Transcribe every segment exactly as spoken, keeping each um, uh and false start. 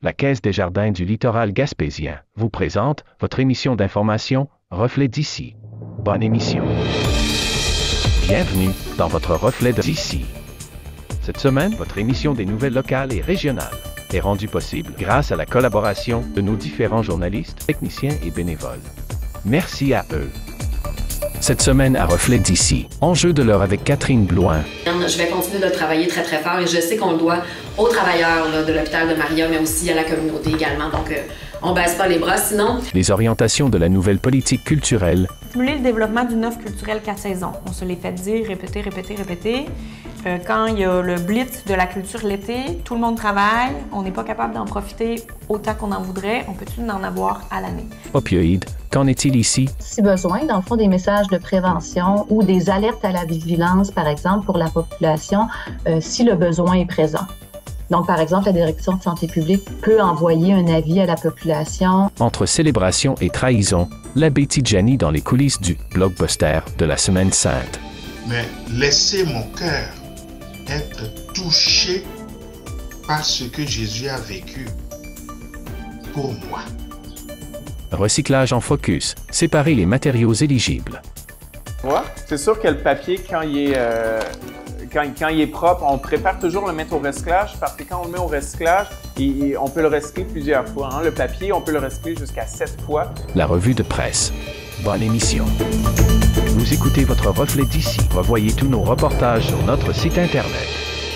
La Caisse des Jardins du littoral gaspésien vous présente votre émission d'information Reflet d'ici. Bonne émission. Bienvenue dans votre Reflet d'ici. Cette semaine, votre émission des nouvelles locales et régionales est rendue possible grâce à la collaboration de nos différents journalistes, techniciens et bénévoles. Merci à eux. Cette semaine à Reflet d'ici, enjeu de l'heure avec Catherine Blouin. Je vais continuer de travailler très très fort et je sais qu'on le doit aux travailleurs là, de l'hôpital de Maria, mais aussi à la communauté également. Donc, euh, on ne baisse pas les bras sinon. Les orientations de la nouvelle politique culturelle. Stimuler le développement d'une offre culturelle quatre saisons. On se l'est fait dire, répéter, répéter, répéter. Euh, quand il y a le blitz de la culture l'été, tout le monde travaille, on n'est pas capable d'en profiter autant qu'on en voudrait. On peut-tu en avoir à l'année? Opioïdes, qu'en est-il ici? Si besoin, dans le fond, des messages de prévention ou des alertes à la vigilance, par exemple, pour la population, euh, si le besoin est présent. Donc, par exemple, la Direction de santé publique peut envoyer un avis à la population. Entre célébration et trahison, l'abbé Tidjani dans les coulisses du blockbuster de la Semaine Sainte. Mais laissez mon cœur être touché par ce que Jésus a vécu pour moi. Recyclage en focus, séparer les matériaux éligibles. Ouais, c'est sûr que le papier, quand il est, euh, quand, quand il est propre, on prépare toujours le mettre au recyclage parce que quand on le met au recyclage, il, il, on peut le recycler plusieurs fois. Hein. Le papier, on peut le recycler jusqu'à sept fois. La revue de presse. Bonne émission. Vous écoutez votre Reflet d'ici. Revoyez tous nos reportages sur notre site Internet.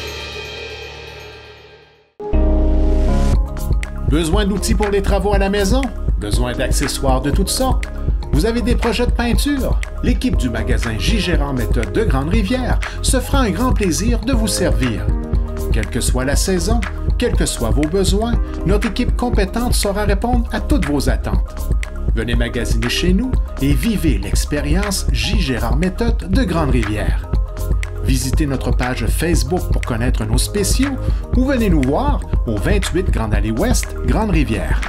Besoin d'outils pour les travaux à la maison? Besoin d'accessoires de toutes sortes? Vous avez des projets de peinture? L'équipe du magasin J. Gérard Méthode de Grande-Rivière se fera un grand plaisir de vous servir. Quelle que soit la saison, quels que soient vos besoins, notre équipe compétente saura répondre à toutes vos attentes. Venez magasiner chez nous et vivez l'expérience J. Gérard Méthode de Grande-Rivière. Visitez notre page Facebook pour connaître nos spéciaux ou venez nous voir au vingt-huit Grande Allée Ouest, Grande-Rivière.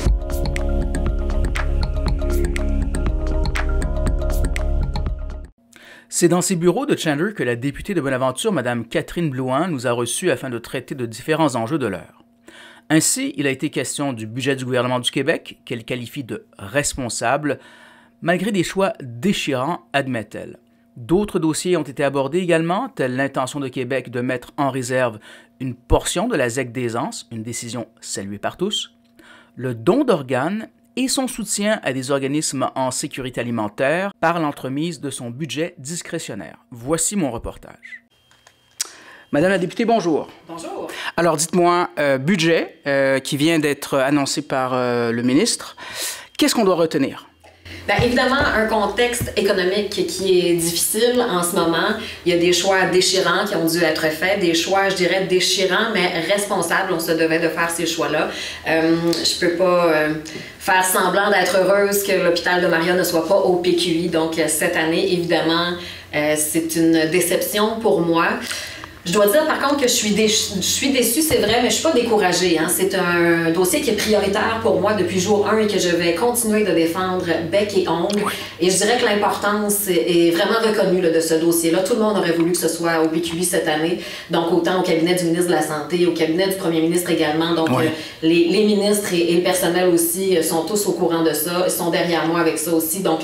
C'est dans ses bureaux de Chandler que la députée de Bonaventure, Mme Catherine Blouin, nous a reçus afin de traiter de différents enjeux de l'heure. Ainsi, il a été question du budget du gouvernement du Québec, qu'elle qualifie de responsable, malgré des choix déchirants, admet-elle. D'autres dossiers ont été abordés également, tels l'intention de Québec de mettre en réserve une portion de la Z E C d'Aisance, une décision saluée par tous, le don d'organes et son soutien à des organismes en sécurité alimentaire par l'entremise de son budget discrétionnaire. Voici mon reportage. Madame la députée, bonjour. Bonjour. Alors, dites-moi, euh, budget euh, qui vient d'être annoncé par euh, le ministre, qu'est-ce qu'on doit retenir? Bien, évidemment, un contexte économique qui est difficile en ce moment. Il y a des choix déchirants qui ont dû être faits, des choix, je dirais, déchirants, mais responsables. On se devait de faire ces choix-là. Euh, je peux pas euh, faire semblant d'être heureuse que l'hôpital de Maria ne soit pas au P Q I. Donc, cette année, évidemment, euh, c'est une déception pour moi. Je dois dire, par contre, que je suis, déçue, je suis déçue, c'est vrai, mais je ne suis pas découragée. Hein. C'est un dossier qui est prioritaire pour moi depuis jour un et que je vais continuer de défendre bec et ongle. Et je dirais que l'importance est vraiment reconnue là, de ce dossier-là. Tout le monde aurait voulu que ce soit au P Q I cette année, donc autant au cabinet du ministre de la Santé, au cabinet du premier ministre également. Donc, oui. euh, les, les ministres et, et le personnel aussi euh, sont tous au courant de ça, ils sont derrière moi avec ça aussi. Donc,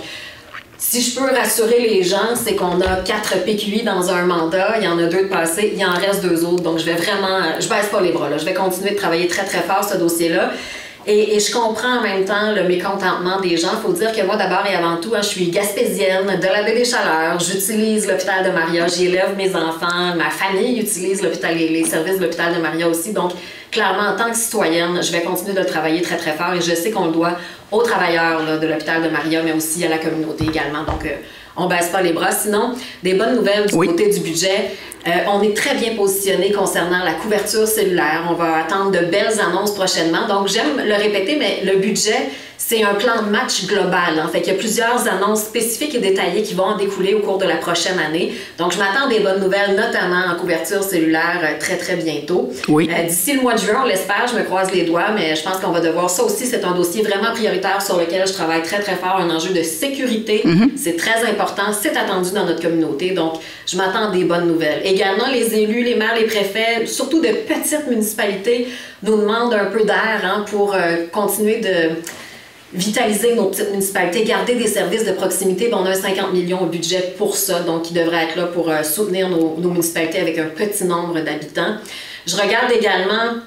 si je peux rassurer les gens, c'est qu'on a quatre P Q I dans un mandat, il y en a deux de passés, il en reste deux autres. Donc, je vais vraiment, je baisse pas les bras, là. Je vais continuer de travailler très, très fort ce dossier-là. Et, et je comprends en même temps le mécontentement des gens. Il faut dire que moi, d'abord et avant tout, hein, je suis gaspésienne de la baie des Chaleurs. J'utilise l'hôpital de Maria, j'y élève mes enfants, ma famille utilise l'hôpital, les, les services de l'hôpital de Maria aussi. Donc, clairement, en tant que citoyenne, je vais continuer de travailler très, très fort et je sais qu'on le doit aux travailleurs là, de l'hôpital de Maria, mais aussi à la communauté également. Donc, euh, on ne baisse pas les bras. Sinon, des bonnes nouvelles du oui. côté du budget. Euh, on est très bien positionné concernant la couverture cellulaire. On va attendre de belles annonces prochainement. Donc, j'aime le répéter, mais le budget, c'est un plan de match global. Hein. Fait qu'il y a plusieurs annonces spécifiques et détaillées qui vont en découler au cours de la prochaine année. Donc, je m'attends à des bonnes nouvelles, notamment en couverture cellulaire euh, très, très bientôt. Oui. Euh, d'ici le mois de juin, on l'espère, je me croise les doigts, mais je pense qu'on va devoir... Ça aussi, c'est un dossier vraiment prioritaire sur lequel je travaille très, très fort. Un enjeu de sécurité. Mm-hmm. C'est très important. C'est attendu dans notre communauté. Donc, je m'attends à des bonnes nouvelles. Et également, les élus, les maires, les préfets, surtout de petites municipalités, nous demandent un peu d'air hein, pour euh, continuer de vitaliser nos petites municipalités, garder des services de proximité. Bon, on a cinquante millions au budget pour ça, donc il devrait être là pour euh, soutenir nos, nos municipalités avec un petit nombre d'habitants. Je regarde également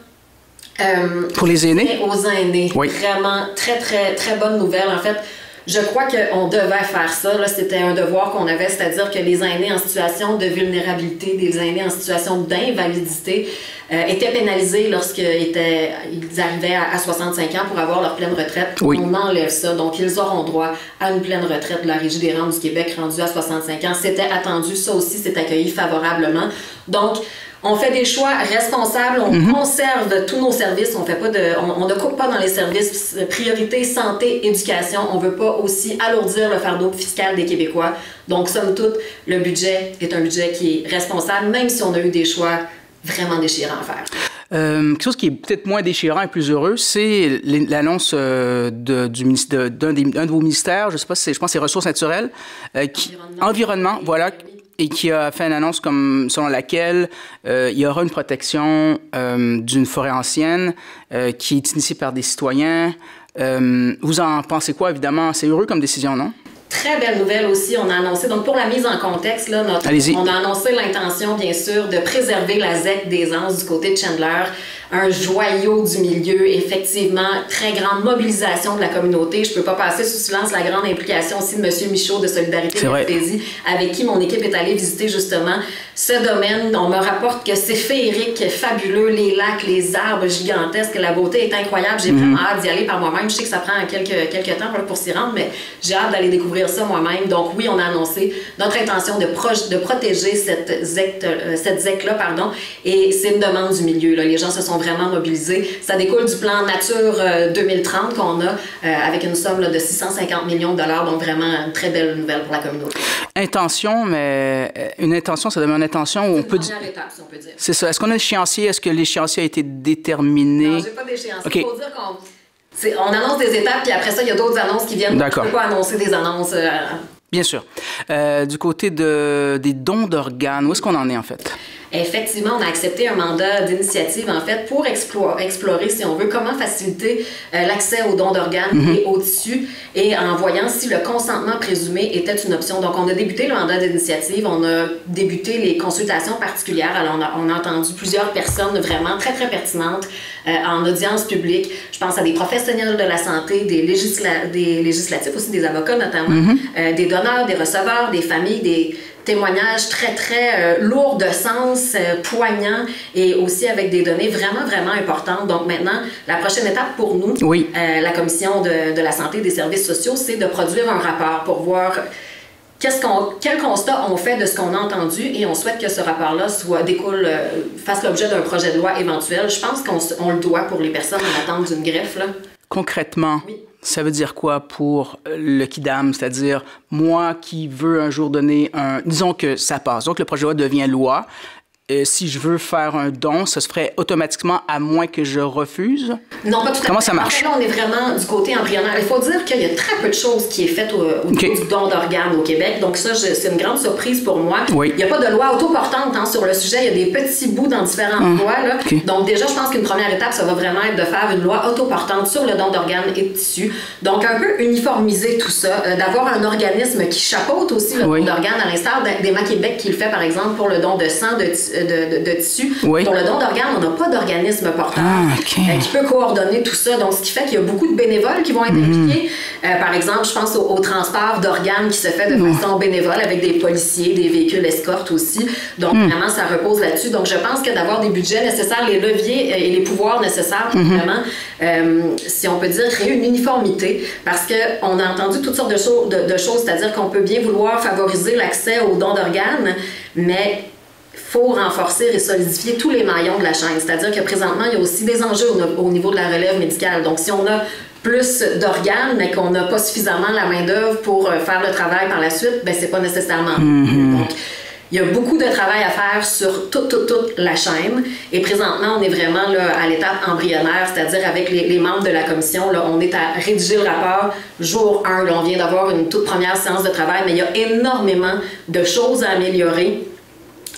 euh, pour les aînés. Aux aînés. Oui. Vraiment, très, très, très bonne nouvelle. En fait, je crois qu'on devait faire ça. C'était un devoir qu'on avait, c'est-à-dire que les aînés en situation de vulnérabilité, des aînés en situation d'invalidité, euh, étaient pénalisés lorsqu'ils étaient, ils arrivaient à, à soixante-cinq ans pour avoir leur pleine retraite. Oui. On enlève ça. Donc, ils auront droit à une pleine retraite de la Régie des rentes du Québec rendue à soixante-cinq ans. C'était attendu. Ça aussi, c'est accueilli favorablement. Donc, on fait des choix responsables, on mm-hmm. conserve tous nos services, on fait pas de, on, on ne coupe pas dans les services priorité, santé, éducation. On veut pas aussi alourdir le fardeau fiscal des Québécois. Donc, somme toute, le budget est un budget qui est responsable, même si on a eu des choix vraiment déchirants à faire. Euh, quelque chose qui est peut-être moins déchirant et plus heureux, c'est l'annonce euh, de, du ministère, d'un de, de vos ministères, je sais pas si je pense que c'est Ressources naturelles, euh, qui, environnement, environnement voilà. Et qui a fait une annonce comme, selon laquelle euh, il y aura une protection euh, d'une forêt ancienne euh, qui est initiée par des citoyens. Euh, vous en pensez quoi, évidemment? C'est heureux comme décision, non? Très belle nouvelle aussi, on a annoncé, donc pour la mise en contexte, là, notre, on a annoncé l'intention, bien sûr, de préserver la Z E C des Anses du côté de Chandler, un joyau du milieu, effectivement, très grande mobilisation de la communauté. Je ne peux pas passer sous silence la grande implication aussi de M. Michaud de Solidarité et Gaspésie, avec qui mon équipe est allée visiter justement ce domaine. On me rapporte que c'est féerique, fabuleux, les lacs, les arbres gigantesques, la beauté est incroyable. J'ai mm-hmm. vraiment hâte d'y aller par moi-même. Je sais que ça prend quelques, quelques temps pour s'y rendre, mais j'ai hâte d'aller découvrir ça moi-même. Donc oui, on a annoncé notre intention de, pro- de protéger cette Z E C, euh, cette Z E C-là, pardon, et c'est une demande du milieu. Là. Les gens se sont vraiment mobilisés. Ça découle du plan Nature euh, deux mille trente qu'on a euh, avec une somme là, de six cent cinquante millions de dollars, donc vraiment une très belle nouvelle pour la communauté. Intention, mais une intention, ça demande une intention où on peut dire... C'est une première étape, si on peut dire. C'est ça. Est-ce qu'on a l'échéancier? Est-ce que l'échéancier a été déterminé? Non, j'ai pas d'échéancier. Okay. Il faut dire qu'on... C'est, on annonce des étapes, puis après ça, il y a d'autres annonces qui viennent. D'accord. On ne peut pas annoncer des annonces. Euh... Bien sûr. Euh, du côté de, des dons d'organes, où est-ce qu'on en est en fait? Effectivement, on a accepté un mandat d'initiative, en fait, pour explorer, explorer si on veut, comment faciliter euh, l'accès aux dons d'organes mm-hmm. et aux tissus, et en voyant si le consentement présumé était une option. Donc, on a débuté le mandat d'initiative, on a débuté les consultations particulières. Alors, on a, on a entendu plusieurs personnes vraiment très, très pertinentes euh, en audience publique. Je pense à des professionnels de la santé, des, législa- des législatifs aussi, des avocats notamment, mm-hmm. euh, des donneurs, des receveurs, des familles, des témoignages très, très euh, lourds de sens, euh, poignants, et aussi avec des données vraiment, vraiment importantes. Donc maintenant, la prochaine étape pour nous, oui. euh, la Commission de, de la santé et des services sociaux, c'est de produire un rapport pour voir qu'est-ce qu'on, quel constat on fait de ce qu'on a entendu, et on souhaite que ce rapport-là soit, découle, euh, fasse l'objet d'un projet de loi éventuel. Je pense qu'on on le doit pour les personnes en attente d'une greffe. Là. Concrètement, oui. Ça veut dire quoi pour le Kidam? C'est-à-dire, moi qui veux un jour donner un... Disons que ça passe, donc le projet de loi devient loi. Euh, si je veux faire un don, ça se ferait automatiquement à moins que je refuse? Non, pas tout à fait. Comment ça marche? En fait, là, on est vraiment du côté embryonnaire. Il faut dire qu'il y a très peu de choses qui est faites au, au okay. niveau du don d'organes au Québec. Donc ça, je, c'est une grande surprise pour moi. Oui. Il n'y a pas de loi autoportante hein, sur le sujet. Il y a des petits bouts dans différentes hum. lois. Là. Okay. Donc déjà, je pense qu'une première étape, ça va vraiment être de faire une loi autoportante sur le don d'organes et de tissus. Donc un peu uniformiser tout ça, euh, d'avoir un organisme qui chapeaute aussi le oui. don d'organes, à l'instar d'Emma Québec qui le fait, par exemple, pour le don de sang, de, de, de, de tissus. Oui. Pour le don d'organes, on n'a pas d'organisme porteur ah, okay. euh, qui peut coordonner tout ça. Donc, ce qui fait qu'il y a beaucoup de bénévoles qui vont être mm-hmm. impliqués. Euh, par exemple, je pense au, au transport d'organes qui se fait de mm. façon bénévole avec des policiers, des véhicules escortes aussi. Donc, mm. vraiment, ça repose là-dessus. Donc, je pense que d'avoir des budgets nécessaires, les leviers et les pouvoirs nécessaires pour mm-hmm. vraiment, euh, si on peut dire, créer une uniformité. Parce qu'on a entendu toutes sortes de, cho- de, de choses, c'est-à-dire qu'on peut bien vouloir favoriser l'accès aux dons d'organes, mais il faut renforcer et solidifier tous les maillons de la chaîne. C'est-à-dire que présentement, il y a aussi des enjeux au, au niveau de la relève médicale. Donc, si on a plus d'organes, mais qu'on n'a pas suffisamment la main-d'œuvre pour faire le travail par la suite, ben c'est pas nécessairement. Mm-hmm. Donc, il y a beaucoup de travail à faire sur toute, toute, toute la chaîne. Et présentement, on est vraiment là, à l'étape embryonnaire, c'est-à-dire avec les, les membres de la commission, là, on est à rédiger le rapport jour un. Là, on vient d'avoir une toute première séance de travail, mais il y a énormément de choses à améliorer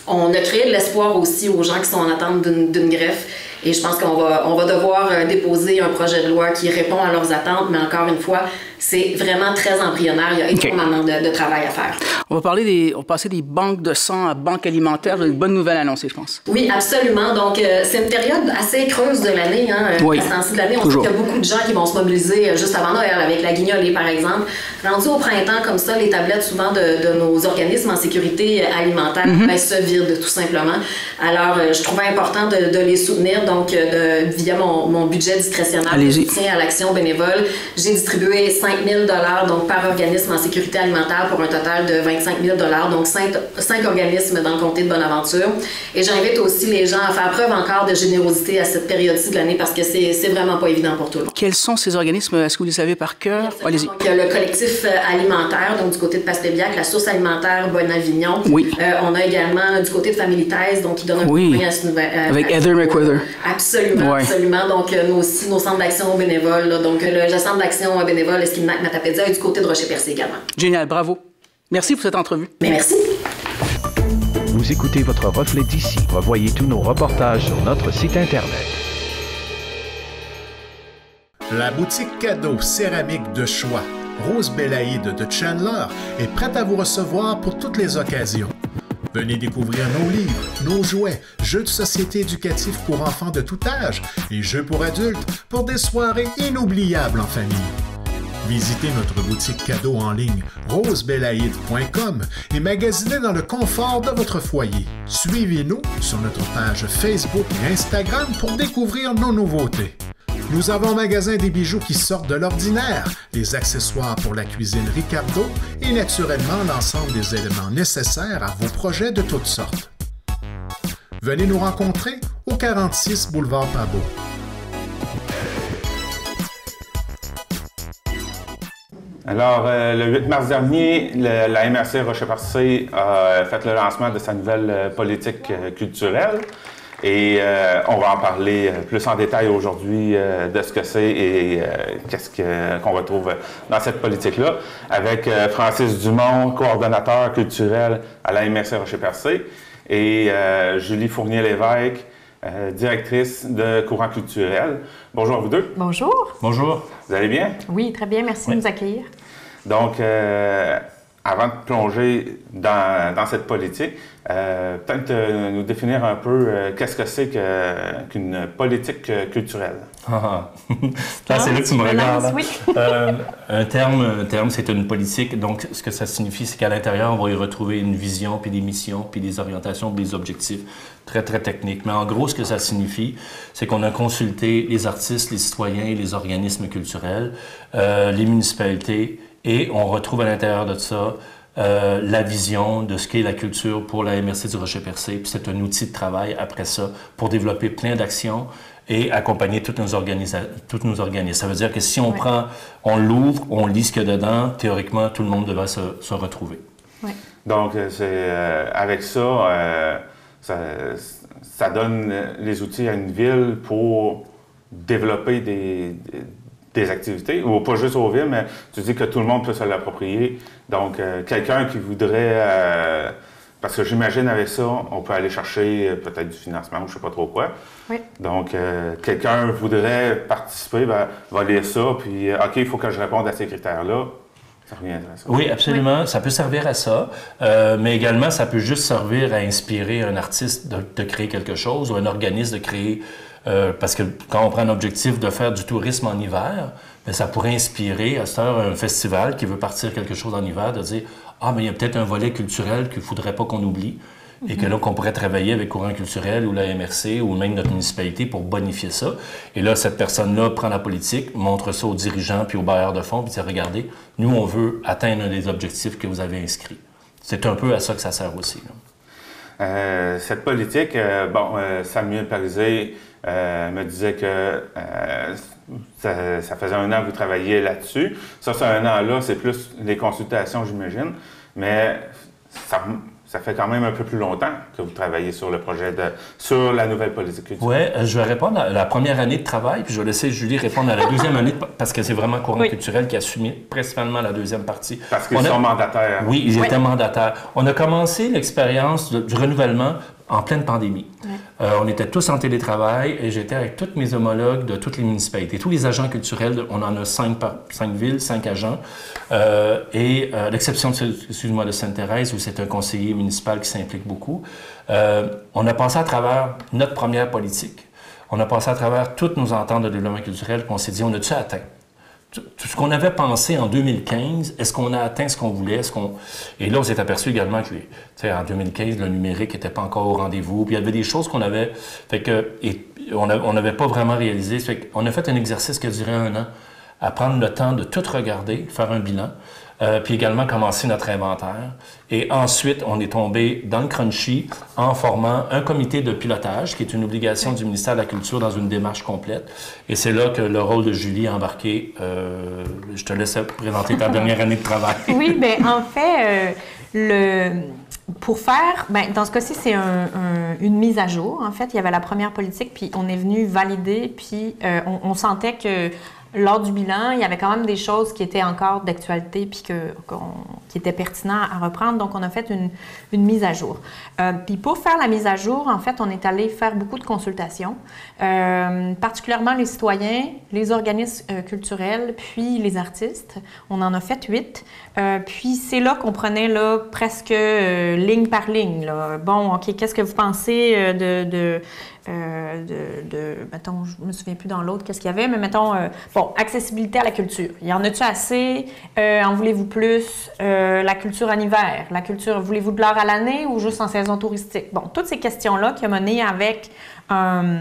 on a créé de l'espoir aussi aux gens qui sont en attente d'une, d'une greffe. Et je pense qu'on va, on va devoir euh, déposer un projet de loi qui répond à leurs attentes, mais encore une fois, c'est vraiment très embryonnaire. Il y a énormément okay. de, de travail à faire. On va parler des, on va passer des banques de sang à banques alimentaires. J'ai une bonne nouvelle à annoncer, je pense. Oui, absolument. Donc, euh, c'est une période assez creuse de l'année. Hein. Oui, à ce temps-ci de l'année, on toujours. sait qu'il y a beaucoup de gens qui vont se mobiliser euh, juste avant Noël avec la guignolée, par exemple. Rendu au printemps, comme ça, les tablettes souvent de, de nos organismes en sécurité alimentaire mm-hmm. ben, se vident, tout simplement. Alors, euh, je trouvais important de, de les soutenir. Donc, euh, de, via mon, mon budget discrétionnaire de soutien à l'action bénévole, j'ai distribué cinq mille dollars donc, par organisme en sécurité alimentaire pour un total de vingt-cinq mille dollars. Donc, cinq organismes dans le comté de Bonaventure. Et j'invite aussi les gens à faire preuve encore de générosité à cette période-ci de l'année parce que c'est, c'est vraiment pas évident pour tout le monde. Quels sont ces organismes? Est-ce que vous les savez par cœur? Allez-y. Donc, il y a le collectif alimentaire, donc du côté de Passepébiac, la source alimentaire Bonavignon. Oui. Euh, on a également du côté de Family Ties, donc qui donne un oui. coup de main à ce nouvel. Euh, Avec à Heather McWhirter. Absolument, ouais. absolument. Donc, euh, nous aussi, nos centres d'action bénévoles. Là, donc, le, le centre d'action bénévole Esquimalt Matapédia et du côté de Rocher-Percé également. Génial, bravo. Merci pour cette entrevue. Mais merci. Vous écoutez votre reflet d'ici. Revoyez tous nos reportages sur notre site Internet. La boutique cadeau céramique de choix, Rose Belaïde de Chandler, est prête à vous recevoir pour toutes les occasions. Venez découvrir nos livres, nos jouets, jeux de société éducatifs pour enfants de tout âge et jeux pour adultes pour des soirées inoubliables en famille. Visitez notre boutique cadeau en ligne rose belaïde point com et magasinez dans le confort de votre foyer. Suivez-nous sur notre page Facebook et Instagram pour découvrir nos nouveautés. Nous avons un magasin des bijoux qui sortent de l'ordinaire, les accessoires pour la cuisine Ricardo et naturellement l'ensemble des éléments nécessaires à vos projets de toutes sortes. Venez nous rencontrer au quarante-six boulevard Pabot. Alors, euh, le huit mars dernier, le, la M R C Rocher-Percé a fait le lancement de sa nouvelle euh, politique euh, culturelle. Et euh, on va en parler plus en détail aujourd'hui euh, de ce que c'est et euh, qu'est-ce que, qu'on retrouve dans cette politique-là, avec euh, Francis Dumont, coordonnateur culturel à la M R C Rocher-Percé, et euh, Julie Fournier-Lévesque, euh, directrice de Courant culturel. Bonjour à vous deux. Bonjour. Bonjour. Vous allez bien? Oui, très bien. Merci oui. de nous accueillir. Donc, euh, avant de plonger dans, dans cette politique, euh, peut-être euh, nous définir un peu euh, qu'est-ce que c'est que, qu'une politique euh, culturelle. Ah, là, c'est là que tu me regardes. Oui. euh, un terme, un terme, c'est une politique. Donc, ce que ça signifie, c'est qu'à l'intérieur, on va y retrouver une vision, puis des missions, puis des orientations, puis des objectifs très, très techniques. Mais en gros, ce que ça signifie, c'est qu'on a consulté les artistes, les citoyens et les organismes culturels, euh, les municipalités, et on retrouve à l'intérieur de ça euh, la vision de ce qu'est la culture pour la M R C du Rocher-Percé. Puis c'est un outil de travail après ça pour développer plein d'actions et accompagner toutes nos, organisa- toutes nos organismes. Ça veut dire que si on ouais. prend, on l'ouvre, on lit ce qu'il y a dedans, théoriquement, tout le monde devrait se, se retrouver. Ouais. Donc, c'est, euh, avec ça, euh, ça, ça donne les outils à une ville pour développer des... des des activités, ou pas juste aux villes, mais tu dis que tout le monde peut se l'approprier. Donc, euh, quelqu'un qui voudrait... Euh, parce que j'imagine avec ça, on peut aller chercher euh, peut-être du financement ou je ne sais pas trop quoi. Oui. Donc, euh, quelqu'un voudrait participer, ben, va lire ça, puis euh, OK, il faut que je réponde à ces critères-là. Ça reviendrait à ça. Oui, absolument. Oui. Ça peut servir à ça, euh, mais également, ça peut juste servir à inspirer un artiste de, de créer quelque chose ou un organisme de créer... Euh, parce que quand on prend un objectif de faire du tourisme en hiver, bien, ça pourrait inspirer à cette heure un festival qui veut partir quelque chose en hiver, de dire « Ah, mais il y a peut-être un volet culturel qu'il ne faudrait pas qu'on oublie mm-hmm. et que là, qu'on pourrait travailler avec Courant culturel ou la M R C ou même notre municipalité pour bonifier ça. » Et là, cette personne-là prend la politique, montre ça aux dirigeants puis aux bailleurs de fonds, puis dit « Regardez, nous, on veut atteindre les objectifs que vous avez inscrits. » C'est un peu à ça que ça sert aussi. Euh, cette politique, euh, bon, euh, Samuel Parisé Euh, me disait que euh, ça, ça faisait un an que vous travailliez là-dessus. Ça, c'est un an-là, c'est plus les consultations, j'imagine. Mais ça, ça fait quand même un peu plus longtemps que vous travaillez sur le projet de, sur la nouvelle politique culturelle. Oui, je vais répondre à la première année de travail, puis je vais laisser Julie répondre à la deuxième année, de, parce que c'est vraiment Courant oui. culturel qui a assumé principalement la deuxième partie. Parce qu'ils sont mandataires. Oui, ils oui. étaient mandataires. On a commencé l'expérience de, du renouvellement en pleine pandémie. Oui. Euh, on était tous en télétravail et j'étais avec tous mes homologues de toutes les municipalités. Tous les agents culturels, on en a cinq, par, cinq villes, cinq agents. Euh, et à euh, l'exception de, excuse-moi, de Sainte-Thérèse, où c'est un conseiller municipal qui s'implique beaucoup, euh, on a passé à travers notre première politique. On a passé à travers toutes nos ententes de développement culturel, puis on s'est dit, on a-tu atteint? Tout ce qu'on avait pensé en deux mille quinze, est-ce qu'on a atteint ce qu'on voulait? Est-ce qu'on... Et là, on s'est aperçu également que, en deux mille quinze, le numérique n'était pas encore au rendez-vous. Puis il y avait des choses qu'on avait... Fait que, et on n'avait pas vraiment réalisé. Fait qu'on a fait un exercice qui a duré un an, à prendre le temps de tout regarder, faire un bilan, euh, puis également commencer notre inventaire. Et ensuite, on est tombé dans le crunchy en formant un comité de pilotage, qui est une obligation du ministère de la Culture dans une démarche complète. Et c'est là que le rôle de Julie a embarqué. Euh, je te laisse présenter ta dernière année de travail. Oui, bien, en fait, euh, le... pour faire, bien, dans ce cas-ci, c'est un, un, une mise à jour. En fait, il y avait la première politique, puis on est venu valider, puis euh, on, on sentait que lors du bilan, il y avait quand même des choses qui étaient encore d'actualité puis que, qui étaient pertinentes à reprendre. Donc, on a fait une, une mise à jour. Euh, puis pour faire la mise à jour, en fait, on est allé faire beaucoup de consultations, euh, particulièrement les citoyens, les organismes euh, culturels, puis les artistes. On en a fait huit. Euh, puis c'est là qu'on prenait là, presque euh, ligne par ligne. Là. Bon, OK, qu'est-ce que vous pensez euh, de... de Euh, de, de, mettons, je me souviens plus dans l'autre qu'est-ce qu'il y avait, mais mettons, euh, bon, accessibilité à la culture. Y en a-tu assez? Euh, en voulez-vous plus? Euh, la culture en hiver? La culture, voulez-vous de l'art à l'année ou juste en saison touristique? Bon, toutes ces questions-là qui ont mené avec euh,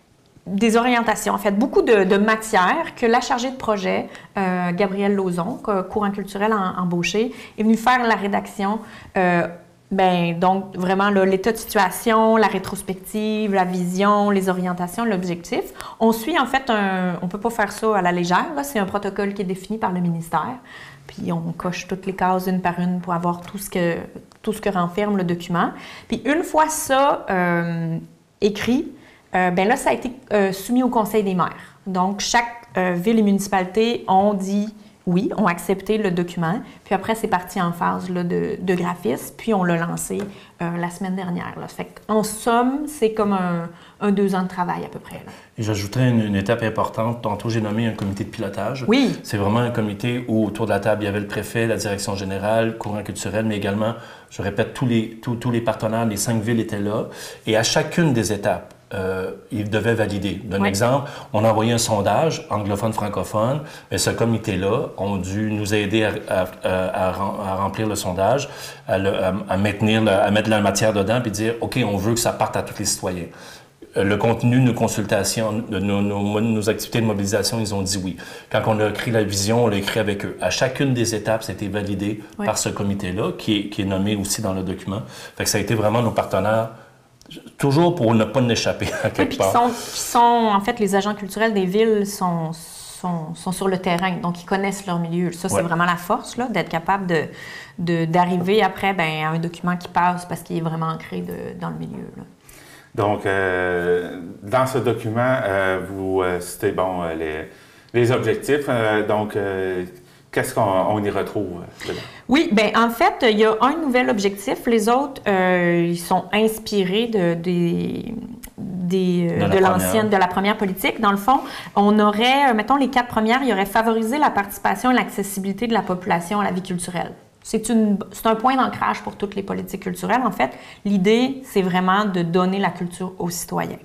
des orientations, en fait, beaucoup de, de matières que la chargée de projet, euh, Gabrielle Lauzon, Courant culturel en, embauché, est venue faire la rédaction. Euh, Bien, donc, vraiment, là, l'état de situation, la rétrospective, la vision, les orientations, l'objectif. On suit, en fait, un... on ne peut pas faire ça à la légère. C'est un protocole qui est défini par le ministère. Puis, on coche toutes les cases une par une pour avoir tout ce que, tout ce que renferme le document. Puis, une fois ça euh, écrit, euh, bien là, ça a été euh, soumis au Conseil des maires. Donc, chaque euh, ville et municipalité ont dit... oui, ont accepté le document. Puis après, c'est parti en phase là, de, de graphisme. Puis on l'a lancé euh, la semaine dernière. Là. Fait qu'en somme, c'est comme un, un deux ans de travail à peu près. Là. Et j'ajouterais une, une étape importante. Tantôt, j'ai nommé un comité de pilotage. Oui. C'est vraiment un comité où, autour de la table, il y avait le préfet, la direction générale, Courant culturel, mais également, je répète, tous les, tous, tous les partenaires, les cinq villes étaient là. Et à chacune des étapes, Euh, ils devaient valider. D'un oui. exemple, on a envoyé un sondage anglophone-francophone, mais ce comité-là ont dû nous aider à, à, à, à remplir le sondage, à, le, à, à, maintenir le, à mettre la matière dedans, puis dire, OK, on veut que ça parte à tous les citoyens. Le contenu de nos consultations, de nos, nos, nos activités de mobilisation, ils ont dit oui. Quand on a écrit la vision, on l'a écrit avec eux. À chacune des étapes, ça a été validé oui. par ce comité-là, qui est, qui est nommé aussi dans le document. Fait que ça a été vraiment nos partenaires. Toujours pour ne pas en échapper à quelque oui, part. Qui sont, qui sont, en fait, les agents culturels des villes sont, sont, sont sur le terrain, donc ils connaissent leur milieu. Ça, c'est ouais. vraiment la force, là, d'être capable de, de, d'arriver après ben, à un document qui passe parce qu'il est vraiment ancré de, dans le milieu. Là. Donc, euh, dans ce document, euh, vous euh, citez bon, euh, les, les objectifs. Euh, donc, euh, qu'est-ce qu'on on y retrouve dedans? Oui, bien, en fait, il y a un nouvel objectif. Les autres, euh, ils sont inspirés de, des, des, de, de l'ancienne, de la première politique. Dans le fond, on aurait, mettons, les quatre premières, il y aurait favorisé la participation et l'accessibilité de la population à la vie culturelle. C'est, une, c'est un point d'ancrage pour toutes les politiques culturelles. En fait, l'idée, c'est vraiment de donner la culture aux citoyens.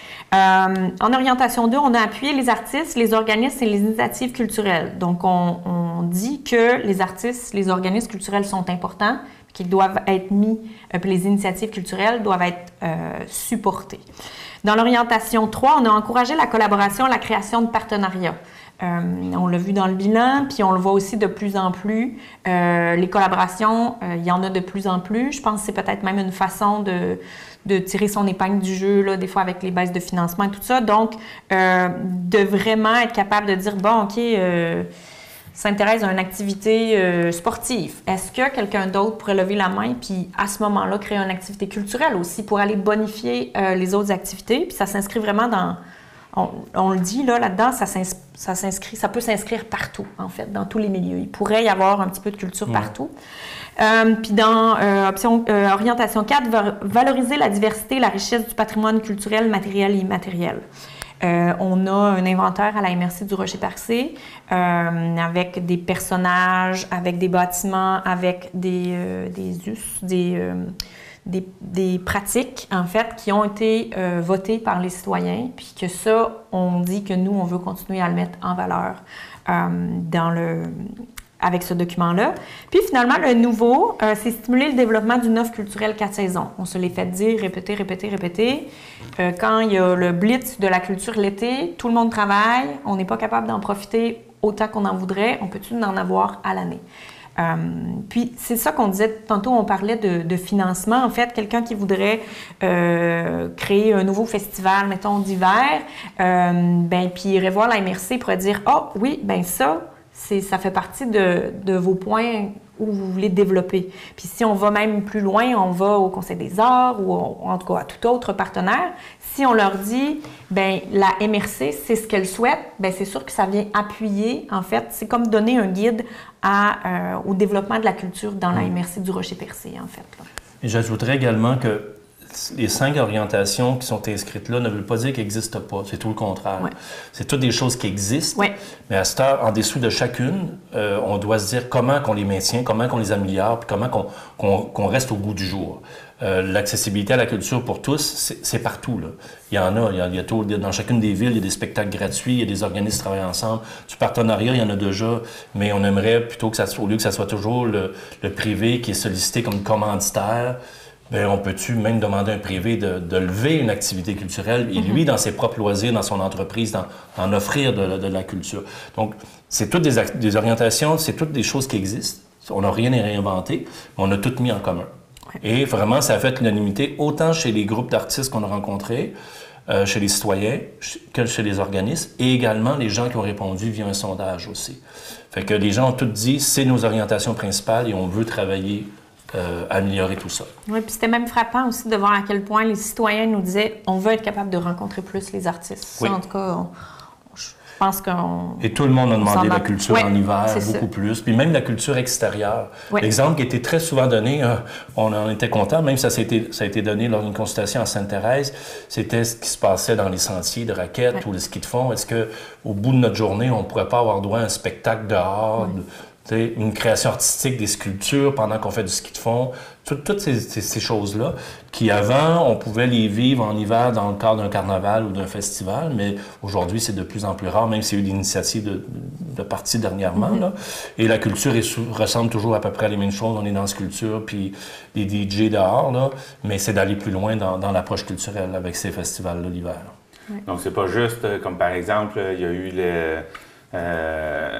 Euh, en orientation deux, on a appuyé les artistes, les organismes et les initiatives culturelles. Donc, on, on dit que les artistes, les organismes culturels sont importants, qu'ils doivent être mis, euh, puis les initiatives culturelles doivent être euh, supportées. Dans l'orientation trois, on a encouragé la collaboration, la création de partenariats. Euh, on l'a vu dans le bilan, puis on le voit aussi de plus en plus. Euh, les collaborations, euh, il y en a de plus en plus. Je pense que c'est peut-être même une façon de, de tirer son épingle du jeu, là, des fois avec les baisses de financement et tout ça. Donc, euh, de vraiment être capable de dire, bon, OK, euh, s'intéresse à une activité euh, sportive, est-ce que quelqu'un d'autre pourrait lever la main puis à ce moment-là créer une activité culturelle aussi pour aller bonifier euh, les autres activités? Puis ça s'inscrit vraiment dans... On, on le dit, là, là-dedans, ça, ça s'inscrit, ça peut s'inscrire partout, en fait, dans tous les milieux. Il pourrait y avoir un petit peu de culture mmh. partout. Euh, puis dans euh, option euh, orientation quatre, va, valoriser la diversité et la richesse du patrimoine culturel, matériel et immatériel. Euh, on a un inventaire à la M R C du Rocher-Percé euh, avec des personnages, avec des bâtiments, avec des, euh, des us, des... Euh, Des, des pratiques, en fait, qui ont été euh, votées par les citoyens, puis que ça, on dit que nous, on veut continuer à le mettre en valeur euh, dans le, avec ce document-là. Puis finalement, le nouveau, euh, c'est stimuler le développement d'une offre culturelle quatre saisons. On se les fait dire, répéter, répéter, répéter. Euh, quand il y a le blitz de la culture l'été, tout le monde travaille, on n'est pas capable d'en profiter autant qu'on en voudrait, on peut-tu en avoir à l'année? Euh, puis c'est ça qu'on disait tantôt, on parlait de, de financement. En fait, quelqu'un qui voudrait euh, créer un nouveau festival, mettons d'hiver, euh, ben puis irait voir la M R C pourrait dire ah oh, oui, ben ça, c'est ça fait partie de, de vos points où vous voulez développer. Puis si on va même plus loin, on va au Conseil des arts ou au, en tout cas à tout autre partenaire. Si on leur dit, ben la M R C, c'est ce qu'elle souhaite, ben c'est sûr que ça vient appuyer, en fait, c'est comme donner un guide à, euh, au développement de la culture dans la M R C du Rocher-Percé, en fait. Là. Et j'ajouterais également que les cinq orientations qui sont inscrites là ne veulent pas dire qu'elles n'existent pas. C'est tout le contraire. Ouais. C'est toutes des choses qui existent, ouais. mais à cette heure, en dessous de chacune, euh, on doit se dire comment qu'on les maintient, comment qu'on les améliore, puis comment qu'on, qu'on, qu'on reste au goût du jour. Euh, l'accessibilité à la culture pour tous, c'est, c'est partout. Là. Il y en a, il y a, il y a tout, dans chacune des villes, il y a des spectacles gratuits, il y a des organismes qui travaillent ensemble. Du partenariat, il y en a déjà, mais on aimerait plutôt que ça soit, au lieu que ça soit toujours le, le privé qui est sollicité comme commanditaire, bien, on peut-tu même demander à un privé de, de lever une activité culturelle et lui, dans ses propres loisirs, dans son entreprise, d'en, d'en offrir de, de la culture. Donc, c'est toutes des, des orientations, c'est toutes des choses qui existent. On n'a rien à réinventer, mais on a tout mis en commun. Et vraiment, ça a fait l'unanimité, autant chez les groupes d'artistes qu'on a rencontrés, euh, chez les citoyens, que chez les organismes, et également les gens qui ont répondu via un sondage aussi. Fait que les gens ont tous dit, c'est nos orientations principales et on veut travailler euh, à améliorer tout ça. Oui, puis c'était même frappant aussi de voir à quel point les citoyens nous disaient, on veut être capable de rencontrer plus les artistes. Oui. Ça, en tout cas, on, je pense qu'on... Et tout le monde a demandé la culture ouais, en hiver, beaucoup ça. Plus. Puis même la culture extérieure. Ouais. L'exemple qui était très souvent donné, euh, on en était content, même ça, ça, a été, ça a été donné lors d'une consultation à Sainte-Thérèse, c'était ce qui se passait dans les sentiers de raquettes ouais. ou le ski de fond. Est-ce qu'au bout de notre journée, on ne pourrait pas avoir droit à un spectacle dehors, ouais. de, une création artistique, des sculptures pendant qu'on fait du ski de fond? Tout, toutes ces, ces, ces choses-là qui, avant, on pouvait les vivre en hiver dans le cadre d'un carnaval ou d'un festival, mais aujourd'hui, c'est de plus en plus rare, même s'il y a eu des initiatives de, de partie dernièrement. Mm-hmm. Là. Et la culture est, ressemble toujours à peu près à les mêmes choses. On est dans la sculpture, puis les D J dehors, là, mais c'est d'aller plus loin dans, dans l'approche culturelle avec ces festivals-là l'hiver. Oui. Donc, c'est pas juste, comme par exemple, il y a eu le, euh, euh,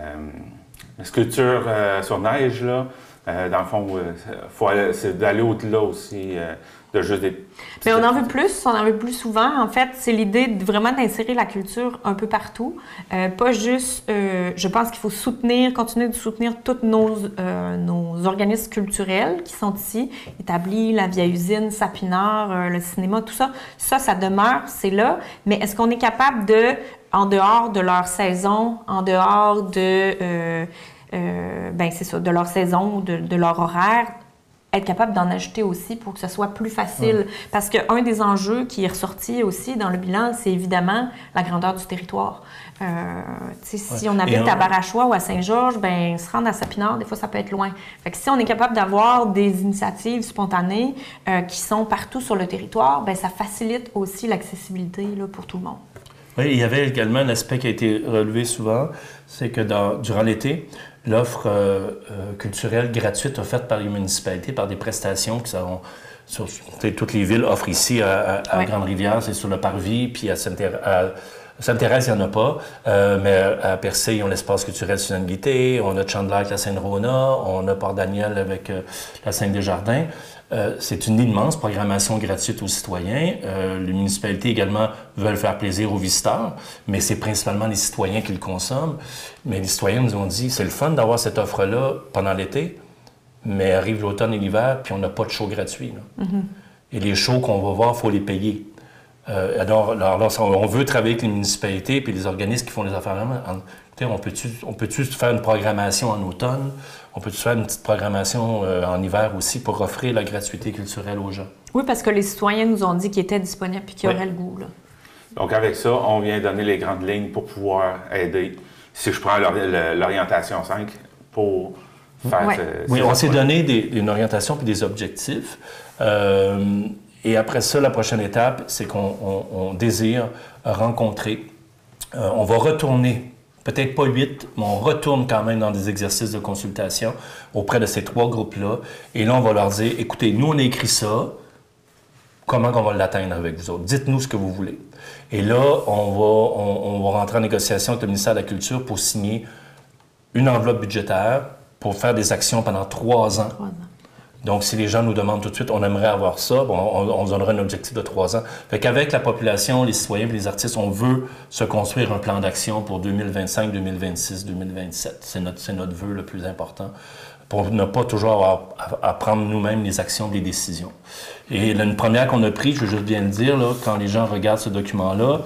la sculpture euh, sur neige, là. Euh, dans le fond, euh, faut aller, c'est d'aller au-delà aussi, euh, de juste des... Mais on en veut plus, on en veut plus souvent. En fait, c'est l'idée de vraiment d'insérer la culture un peu partout. Euh, pas juste... Euh, je pense qu'il faut soutenir, continuer de soutenir tous nos, euh, nos organismes culturels qui sont ici, établis, la vieille usine, Sapinard, euh, le cinéma, tout ça. Ça, ça demeure, c'est là. Mais est-ce qu'on est capable de, en dehors de leur saison, en dehors de... Euh, Euh, ben c'est ça, de leur saison, de, de leur horaire, être capable d'en ajouter aussi pour que ce soit plus facile. Ouais. Parce qu'un des enjeux qui est ressorti aussi dans le bilan, c'est évidemment la grandeur du territoire. Euh, si ouais. on habite on... à Barachois ou à Saint-Georges, ben se rendre à Sapinard, des fois, ça peut être loin. Fait que si on est capable d'avoir des initiatives spontanées euh, qui sont partout sur le territoire, ben ça facilite aussi l'accessibilité là, pour tout le monde. Oui, il y avait également un aspect qui a été relevé souvent, c'est que dans, durant l'été, l'offre euh, euh, culturelle gratuite offerte par les municipalités, par des prestations qui sont sur toutes les villes offrent ici à, à, à ouais. Grande-Rivière, c'est sur le Parvis, puis à, Sainte- à, Sainte-Thérèse, il n'y en a pas, euh, mais à Percé, ils ont l'espace culturel Suzanne-Guité, on a Chandler avec la Seine-Rona, on a Port-Daniel avec euh, la Seine-des-Jardins. Euh, c'est une immense programmation gratuite aux citoyens. Euh, les municipalités également veulent faire plaisir aux visiteurs, mais c'est principalement les citoyens qui le consomment. Mais les citoyens nous ont dit, c'est le fun d'avoir cette offre-là pendant l'été, mais arrive l'automne et l'hiver, puis on n'a pas de show gratuit. Là. Mm-hmm. Et les shows qu'on va voir, il faut les payer. Euh, alors, alors là, on veut travailler avec les municipalités et les organismes qui font les affaires. En, on peut-tu on peut-tu faire une programmation en automne? On peut-tu faire une petite programmation euh, en hiver aussi pour offrir la gratuité culturelle aux gens? Oui, parce que les citoyens nous ont dit qu'ils étaient disponibles et qu'ils oui. auraient le goût. Là. Donc, avec ça, on vient donner les grandes lignes pour pouvoir aider. Si je prends l'orientation cinq pour faire... Ouais. Ce, oui, on s'est donné des, une orientation puis des objectifs. Euh, Et après ça, la prochaine étape, c'est qu'on on, on désire rencontrer. Euh, on va retourner, peut-être pas huit, mais on retourne quand même dans des exercices de consultation auprès de ces trois groupes-là. Et là, on va leur dire, écoutez, nous, on a écrit ça. Comment on va l'atteindre avec vous autres? Dites-nous ce que vous voulez. Et là, on va, on, on va rentrer en négociation avec le ministère de la Culture pour signer une enveloppe budgétaire pour faire des actions pendant trois ans. Trois ans. Donc, si les gens nous demandent tout de suite, on aimerait avoir ça, bon, on, on donnera un objectif de trois ans. Fait qu'avec la population, les citoyens et les artistes, on veut se construire un plan d'action pour deux mille vingt-cinq, deux mille vingt-six, deux mille vingt-sept. C'est notre, c'est notre vœu le plus important pour ne pas toujours avoir à, à prendre nous-mêmes les actions, les décisions. Et là, une première qu'on a prise, je veux juste bien le dire, là, quand les gens regardent ce document-là,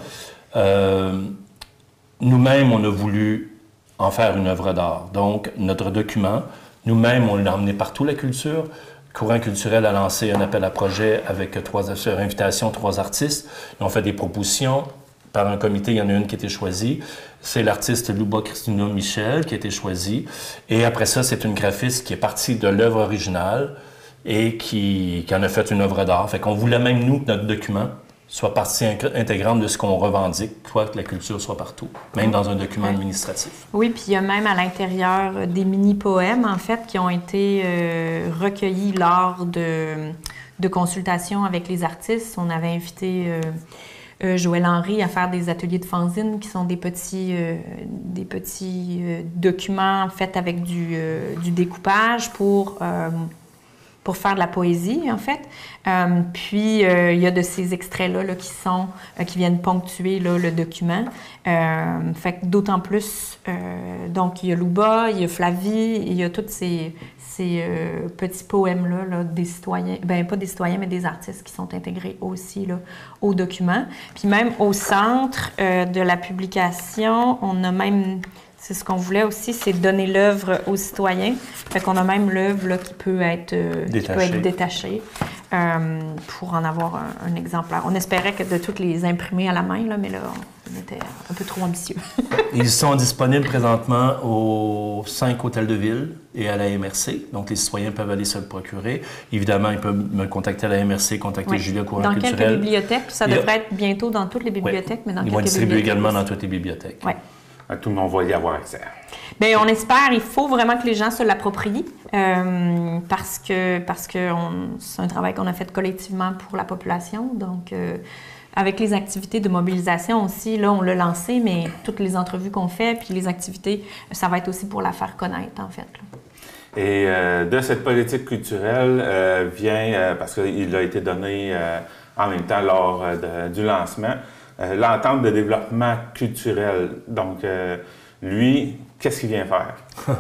euh, nous-mêmes, on a voulu en faire une œuvre d'art. Donc, notre document, nous-mêmes, on l'a emmené partout, la culture. Courant culturel a lancé un appel à projet avec trois, sur invitation, trois artistes. Ils ont fait des propositions. Par un comité, il y en a une qui a été choisie. C'est l'artiste Luba Christina Michel qui a été choisie. Et après ça, c'est une graphiste qui est partie de l'œuvre originale et qui, qui en a fait une œuvre d'art. Fait qu'on voulait même, nous, que notre document soit partie intégrante de ce qu'on revendique, soit que la culture soit partout, même dans un document oui. administratif. Oui, puis il y a même à l'intérieur des mini-poèmes, en fait, qui ont été euh, recueillis lors de, de consultations avec les artistes. On avait invité euh, euh, Joël Henry à faire des ateliers de fanzine, qui sont des petits, euh, des petits euh, documents faits avec du, euh, du découpage pour... Euh, pour faire de la poésie, en fait. Euh, puis, euh, il y a de ces extraits-là là, qui sont, euh, qui viennent ponctuer là, le document. Euh, fait que d'autant plus, euh, donc, il y a Luba, il y a Flavie, il y a tous ces, ces euh, petits poèmes-là là, des citoyens, ben pas des citoyens, mais des artistes qui sont intégrés aussi là, au document. Puis même au centre euh, de la publication, on a même... C'est ce qu'on voulait aussi, c'est donner l'œuvre aux citoyens. Fait qu'on a même l'œuvre là, qui peut être, euh, qui peut être détachée euh, pour en avoir un, un exemplaire. On espérait que de toutes les imprimer à la main, là, mais là, on était un peu trop ambitieux. Ils sont disponibles présentement aux cinq hôtels de ville et à la M R C. Donc, les citoyens peuvent aller se le procurer. Évidemment, ils peuvent me contacter à la M R C, contacter oui. Julia Courant dans Culturel. Dans quelques bibliothèques. Ça devrait être bientôt dans toutes les bibliothèques, oui. mais dans Ils quelques vont distribuer bibliothèques également aussi. dans toutes les bibliothèques. Oui. Tout le monde va y avoir accès. Bien, on espère, il faut vraiment que les gens se l'approprient euh, parce que parce que on, c'est un travail qu'on a fait collectivement pour la population. Donc, euh, avec les activités de mobilisation aussi, là, on l'a lancé, mais toutes les entrevues qu'on fait, puis les activités, ça va être aussi pour la faire connaître, en fait. Là. Et euh, de cette politique culturelle euh, vient, euh, parce qu'il a été donné euh, en même temps lors euh, de, du lancement, Euh, l'entente de développement culturel. Donc, euh, lui, qu'est-ce qu'il vient faire?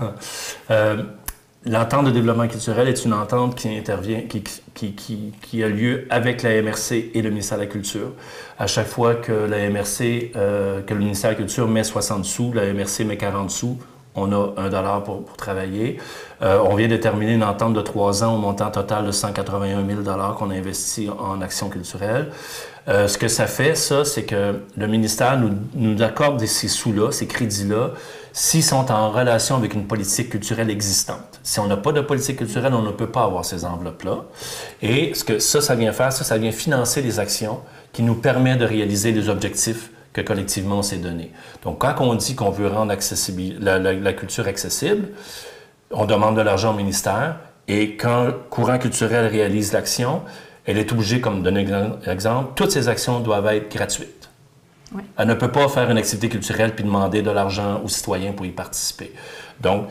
euh, l'entente de développement culturel est une entente qui intervient, qui, qui, qui, qui a lieu avec la M R C et le ministère de la Culture. À chaque fois que la M R C, euh, que le ministère de la Culture met soixante sous, la M R C met quarante sous, on a un dollar pour, pour travailler. Euh, on vient de terminer une entente de trois ans au montant total de cent quatre-vingt-un mille dollars qu'on a investi en action culturelle. Euh, ce que ça fait, ça, c'est que le ministère nous, nous accorde ces sous-là, ces crédits-là, s'ils sont en relation avec une politique culturelle existante. Si on n'a pas de politique culturelle, on ne peut pas avoir ces enveloppes-là. Et ce que ça, ça vient faire, ça, ça vient financer des actions qui nous permettent de réaliser les objectifs que collectivement on s'est donnés. Donc, quand on dit qu'on veut rendre accessible, la, la, la culture accessible, on demande de l'argent au ministère et quand Courant culturel réalise l'action, elle est obligée, comme donner un exemple, toutes ces actions doivent être gratuites. Oui. Elle ne peut pas faire une activité culturelle puis demander de l'argent aux citoyens pour y participer. Donc,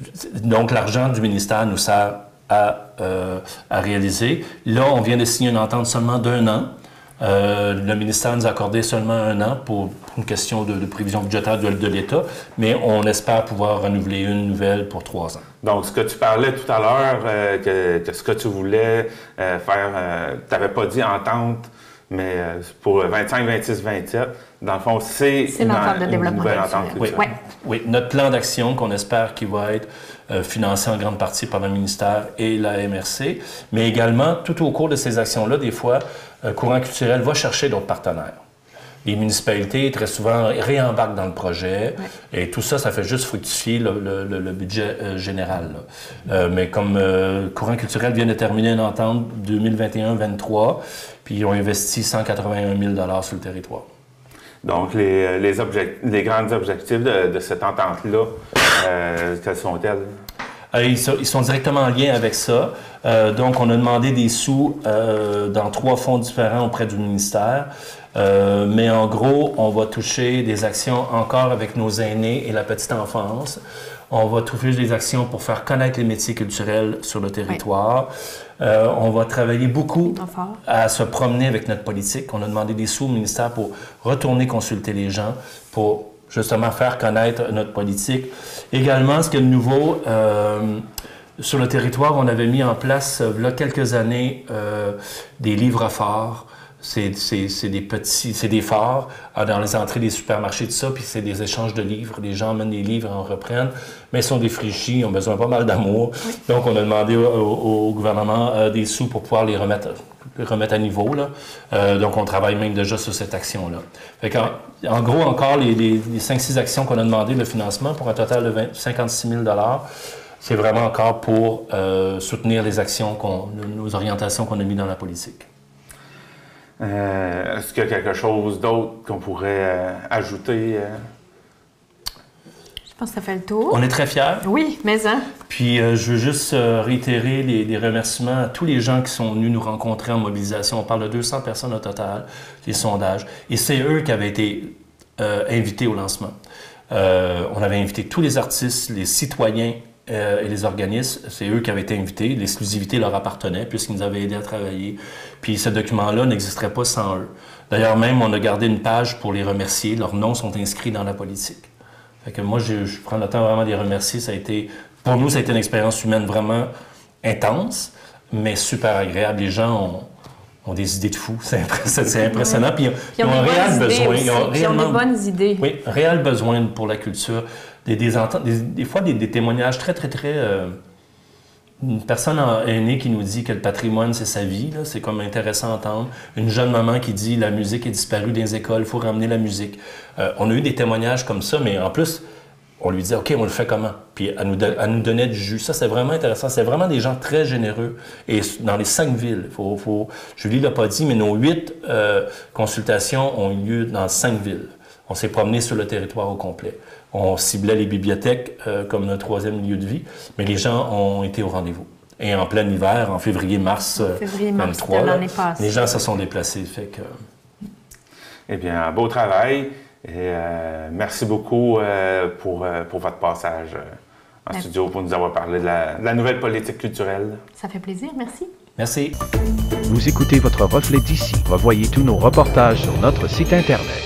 donc l'argent du ministère nous sert à, euh, à réaliser. Là, on vient de signer une entente seulement d'un an. Euh, le ministère nous a accordé seulement un an pour une question de, de prévision budgétaire de, de l'État, mais on espère pouvoir renouveler une nouvelle pour trois ans. Donc, ce que tu parlais tout à l'heure, euh, que, que ce que tu voulais euh, faire, euh, tu n'avais pas dit entente, mais euh, pour vingt-cinq, vingt-six, vingt-sept, dans le fond, c'est C'est une, l'entente de une développement nouvelle culturel. entente Oui, culturelle. oui, notre plan d'action qu'on espère qu'il va être euh, financé en grande partie par le ministère et la M R C, mais également, tout au cours de ces actions-là, des fois, euh, Courant culturel va chercher d'autres partenaires. Les municipalités, très souvent, réembarquent dans le projet, ouais. Et tout ça, ça fait juste fructifier le, le, le budget euh, général. Euh, mais comme euh, Courant culturel vient de terminer une entente deux mille vingt et un vingt-trois, puis ils ont investi cent quatre-vingt-un mille dollars sur le territoire. Donc, les, les, object, les grands objectifs de, de cette entente-là, euh, quels sont-elles? Euh, ils, sont, ils sont directement en lien avec ça. Euh, donc, on a demandé des sous euh, dans trois fonds différents auprès du ministère. Euh, mais en gros, on va toucher des actions encore avec nos aînés et la petite enfance. On va toucher des actions pour faire connaître les métiers culturels sur le territoire. Oui. Euh, on va travailler beaucoup à se promener avec notre politique. On a demandé des sous au ministère pour retourner consulter les gens, pour justement faire connaître notre politique. Également, ce qui est de nouveau, euh, sur le territoire, on avait mis en place, il y a quelques années, euh, des livres forts. C'est, c'est, c'est des petits, c'est des phares dans les entrées des supermarchés, tout ça, puis c'est des échanges de livres. Les gens amènent des livres, en reprennent, mais ils sont défraîchis, ils ont besoin pas mal d'amour. Oui. Donc, on a demandé au, au, au gouvernement euh, des sous pour pouvoir les remettre, les remettre à niveau, là. Euh, donc, on travaille même déjà sur cette action-là. Fait qu'en, en gros, encore, les, les, les cinq six actions qu'on a demandé de financement pour un total de vingt, cinquante-six mille dollars, c'est vraiment encore pour euh, soutenir les actions, qu'on, nos orientations qu'on a mises dans la politique. Euh, est-ce qu'il y a quelque chose d'autre qu'on pourrait euh, ajouter? Euh? Je pense que ça fait le tour. On est très fiers. Oui, mais hein. Puis euh, je veux juste euh, réitérer les, les remerciements à tous les gens qui sont venus nous rencontrer en mobilisation. On parle de deux cents personnes au total, les sondages. Et c'est eux qui avaient été euh, invités au lancement. Euh, on avait invité tous les artistes, les citoyens, Euh, et les organismes, c'est eux qui avaient été invités. L'exclusivité leur appartenait puisqu'ils nous avaient aidés à travailler. Puis ce document-là n'existerait pas sans eux. D'ailleurs, même, on a gardé une page pour les remercier. Leurs noms sont inscrits dans la politique. Fait que moi, je, je prends le temps vraiment de les remercier. Ça a été, pour nous, ça a été une expérience humaine vraiment intense, mais super agréable. Les gens ont, ont des idées de fous. C'est impressionnant. C'est impressionnant. Puis, ils ont, ils ont un réel besoin. Ils ont, réellement, ils ont des bonnes idées. Oui, réel besoin pour la culture. Des, des, des, des fois, des, des témoignages très, très, très... Euh, une personne aînée qui nous dit que le patrimoine, c'est sa vie. Là, c'est comme intéressant à entendre. Une jeune maman qui dit « la musique est disparue des écoles, il faut ramener la musique euh, ». On a eu des témoignages comme ça, mais en plus, on lui disait « OK, on le fait comment ?» Puis elle nous, elle nous donnait du jus. Ça, c'est vraiment intéressant. C'est vraiment des gens très généreux. Et dans les cinq villes, faut, faut, Julie ne l'a pas dit, mais nos huit euh, consultations ont eu lieu dans cinq villes. On s'est promené sur le territoire au complet. On ciblait les bibliothèques euh, comme notre troisième lieu de vie, mais les gens ont été au rendez-vous. Et en plein hiver, en février-mars février, vingt-trois, là, les gens se sont déplacés. Fait que... Eh bien, beau travail. Et euh, merci beaucoup euh, pour, euh, pour votre passage euh, en merci. studio pour nous avoir parlé de la, de la nouvelle politique culturelle. Ça fait plaisir, merci. Merci. Vous écoutez votre reflet d'ici. Revoyez tous nos reportages sur notre site Internet.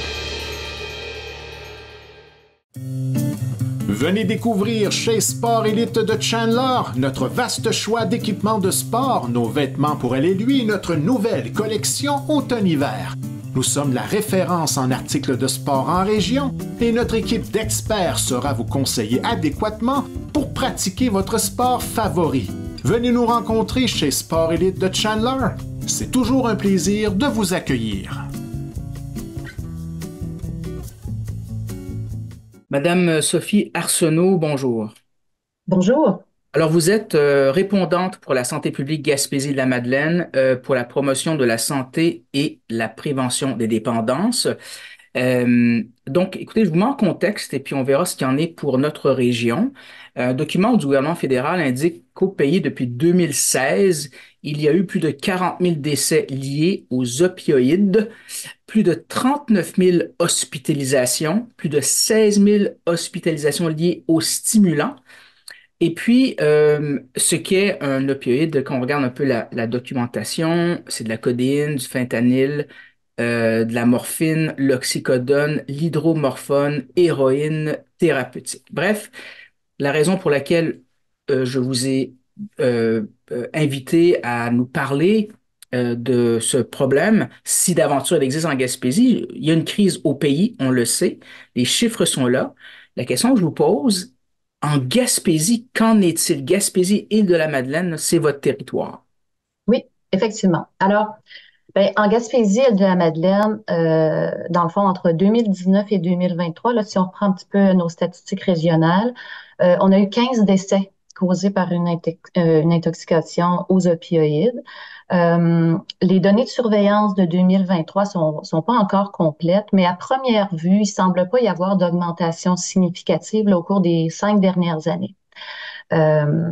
Venez découvrir chez Sport Elite de Chandler notre vaste choix d'équipements de sport, nos vêtements pour elle et lui et notre nouvelle collection automne-hiver. Nous sommes la référence en articles de sport en région et notre équipe d'experts saura vous conseiller adéquatement pour pratiquer votre sport favori. Venez nous rencontrer chez Sport Elite de Chandler. C'est toujours un plaisir de vous accueillir. Madame Sophie Arsenault, bonjour. Bonjour. Alors, vous êtes euh, répondante pour la santé publique Gaspésie-de-la-Madeleine euh, pour la promotion de la santé et la prévention des dépendances. Euh, donc, écoutez, je vous mets en contexte et puis on verra ce qu'il y en est pour notre région. Un document du gouvernement fédéral indique qu'au pays, depuis deux mille seize, il y a eu plus de quarante mille décès liés aux opioïdes, plus de trente-neuf mille hospitalisations, plus de seize mille hospitalisations liées aux stimulants. Et puis, euh, ce qu'est un opioïde, quand on regarde un peu la, la documentation, c'est de la codéine, du fentanyl, euh, de la morphine, l'oxycodone, l'hydromorphone, héroïne thérapeutique. Bref, la raison pour laquelle euh, je vous ai euh, euh, invité à nous parler euh, de ce problème, si d'aventure il existe en Gaspésie, il y a une crise au pays, on le sait, les chiffres sont là. La question que je vous pose, en Gaspésie, qu'en est-il? Gaspésie, Île-de-la-Madeleine, c'est votre territoire. Oui, effectivement. Alors, ben, en Gaspésie, Île-de-la-Madeleine, euh, dans le fond, entre deux mille dix-neuf et deux mille vingt-trois, là, si on reprend un petit peu nos statistiques régionales, euh, on a eu quinze décès causés par une, intox- euh, une intoxication aux opioïdes. Euh, les données de surveillance de deux mille vingt-trois sont, sont pas encore complètes, mais à première vue, il semble pas y avoir d'augmentation significative là, au cours des cinq dernières années. Euh,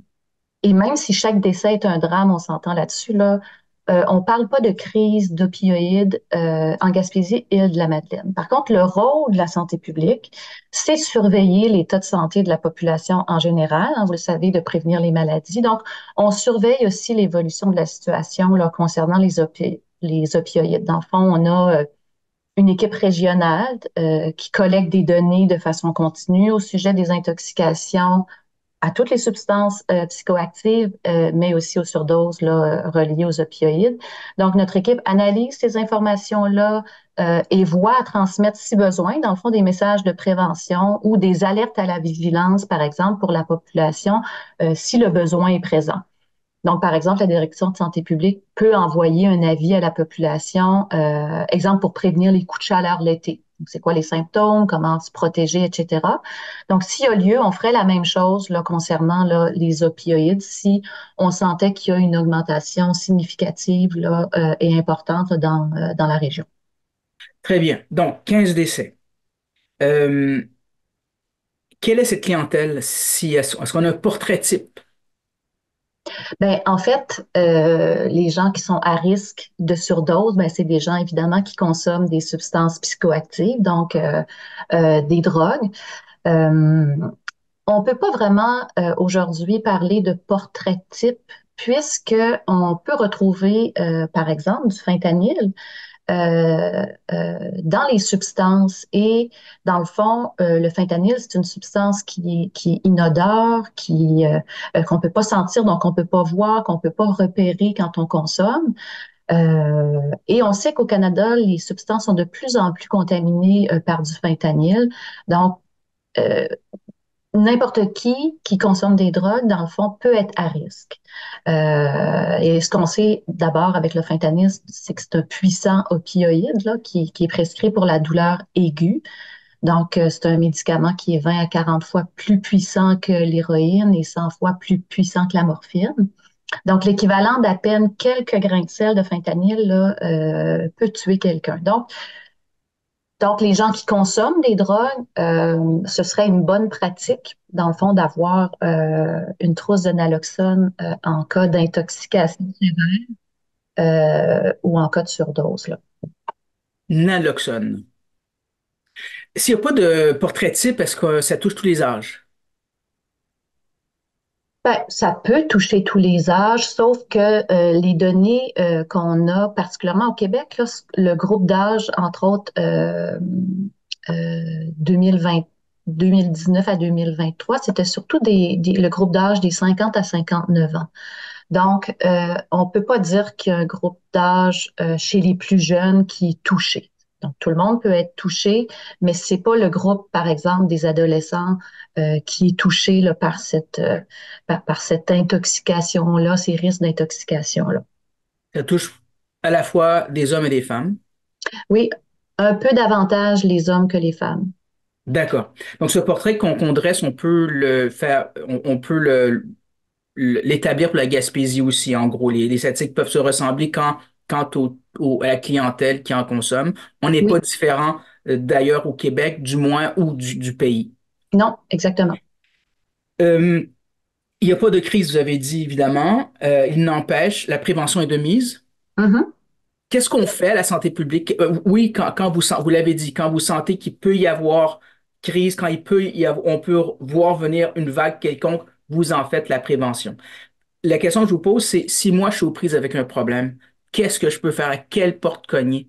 et même si chaque décès est un drame, on s'entend là-dessus, là, euh, on parle pas de crise d'opioïdes euh, en Gaspésie et de la Madeleine. Par contre, le rôle de la santé publique, c'est surveiller l'état de santé de la population en général, hein, vous le savez, de prévenir les maladies. Donc, on surveille aussi l'évolution de la situation là, concernant les, opi les opioïdes. Dans le fond, on a euh, une équipe régionale euh, qui collecte des données de façon continue au sujet des intoxications à toutes les substances euh, psychoactives, euh, mais aussi aux surdoses là, reliées aux opioïdes. Donc, notre équipe analyse ces informations-là euh, et voit à transmettre, si besoin, dans le fond, des messages de prévention ou des alertes à la vigilance, par exemple, pour la population, euh, si le besoin est présent. Donc, par exemple, la Direction de santé publique peut envoyer un avis à la population, euh, exemple pour prévenir les coups de chaleur l'été. C'est quoi les symptômes, comment se protéger, et cetera. Donc, s'il y a lieu, on ferait la même chose là, concernant là, les opioïdes si on sentait qu'il y a une augmentation significative là, euh, et importante là, dans, euh, dans la région. Très bien. Donc, quinze décès. Euh, quelle est cette clientèle? Si, est-ce est-ce qu'on a un portrait type? Ben, en fait, euh, les gens qui sont à risque de surdose, ben, c'est des gens évidemment qui consomment des substances psychoactives, donc euh, euh, des drogues. Euh, on peut pas vraiment euh, aujourd'hui parler de portrait type puisque on peut retrouver, euh, par exemple, du fentanyl euh, euh, dans les substances. Et dans le fond, euh, le fentanyl, c'est une substance qui est, qui est inodore, qui euh, euh, qu'on peut pas sentir, donc on peut pas voir, qu'on peut pas repérer quand on consomme. Euh, et on sait qu'au Canada, les substances sont de plus en plus contaminées euh, par du fentanyl. Donc, euh, n'importe qui qui consomme des drogues, dans le fond, peut être à risque. Euh, et ce qu'on sait d'abord avec le fentanyl, c'est que c'est un puissant opioïde là, qui, qui est prescrit pour la douleur aiguë. Donc, euh, c'est un médicament qui est vingt à quarante fois plus puissant que l'héroïne et cent fois plus puissant que la morphine. Donc, l'équivalent d'à peine quelques grains de sel de fentanyl là, euh, peut tuer quelqu'un. Donc, donc, les gens qui consomment des drogues, euh, ce serait une bonne pratique, dans le fond, d'avoir euh, une trousse de naloxone euh, en cas d'intoxication sévère euh, ou en cas de surdose. Là. Naloxone. S'il n'y a pas de portrait type, est-ce que ça touche tous les âges? Ben, ça peut toucher tous les âges, sauf que euh, les données euh, qu'on a, particulièrement au Québec, là, le groupe d'âge, entre autres, euh, euh, deux mille vingt, deux mille dix-neuf à deux mille vingt-trois, c'était surtout des, des- le groupe d'âge des cinquante à cinquante-neuf ans. Donc, euh, on peut pas dire qu'il y a un groupe d'âge euh, chez les plus jeunes qui est touché. Donc, tout le monde peut être touché, mais c'est pas le groupe, par exemple, des adolescents euh, qui est touché là, par cette euh, par, par cette intoxication-là, ces risques d'intoxication-là. Ça touche à la fois des hommes et des femmes. Oui, un peu davantage les hommes que les femmes. D'accord. Donc, ce portrait qu'on qu'on dresse, on peut le faire, on, on peut le, le- l'établir pour la Gaspésie aussi, en gros. Les, les statistiques peuvent se ressembler quand, quant au, au- à la clientèle qui en consomme. On n'est pas Oui, différent euh, d'ailleurs au Québec, du moins, ou du, du pays. Non, exactement. Euh, il n'y a pas de crise, vous avez dit, évidemment. Euh, il n'empêche, la prévention est de mise. Mm-hmm. Qu'est-ce qu'on fait à la santé publique? Euh, oui, quand, quand vous, vous l'avez dit, quand vous sentez qu'il peut y avoir crise, quand il peut y avoir, on peut voir venir une vague quelconque, vous en faites la prévention. La question que je vous pose, c'est si moi je suis aux prises avec un problème, qu'est-ce que je peux faire? À quelle porte cogner?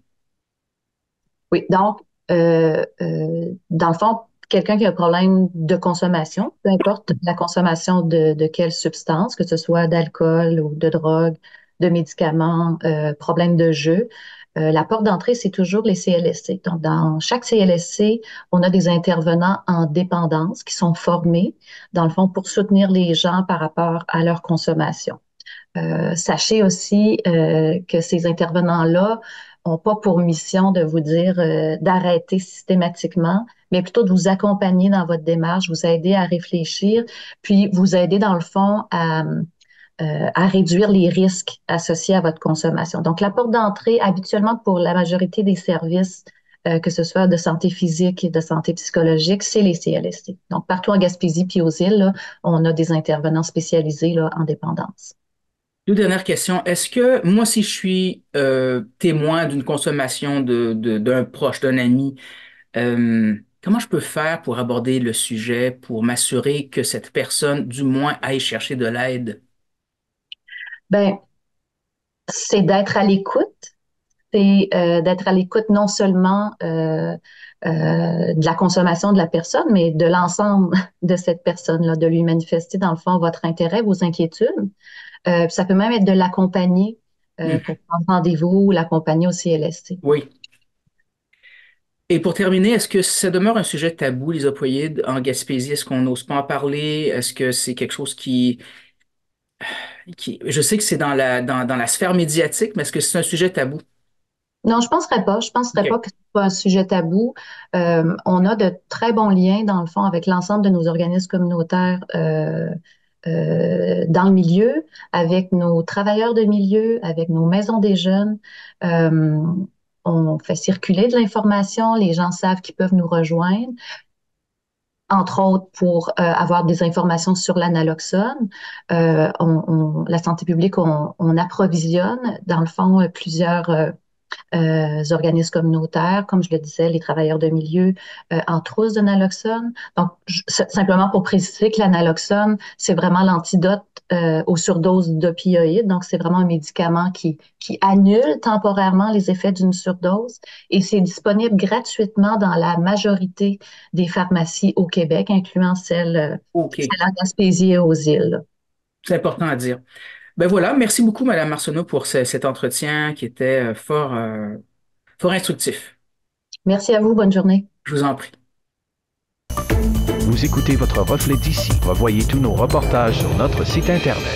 Oui, donc, euh, euh, dans le fond, quelqu'un qui a un problème de consommation, peu importe la consommation de, de quelle substance, que ce soit d'alcool ou de drogue, de médicaments, euh, problème de jeu, euh, la porte d'entrée, c'est toujours les C L S C. Donc, dans chaque C L S C, on a des intervenants en dépendance qui sont formés, dans le fond, pour soutenir les gens par rapport à leur consommation. Euh, sachez aussi euh, que ces intervenants-là n'ont pas pour mission de vous dire euh, d'arrêter systématiquement, mais plutôt de vous accompagner dans votre démarche, vous aider à réfléchir, puis vous aider dans le fond à, euh, à réduire les risques associés à votre consommation. Donc, la porte d'entrée, habituellement pour la majorité des services, euh, que ce soit de santé physique et de santé psychologique, c'est les C L S C. Donc, partout en Gaspésie puis aux îles, là, on a des intervenants spécialisés là, en dépendance. Deux dernières questions. Est-ce que moi, si je suis euh, témoin d'une consommation de, de, d'un proche, d'un ami, euh, comment je peux faire pour aborder le sujet, pour m'assurer que cette personne, du moins, aille chercher de l'aide? Ben, c'est d'être à l'écoute. C'est euh, d'être à l'écoute non seulement euh, euh, de la consommation de la personne, mais de l'ensemble de cette personne-là, de lui manifester, dans le fond, votre intérêt, vos inquiétudes. Euh, ça peut même être de l'accompagner euh, pour prendre rendez-vous ou l'accompagner au C L S C. Oui. Et pour terminer, est-ce que ça demeure un sujet tabou, les opioïdes en Gaspésie? Est-ce qu'on n'ose pas en parler? Est-ce que c'est quelque chose qui, qui... Je sais que c'est dans la, dans, dans la sphère médiatique, mais est-ce que c'est un sujet tabou? Non, je penserais pas. Je penserais Okay. pas que ce soit un sujet tabou. Euh, on a de très bons liens, dans le fond, avec l'ensemble de nos organismes communautaires euh, euh, dans le milieu, avec nos travailleurs de milieu, avec nos maisons des jeunes. Euh, on fait circuler de l'information. Les gens savent qu'ils peuvent nous rejoindre, entre autres pour euh, avoir des informations sur l'analoxone. Euh, on, on, la santé publique, on, on approvisionne, dans le fond, plusieurs... Euh, Euh, organismes communautaires, comme je le disais, les travailleurs de milieu euh, en trousse de naloxone. Donc, je, simplement pour préciser que l'analoxone, c'est vraiment l'antidote euh, aux surdoses d'opioïdes. Donc, c'est vraiment un médicament qui, qui annule temporairement les effets d'une surdose et c'est disponible gratuitement dans la majorité des pharmacies au Québec, incluant celle, okay. celle à Gaspésie et aux îles. C'est important à dire. Ben voilà, merci beaucoup, Madame Marceneau, pour ce, cet entretien qui était fort, euh, fort instructif. Merci à vous, bonne journée. Je vous en prie. Vous écoutez votre reflet d'ici. Revoyez tous nos reportages sur notre site Internet.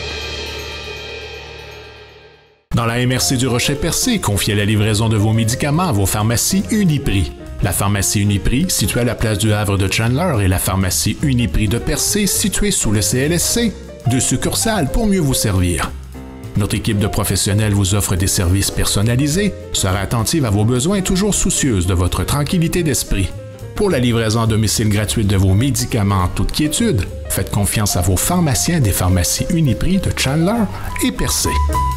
Dans la M R C du Rocher-Percé, confiez la livraison de vos médicaments à vos pharmacies Uniprix. La pharmacie Uniprix, située à la place du Havre de Chandler, et la pharmacie Uniprix de Percé, située sous le C L S C. Deux succursales pour mieux vous servir. Notre équipe de professionnels vous offre des services personnalisés, sera attentive à vos besoins et toujours soucieuse de votre tranquillité d'esprit. Pour la livraison à domicile gratuite de vos médicaments en toute quiétude, faites confiance à vos pharmaciens des pharmacies Uniprix de Chandler et Percé.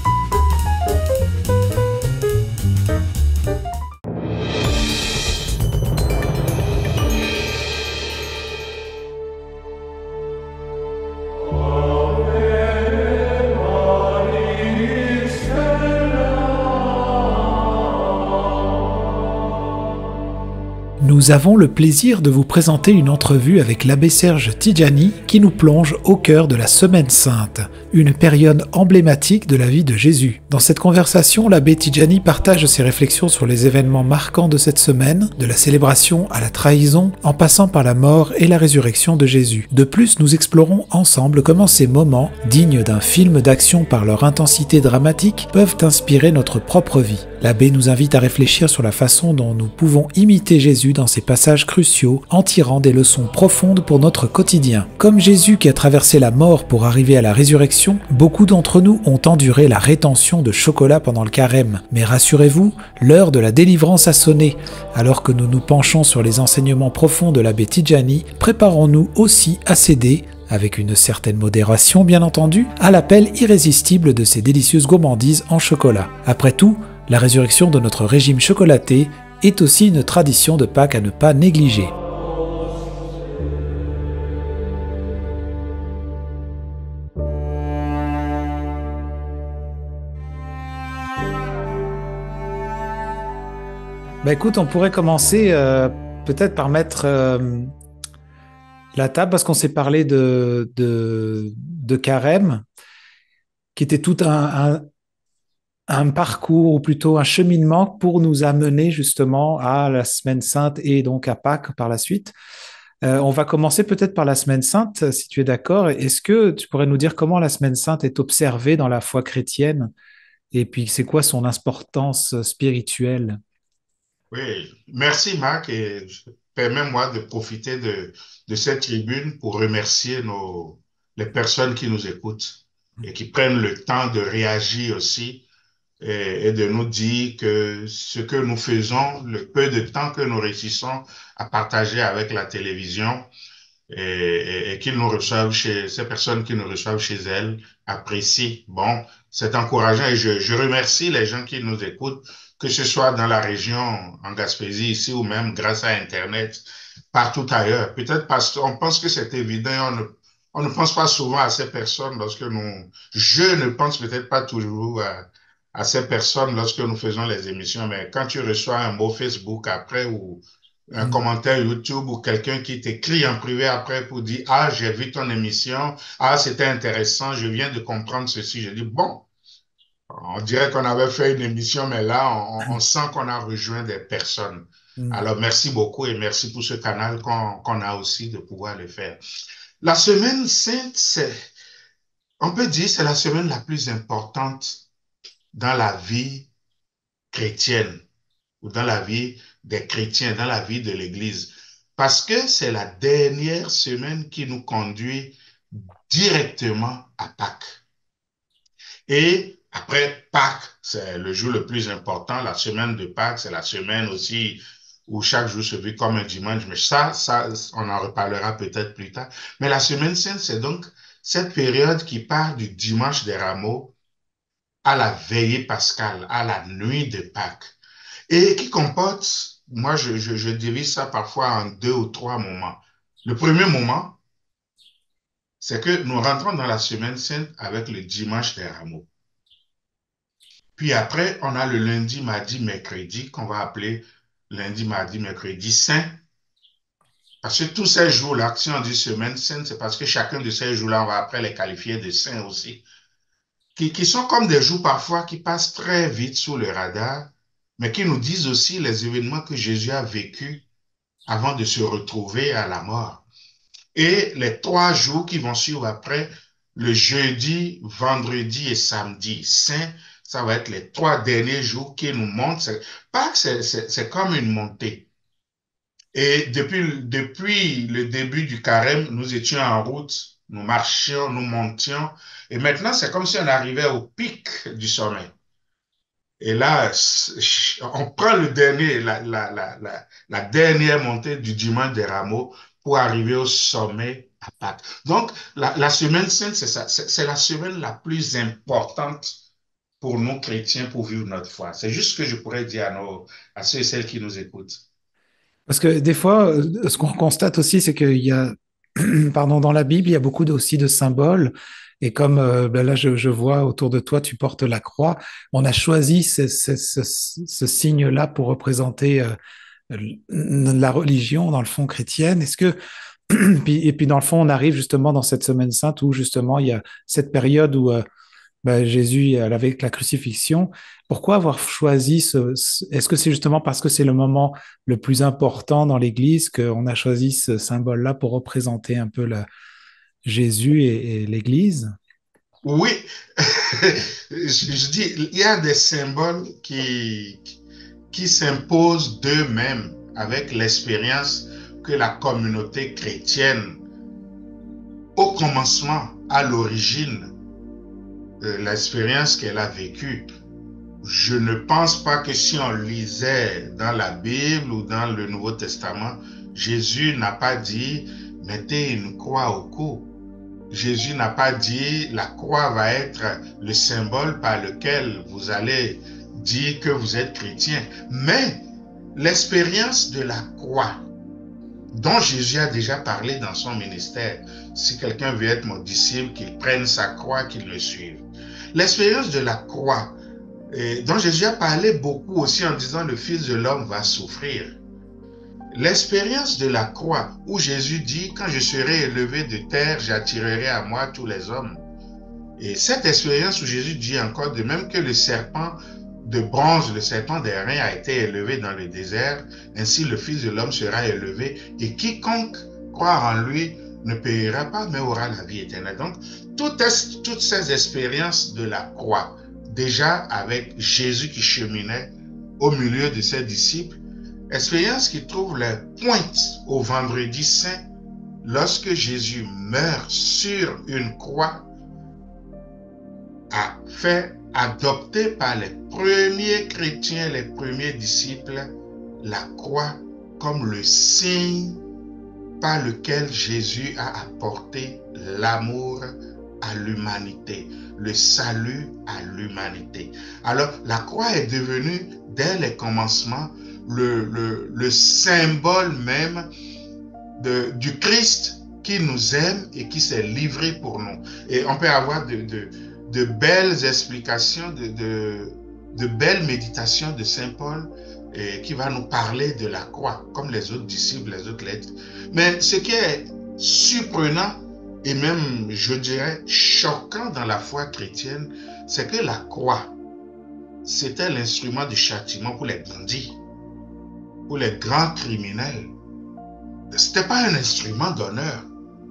Nous avons le plaisir de vous présenter une entrevue avec l'abbé Serge Tidjani qui nous plonge au cœur de la Semaine Sainte, une période emblématique de la vie de Jésus. Dans cette conversation, l'abbé Tidjani partage ses réflexions sur les événements marquants de cette semaine, de la célébration à la trahison, en passant par la mort et la résurrection de Jésus. De plus, nous explorons ensemble comment ces moments, dignes d'un film d'action par leur intensité dramatique, peuvent inspirer notre propre vie. L'abbé nous invite à réfléchir sur la façon dont nous pouvons imiter Jésus dans ces passages cruciaux en tirant des leçons profondes pour notre quotidien. Comme Jésus qui a traversé la mort pour arriver à la résurrection, beaucoup d'entre nous ont enduré la rétention de chocolat pendant le carême. Mais rassurez-vous, l'heure de la délivrance a sonné. Alors que nous nous penchons sur les enseignements profonds de l'abbé Tidjani, préparons-nous aussi à céder, avec une certaine modération bien entendu, à l'appel irrésistible de ces délicieuses gourmandises en chocolat. Après tout, la résurrection de notre régime chocolaté est aussi une tradition de Pâques à ne pas négliger. Ben écoute, on pourrait commencer euh, peut-être par mettre euh, la table, parce qu'on s'est parlé de, de, de carême, qui était tout un, un, un parcours, ou plutôt un cheminement pour nous amener justement à la Semaine Sainte et donc à Pâques par la suite. Euh, on va commencer peut-être par la Semaine Sainte, si tu es d'accord. Est-ce que tu pourrais nous dire comment la Semaine Sainte est observée dans la foi chrétienne, et puis c'est quoi son importance spirituelle? Oui, merci Marc, et permets-moi de profiter de, de cette tribune pour remercier nos, les personnes qui nous écoutent et qui prennent le temps de réagir aussi et, et de nous dire que ce que nous faisons, le peu de temps que nous réussissons à partager avec la télévision et, et, et qu'ils nous reçoivent chez, ces personnes qui nous reçoivent chez elles apprécient. Bon, c'est encourageant et je, je remercie les gens qui nous écoutent, que ce soit dans la région, en Gaspésie, ici, ou même grâce à Internet, partout ailleurs. Peut-être parce qu'on pense que c'est évident, on ne, on ne pense pas souvent à ces personnes lorsque nous... Je ne pense peut-être pas toujours à, à ces personnes lorsque nous faisons les émissions, mais quand tu reçois un mot Facebook après, ou un mmh. commentaire YouTube, ou quelqu'un qui t'écrit en privé après pour dire « Ah, j'ai vu ton émission, ah, c'était intéressant, je viens de comprendre ceci », je dis « Bon ». On dirait qu'on avait fait une émission, mais là, on, on sent qu'on a rejoint des personnes. Mm. Alors, merci beaucoup et merci pour ce canal qu'on qu'on a aussi de pouvoir le faire. La semaine sainte, c'est, on peut dire, c'est la semaine la plus importante dans la vie chrétienne ou dans la vie des chrétiens, dans la vie de l'Église. Parce que c'est la dernière semaine qui nous conduit directement à Pâques. Et après Pâques, c'est le jour le plus important. La semaine de Pâques, c'est la semaine aussi où chaque jour se vit comme un dimanche. Mais ça, ça, on en reparlera peut-être plus tard. Mais la semaine sainte, c'est donc cette période qui part du dimanche des Rameaux à la veillée pascale, à la nuit de Pâques. Et qui comporte, moi, je, je, je divise ça parfois en deux ou trois moments. Le premier moment, c'est que nous rentrons dans la semaine sainte avec le dimanche des Rameaux. Puis après, on a le lundi, mardi, mercredi, qu'on va appeler lundi, mardi, mercredi saint. Parce que tous ces jours-là, si on dit semaine sainte, c'est parce que chacun de ces jours-là, on va après les qualifier de saints aussi. Qui, qui sont comme des jours parfois qui passent très vite sous le radar, mais qui nous disent aussi les événements que Jésus a vécus avant de se retrouver à la mort. Et les trois jours qui vont suivre après, le jeudi, vendredi et samedi saint, ça va être les trois derniers jours qui nous montrent. Pâques, c'est comme une montée. Et depuis, depuis le début du carême, nous étions en route, nous marchions, nous montions. Et maintenant, c'est comme si on arrivait au pic du sommet. Et là, on prend le dernier, la, la, la, la, la dernière montée du dimanche des Rameaux pour arriver au sommet à Pâques. Donc, la, la semaine sainte, c'est ça. C'est la semaine la plus importante pour nous chrétiens pour vivre notre foi. C'est juste ce que je pourrais dire à, nos, à ceux et celles qui nous écoutent. Parce que des fois, ce qu'on constate aussi, c'est qu'il y a, pardon, dans la Bible, il y a beaucoup aussi de symboles. Et comme euh, ben là, je, je vois autour de toi, tu portes la croix. On a choisi ce, ce, ce, ce signe-là pour représenter euh, la religion, dans le fond, chrétienne. Est-ce que puis, et puis, dans le fond, on arrive justement dans cette semaine sainte où justement, il y a cette période où euh, ben, Jésus, avec la crucifixion, pourquoi avoir choisi ce... ce est-ce que c'est justement parce que c'est le moment le plus important dans l'Église qu'on a choisi ce symbole-là pour représenter un peu la, Jésus et, et l'Église? Oui, je, je dis, il y a des symboles qui, qui s'imposent d'eux-mêmes. avec l'expérience que la communauté chrétienne, au commencement, à l'origine, euh, l'expérience qu'elle a vécue. Je ne pense pas que si on lisait dans la Bible ou dans le Nouveau Testament, Jésus n'a pas dit « mettez une croix au cou ». Jésus n'a pas dit « la croix va être le symbole par lequel vous allez dire que vous êtes chrétien ». Mais l'expérience de la croix, dont Jésus a déjà parlé dans son ministère, si quelqu'un veut être mon disciple, qu'il prenne sa croix, qu'il le suive. L'expérience de la croix, et dont Jésus a parlé beaucoup aussi en disant le Fils de l'homme va souffrir. L'expérience de la croix où Jésus dit quand je serai élevé de terre, j'attirerai à moi tous les hommes. Et cette expérience où Jésus dit encore de même que le serpent de bronze, le serpent d'airain a été élevé dans le désert, ainsi le Fils de l'homme sera élevé et quiconque croit en lui ne périra pas mais aura la vie éternelle. Donc toutes, toutes ces expériences de la croix, déjà avec Jésus qui cheminait au milieu de ses disciples, expérience qui trouve la pointe au vendredi saint lorsque Jésus meurt sur une croix, a fait adopter par les premiers chrétiens, les premiers disciples, la croix comme le signe par lequel Jésus a apporté l'amour à l'humanité, le salut à l'humanité. Alors, la croix est devenue, dès les commencements, le, le, le symbole même de, du Christ qui nous aime et qui s'est livré pour nous. Et on peut avoir de, de, de belles explications, de, de, de belles méditations de Saint Paul et qui va nous parler de la croix, comme les autres disciples, les autres lettres. Mais ce qui est surprenant et même, je dirais, choquant dans la foi chrétienne, c'est que la croix, c'était l'instrument de châtiment pour les bandits, pour les grands criminels. Ce n'était pas un instrument d'honneur.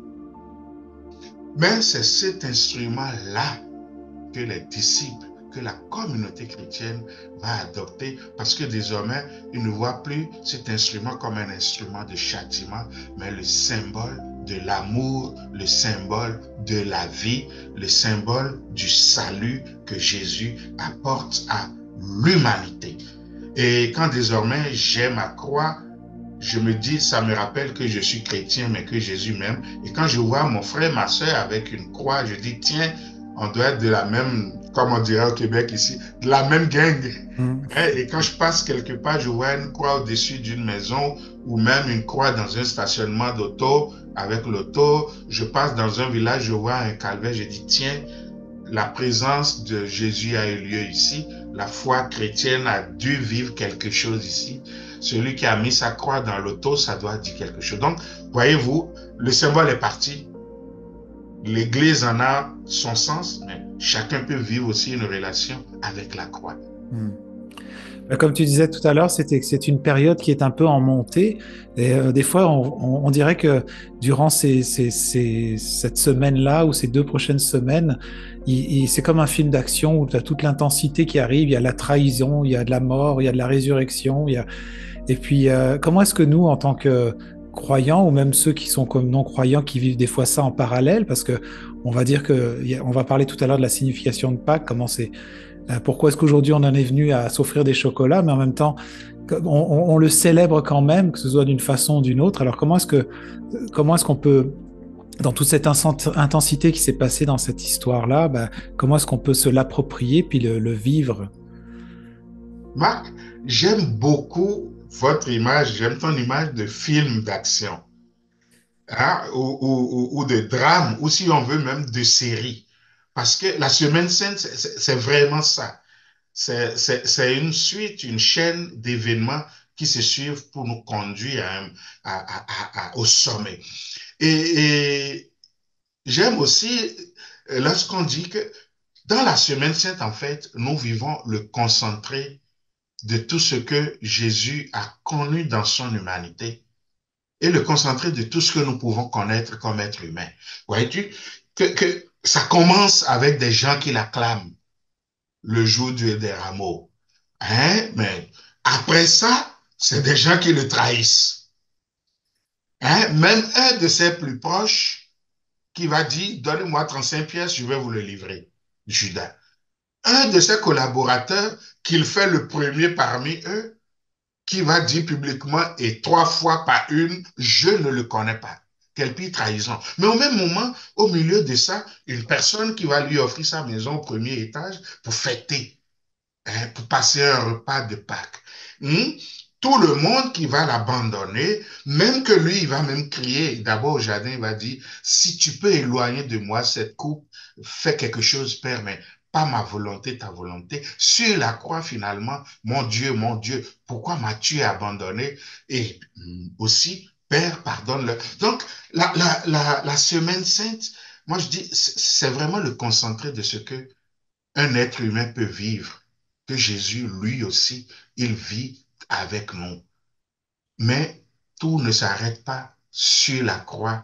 Mais c'est cet instrument-là que les disciples, que la communauté chrétienne va adopter parce que désormais, ils ne voient plus cet instrument comme un instrument de châtiment, mais le symbole de l'amour, le symbole de la vie, le symbole du salut que Jésus apporte à l'humanité. Et quand désormais j'ai ma croix, je me dis, ça me rappelle que je suis chrétien, mais que Jésus m'aime. Et quand je vois mon frère, ma soeur avec une croix, je dis, tiens, on doit être de la même, comme on dirait au Québec ici, de la même gang. Mm. Et quand je passe quelque part, je vois une croix au-dessus d'une maison ou même une croix dans un stationnement d'auto. Avec l'auto, je passe dans un village, je vois un calvaire, je dis, tiens, la présence de Jésus a eu lieu ici. La foi chrétienne a dû vivre quelque chose ici. Celui qui a mis sa croix dans l'auto, ça doit dire quelque chose. Donc, voyez-vous, le symbole est parti. L'Église en a son sens, mais chacun peut vivre aussi une relation avec la croix. Hmm. Comme tu disais tout à l'heure, c'était, c'est une période qui est un peu en montée. Et euh, des fois, on, on, on dirait que durant ces, ces, ces, cette semaine-là ou ces deux prochaines semaines, il, il, c'est comme un film d'action où tu as toute l'intensité qui arrive. Il y a la trahison, il y a de la mort, il y a de la résurrection. Il y a... Et puis, euh, comment est-ce que nous, en tant que croyants, ou même ceux qui sont comme non-croyants, qui vivent des fois ça en parallèle, parce que on va dire que, on va parler tout à l'heure de la signification de Pâques, comment c'est... Pourquoi est-ce qu'aujourd'hui on en est venu à s'offrir des chocolats, mais en même temps on, on, on le célèbre quand même, que ce soit d'une façon ou d'une autre. Alors comment est-ce que comment est-ce qu'on peut, dans toute cette intensité qui s'est passée dans cette histoire-là, ben, comment est-ce qu'on peut se l'approprier puis le, le vivre? Marc, j'aime beaucoup votre image, j'aime ton image de film d'action, hein, ou, ou, ou de drame, ou si on veut même de série. Parce que la Semaine Sainte, c'est vraiment ça. C'est une suite, une chaîne d'événements qui se suivent pour nous conduire à, à, à, à, au sommet. Et, et j'aime aussi lorsqu'on dit que dans la Semaine Sainte, en fait, nous vivons le concentré de tout ce que Jésus a connu dans son humanité et le concentré de tout ce que nous pouvons connaître comme être humain. Voyez-tu que, que ça commence avec des gens qui l'acclament le jour du des rameaux. Hein? Mais après ça, c'est des gens qui le trahissent. Hein? Même un de ses plus proches qui va dire, donnez-moi trente-cinq pièces, je vais vous le livrer. Judas. Un de ses collaborateurs, qu'il fait le premier parmi eux, qui va dire publiquement et trois fois par une, je ne le connais pas. Quelle pire trahison. Mais au même moment, au milieu de ça, une personne qui va lui offrir sa maison au premier étage pour fêter, hein, pour passer un repas de Pâques. Hmm? Tout le monde qui va l'abandonner, même que lui, il va même crier. D'abord au jardin, il va dire, si tu peux éloigner de moi cette coupe, fais quelque chose, Père, mais pas ma volonté, ta volonté. Sur la croix, finalement, mon Dieu, mon Dieu, pourquoi m'as-tu abandonné? Et aussi, Père, pardonne-le. Donc, la, la, la, la semaine sainte, moi je dis, c'est vraiment le concentré de ce que un être humain peut vivre, que Jésus, lui aussi, il vit avec nous. Mais tout ne s'arrête pas sur la croix.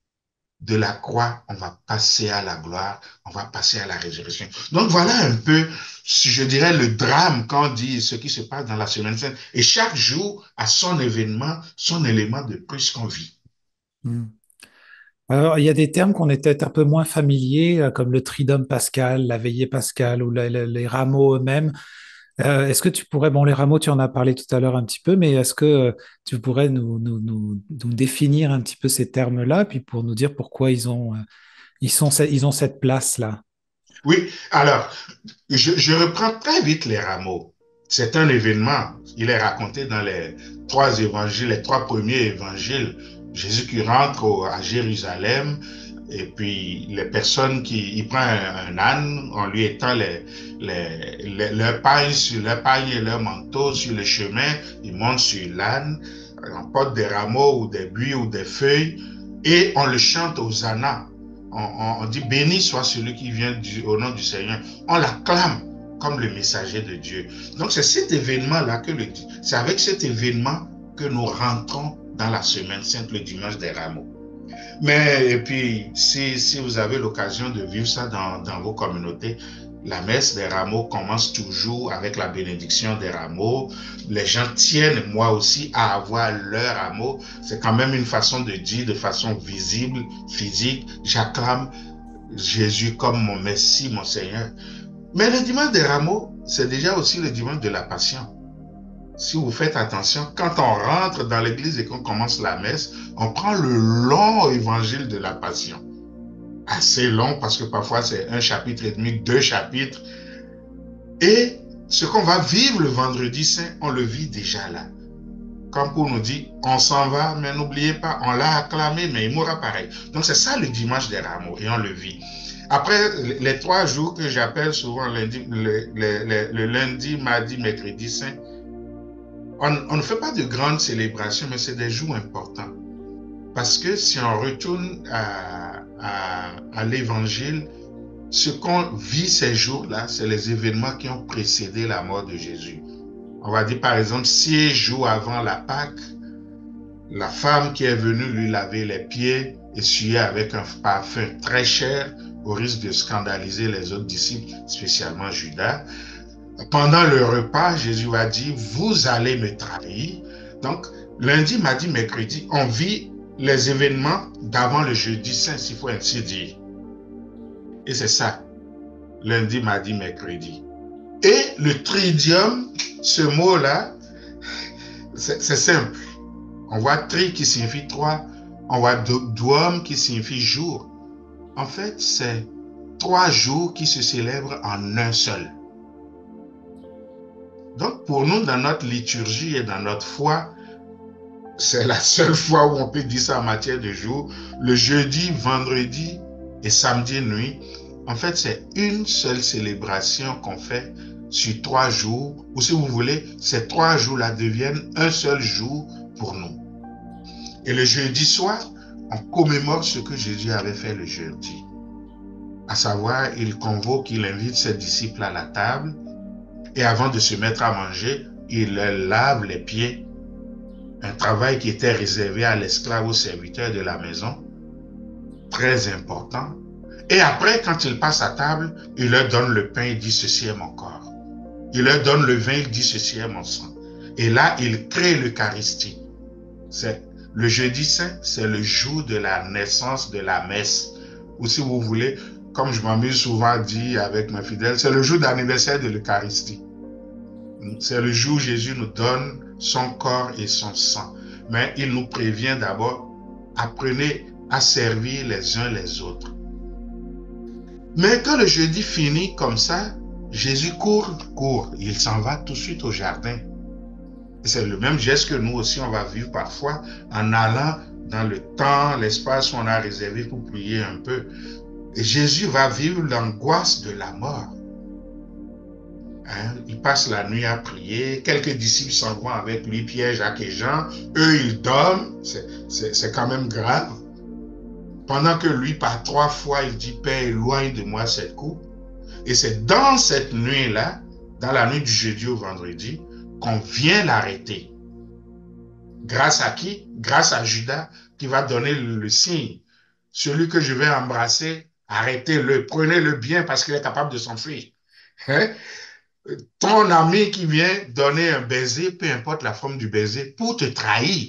De la croix, on va passer à la gloire, on va passer à la résurrection. Donc voilà un peu, si je dirais, le drame quand on dit ce qui se passe dans la semaine sainte. Et chaque jour a son événement, son élément de plus qu'on vit. Mmh. Alors, il y a des termes qu'on est peut-être un peu moins familiers, comme le triduum pascal, la veillée pascale ou la, la, les rameaux eux-mêmes. Euh, est-ce que tu pourrais, bon, les rameaux, tu en as parlé tout à l'heure un petit peu, mais est-ce que euh, tu pourrais nous, nous, nous, nous définir un petit peu ces termes-là, puis pour nous dire pourquoi ils ont, euh, ils sont, ils ont cette place-là? Oui, alors, je, je reprends très vite les rameaux. C'est un événement. Il est raconté dans les trois évangiles, les trois premiers évangiles. Jésus qui rentre au, à Jérusalem, et puis les personnes qui, il prend un, un âne, on lui étend les, les, les, leur paille sur leur paille et leur manteau sur le chemin, il monte sur l'âne, on porte des rameaux ou des buis ou des feuilles, et on le chante aux Hosanna. On, on, on dit béni soit celui qui vient du, au nom du Seigneur. On l'acclame comme le messager de Dieu. Donc c'est cet événement-là que le, c'est avec cet événement que nous rentrons dans la semaine sainte, le dimanche des rameaux. Mais, et puis, si, si vous avez l'occasion de vivre ça dans, dans vos communautés, la messe des rameaux commence toujours avec la bénédiction des rameaux. Les gens tiennent, moi aussi, à avoir leur rameau. C'est quand même une façon de dire, de façon visible, physique, j'acclame Jésus comme mon Messie, mon Seigneur. Mais le dimanche des rameaux, c'est déjà aussi le dimanche de la Passion. Si vous faites attention, quand on rentre dans l'église et qu'on commence la messe, on prend le long évangile de la Passion. Assez long parce que parfois c'est un chapitre et demi, deux chapitres. Et ce qu'on va vivre le vendredi saint, on le vit déjà là. Comme pour nous dire, on s'en va, mais n'oubliez pas, on l'a acclamé, mais il mourra pareil. Donc c'est ça le dimanche des rameaux et on le vit. Après les trois jours que j'appelle souvent lundi, le, le, le, le lundi, mardi, mercredi saint, On, on ne fait pas de grandes célébrations, mais c'est des jours importants. Parce que si on retourne à, à, à l'évangile, ce qu'on vit ces jours-là, c'est les événements qui ont précédé la mort de Jésus. On va dire par exemple, six jours avant la Pâque, la femme qui est venue lui laver les pieds, essuyée avec un parfum très cher, au risque de scandaliser les autres disciples, spécialement Judas. Pendant le repas, Jésus va dire, vous allez me trahir. Donc, lundi, mardi, mercredi, on vit les événements d'avant le jeudi saint, s'il faut ainsi dire. Et c'est ça, lundi, mardi, mercredi. Et le tridium, ce mot-là, c'est simple. On voit tri qui signifie trois, on voit duum qui signifie jour. En fait, c'est trois jours qui se célèbrent en un seul. Donc, pour nous, dans notre liturgie et dans notre foi, c'est la seule fois où on peut dire ça en matière de jour. Le jeudi, vendredi et samedi nuit, en fait, c'est une seule célébration qu'on fait sur trois jours. Ou si vous voulez, ces trois jours-là deviennent un seul jour pour nous. Et le jeudi soir, on commémore ce que Jésus avait fait le jeudi. À savoir, il convoque, il invite ses disciples à la table. Et avant de se mettre à manger, il leur lave les pieds. Un travail qui était réservé à l'esclave, au serviteur de la maison. Très important. Et après, quand il passe à table, il leur donne le pain, il dit ceci est mon corps. Il leur donne le vin, il dit ceci est mon sang. Et là, il crée l'Eucharistie. Le jeudi saint, c'est le jour de la naissance de la messe. Ou si vous voulez, comme je m'amuse souvent à dire avec mes fidèles, c'est le jour d'anniversaire de l'Eucharistie. C'est le jour où Jésus nous donne son corps et son sang. Mais il nous prévient d'abord, apprenez à servir les uns les autres. Mais quand le jeudi finit comme ça, Jésus court, court. Il s'en va tout de suite au jardin. C'est le même geste que nous aussi, on va vivre parfois en allant dans le temps, l'espace où on a réservé pour prier un peu. Et Jésus va vivre l'angoisse de la mort. Hein? Il passe la nuit à prier. Quelques disciples s'en vont avec lui, Pierre, Jacques et Jean. Eux, ils dorment. C'est quand même grave. Pendant que lui, par trois fois, il dit, Père, éloigne de moi cette coupe. Et c'est dans cette nuit-là, dans la nuit du jeudi au vendredi, qu'on vient l'arrêter. Grâce à qui? Grâce à Judas qui va donner le, le signe. Celui que je vais embrasser, arrêtez-le, prenez-le bien parce qu'il est capable de s'enfuir. Hein? Ton ami qui vient donner un baiser, peu importe la forme du baiser, pour te trahir.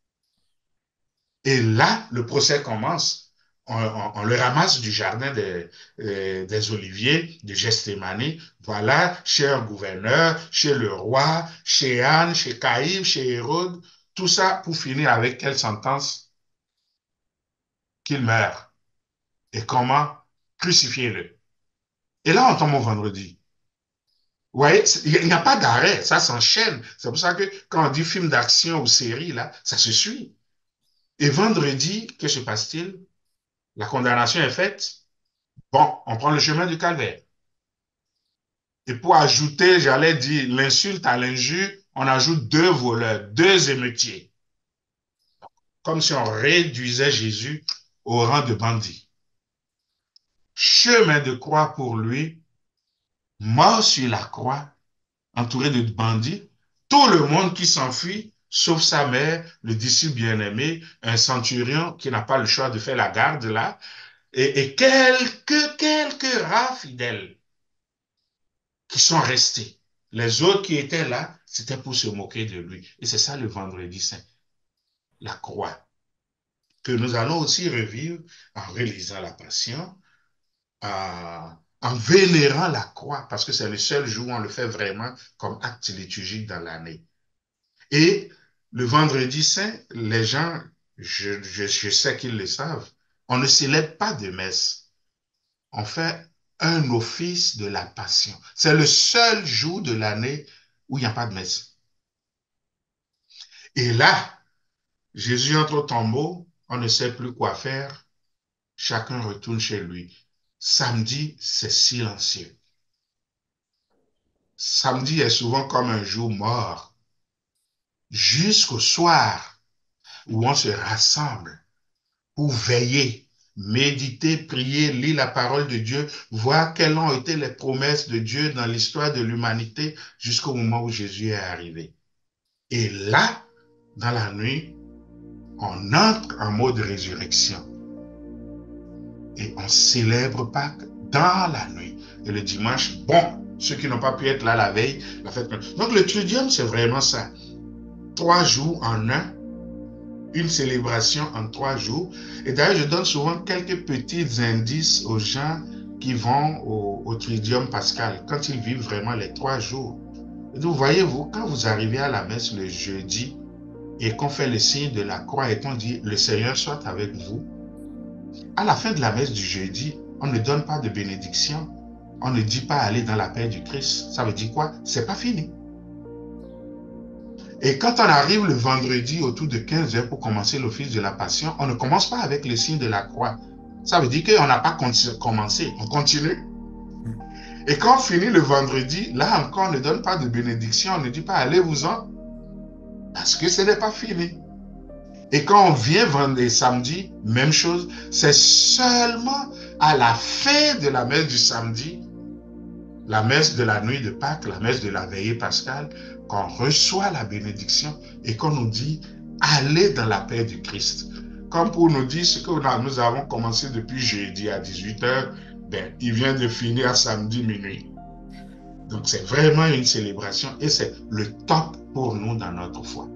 Et là, le procès commence. On, on, on le ramasse du jardin des, euh, des Oliviers, de Gethsémani. Voilà, chez un gouverneur, chez le roi, chez Anne, chez Caïphe, chez Hérode. Tout ça pour finir avec quelle sentence? Qu'il meurt. Et comment? Crucifiez-le. Et là, on tombe au vendredi. Vous voyez, il n'y a pas d'arrêt, ça s'enchaîne. C'est pour ça que quand on dit film d'action ou série, là, ça se suit. Et vendredi, que se passe-t-il? La condamnation est faite. Bon, on prend le chemin du calvaire. Et pour ajouter, j'allais dire, l'insulte à l'injure, on ajoute deux voleurs, deux émeutiers. Comme si on réduisait Jésus au rang de bandit. Chemin de croix pour lui, mort sur la croix, entouré de bandits, tout le monde qui s'enfuit, sauf sa mère, le disciple bien-aimé, un centurion qui n'a pas le choix de faire la garde là, et, et quelques, quelques rares fidèles qui sont restés. Les autres qui étaient là, c'était pour se moquer de lui. Et c'est ça le vendredi saint, la croix, que nous allons aussi revivre en relisant la Passion, en, en vénérant la croix, parce que c'est le seul jour où on le fait vraiment comme acte liturgique dans l'année. Et le vendredi saint, les gens, je, je, je sais qu'ils le savent, on ne célèbre pas de messe. On fait un office de la Passion. C'est le seul jour de l'année où il n'y a pas de messe. Et là, Jésus entre au tombeau, on ne sait plus quoi faire. Chacun retourne chez lui. Samedi, c'est silencieux. Samedi est souvent comme un jour mort. Jusqu'au soir où on se rassemble pour veiller, méditer, prier, lire la parole de Dieu, voir quelles ont été les promesses de Dieu dans l'histoire de l'humanité jusqu'au moment où Jésus est arrivé. Et là, dans la nuit, on entre en mode résurrection. Et on célèbre Pâques dans la nuit. Et le dimanche, bon, ceux qui n'ont pas pu être là la veille, la fête. Donc le Triduum, c'est vraiment ça. Trois jours en un, une célébration en trois jours. Et d'ailleurs, je donne souvent quelques petits indices aux gens qui vont au, au Triduum pascal, quand ils vivent vraiment les trois jours. Et donc, voyez-vous, quand vous arrivez à la messe le jeudi et qu'on fait le signe de la croix et qu'on dit « Le Seigneur soit avec vous », à la fin de la messe du jeudi, on ne donne pas de bénédiction. On ne dit pas « Aller dans la paix du Christ ». Ça veut dire quoi? C'est pas fini. Et quand on arrive le vendredi autour de quinze heures pour commencer l'office de la Passion, on ne commence pas avec le signe de la croix. Ça veut dire qu'on n'a pas commencé, on continue. Et quand on finit le vendredi, là encore, on ne donne pas de bénédiction, on ne dit pas « Allez-vous-en », parce que ce n'est pas fini. Et quand on vient vendredi samedi, même chose, c'est seulement à la fin de la messe du samedi, la messe de la nuit de Pâques, la messe de la veillée pascale, qu'on reçoit la bénédiction et qu'on nous dit « Allez dans la paix du Christ ». Comme pour nous dire ce que nous avons commencé depuis jeudi à dix-huit heures, ben, il vient de finir à samedi minuit. Donc c'est vraiment une célébration et c'est le top pour nous dans notre foi.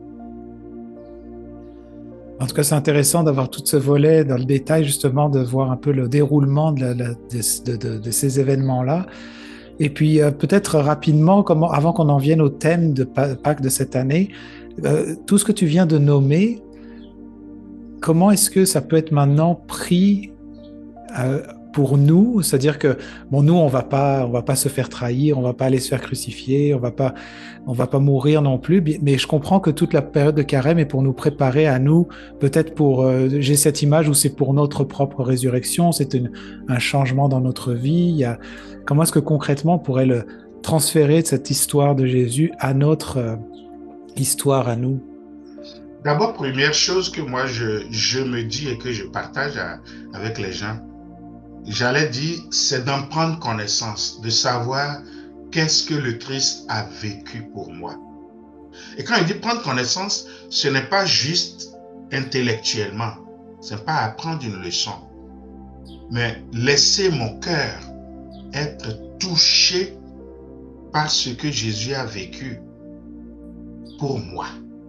En tout cas, c'est intéressant d'avoir tout ce volet dans le détail, justement, de voir un peu le déroulement de, la, de, de, de, de ces événements-là. Et puis, euh, peut-être rapidement, comment, avant qu'on en vienne au thème de Pâques de cette année, euh, tout ce que tu viens de nommer, comment est-ce que ça peut être maintenant pris euh, pour nous? C'est-à-dire que, bon, nous, on va pas, on va pas se faire trahir, on va pas aller se faire crucifier, on va pas, on va pas mourir non plus. Mais je comprends que toute la période de carême est pour nous préparer à nous, peut-être pour, euh, j'ai cette image où c'est pour notre propre résurrection, c'est une, un changement dans notre vie. Il y a, comment est-ce que concrètement on pourrait le transférer de cette histoire de Jésus à notre euh, histoire à nous? D'abord, première chose que moi je, je me dis et que je partage à, avec les gens, j'allais dire, c'est d'en prendre connaissance, de savoir qu'est-ce que le Christ a vécu pour moi. Et quand il dit prendre connaissance, ce n'est pas juste intellectuellement, ce n'est pas apprendre une leçon, mais laisser mon cœur être touché par ce que Jésus a vécu pour moi,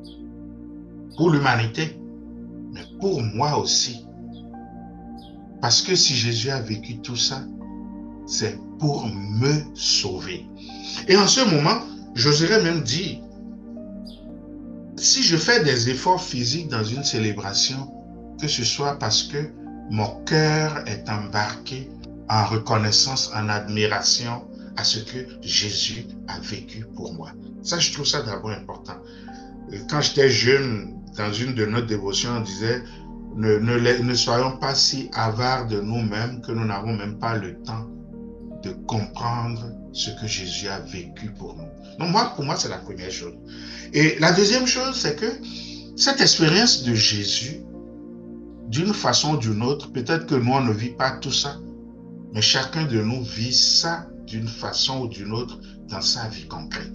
pour l'humanité, mais pour moi aussi. Parce que si Jésus a vécu tout ça, c'est pour me sauver. Et en ce moment, j'oserais même dire, si je fais des efforts physiques dans une célébration, que ce soit parce que mon cœur est embarqué en reconnaissance, en admiration à ce que Jésus a vécu pour moi. Ça, je trouve ça d'abord important. Quand j'étais jeune, dans une de nos dévotions, on disait ne, ne, ne soyons pas si avares de nous-mêmes que nous n'avons même pas le temps de comprendre ce que Jésus a vécu pour nous. Donc moi, pour moi, c'est la première chose. Et la deuxième chose, c'est que cette expérience de Jésus, d'une façon ou d'une autre, peut-être que nous, on ne vit pas tout ça, mais chacun de nous vit ça d'une façon ou d'une autre dans sa vie concrète.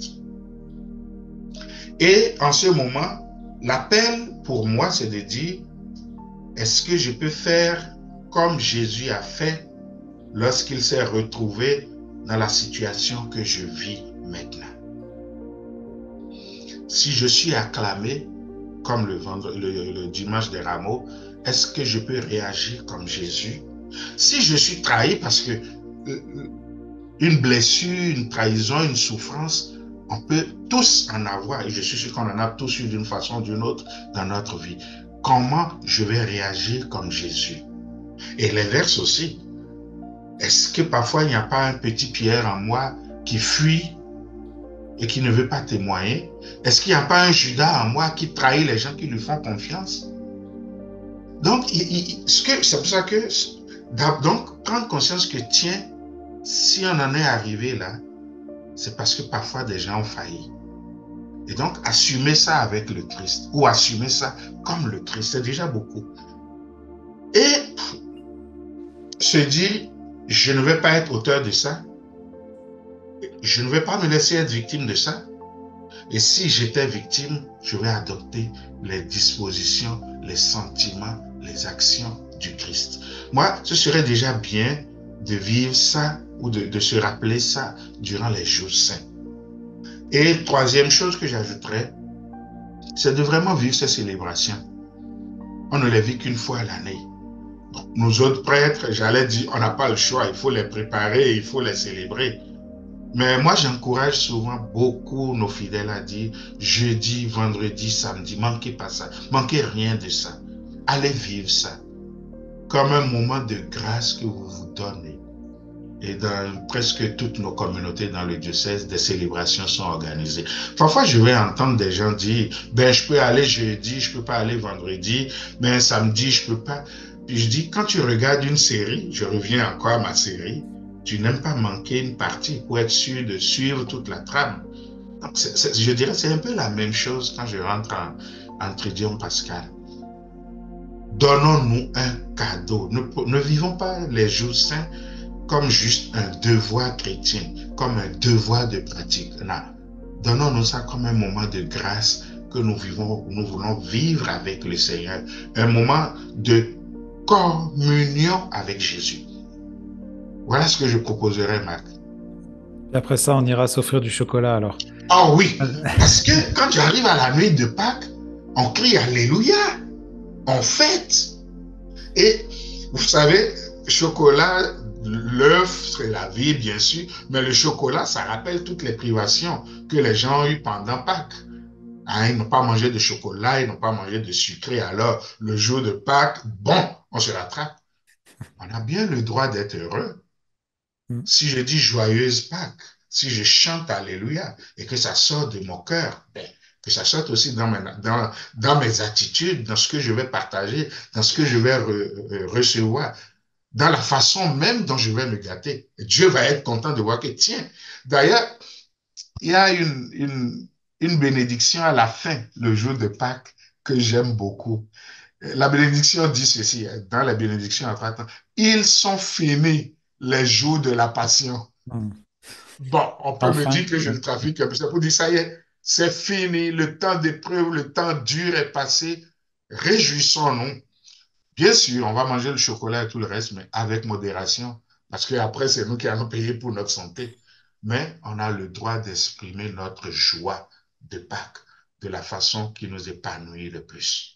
Et en ce moment, l'appel pour moi, c'est de dire, est-ce que je peux faire comme Jésus a fait lorsqu'il s'est retrouvé dans la situation que je vis maintenant? Si je suis acclamé, comme le, vendredi, le, le dimanche des Rameaux, est-ce que je peux réagir comme Jésus? Si je suis trahi parce que euh, une blessure, une trahison, une souffrance, on peut tous en avoir, et je suis sûr qu'on en a tous eu d'une façon ou d'une autre dans notre vie. Comment je vais réagir comme Jésus? Et l'inverse aussi. Est-ce que parfois il n'y a pas un petit Pierre en moi qui fuit et qui ne veut pas témoigner? Est-ce qu'il n'y a pas un Judas en moi qui trahit les gens qui lui font confiance? Donc, il, il, c'est pour ça que, donc, prendre conscience que, tiens, si on en est arrivé là, c'est parce que parfois des gens ont failli. Et donc, assumer ça avec le Christ, ou assumer ça comme le Christ, c'est déjà beaucoup. Et se dire, je ne vais pas être auteur de ça, je ne vais pas me laisser être victime de ça, et si j'étais victime, je vais adopter les dispositions, les sentiments, les actions du Christ. Moi, ce serait déjà bien de vivre ça ou de, de se rappeler ça durant les jours saints. Et troisième chose que j'ajouterais, c'est de vraiment vivre ces célébrations. On ne les vit qu'une fois à l'année. Nous autres prêtres, j'allais dire, on n'a pas le choix, il faut les préparer, il faut les célébrer. Mais moi, j'encourage souvent beaucoup nos fidèles à dire, jeudi, vendredi, samedi, manquez pas ça, manquez rien de ça. Allez vivre ça comme un moment de grâce que vous vous donnez. Et dans presque toutes nos communautés dans le diocèse, des célébrations sont organisées. Parfois, je vais entendre des gens dire, ben, je peux aller jeudi, je peux pas aller vendredi, ben, samedi, je peux pas. Puis je dis, quand tu regardes une série, je reviens encore à ma série, tu n'aimes pas manquer une partie pour être sûr de suivre toute la trame. Donc, c'est, c'est, je dirais, c'est un peu la même chose quand je rentre en, en Tridium pascal. Donnons-nous un cadeau. Ne, ne vivons pas les jours saints comme juste un devoir chrétien, comme un devoir de pratique. Non. Donnons-nous ça comme un moment de grâce que nous vivons, nous voulons vivre avec le Seigneur. Un moment de communion avec Jésus. Voilà ce que je proposerais, Marc. Et après ça, on ira s'offrir du chocolat alors. Ah oui, parce que quand j'arrive à la nuit de Pâques, on crie Alléluia, on fête. Et vous savez, chocolat, l'œuf, c'est la vie, bien sûr, mais le chocolat, ça rappelle toutes les privations que les gens ont eues pendant Pâques. Hein, ils n'ont pas mangé de chocolat, ils n'ont pas mangé de sucré. Alors, le jour de Pâques, bon, on se rattrape. On a bien le droit d'être heureux. Mm. Si je dis joyeuse Pâques, si je chante Alléluia et que ça sort de mon cœur, ben, que ça sorte aussi dans mes, dans, dans mes attitudes, dans ce que je vais partager, dans ce que je vais re, recevoir, dans la façon même dont je vais me gâter. Et Dieu va être content de voir que, tiens, d'ailleurs, il y a une, une, une bénédiction à la fin, le jour de Pâques, que j'aime beaucoup. La bénédiction dit ceci, dans la bénédiction à temps, ils sont finis les jours de la passion. Mmh. Bon, on peut enfin, me dire que je ne trafique que ça pour dire ça y est, c'est fini, le temps d'épreuve, le temps dur est passé, réjouissons-nous. Bien sûr, on va manger le chocolat et tout le reste, mais avec modération, parce qu'après, c'est nous qui allons payer pour notre santé. Mais on a le droit d'exprimer notre joie de Pâques de la façon qui nous épanouit le plus.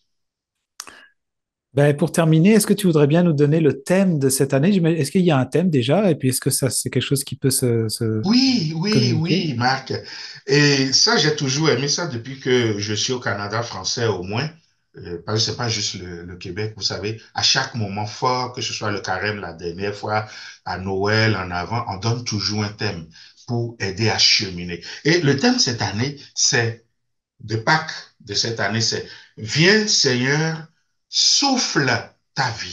Ben, pour terminer, est-ce que tu voudrais bien nous donner le thème de cette année? Est-ce qu'il y a un thème déjà? Et puis, est-ce que ça, c'est quelque chose qui peut se... se oui, oui, oui, Marc. Et ça, j'ai toujours aimé ça depuis que je suis au Canada français au moins. Euh, parce que c'est pas juste le, le Québec, vous savez. À chaque moment fort, que ce soit le carême la dernière fois, à Noël, en avant, on donne toujours un thème pour aider à cheminer. Et le thème cette année, c'est, de Pâques de cette année, c'est « Viens Seigneur, souffle ta vie ».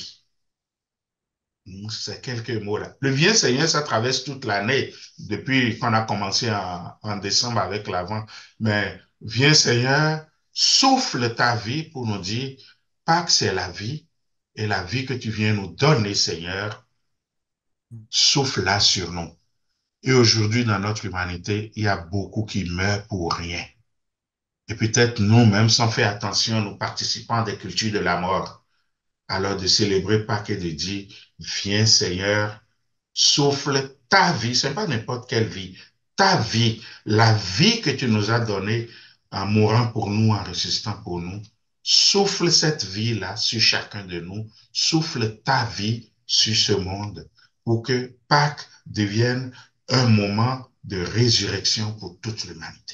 C'est quelques mots là. Le Viens Seigneur, ça traverse toute l'année, depuis qu'on a commencé en, en décembre avec l'Avent. Mais Viens Seigneur, souffle ta vie pour nous dire, Pâques c'est la vie, et la vie que tu viens nous donner, Seigneur, souffle-la sur nous. Et aujourd'hui, dans notre humanité, il y a beaucoup qui meurent pour rien. Et peut-être nous-mêmes, sans faire attention, nous participons à des cultures de la mort. Alors de célébrer Pâques et de dire, viens Seigneur, souffle ta vie, c'est pas n'importe quelle vie, ta vie, la vie que tu nous as donnée en mourant pour nous, en ressuscitant pour nous, souffle cette vie-là sur chacun de nous, souffle ta vie sur ce monde pour que Pâques devienne un moment de résurrection pour toute l'humanité.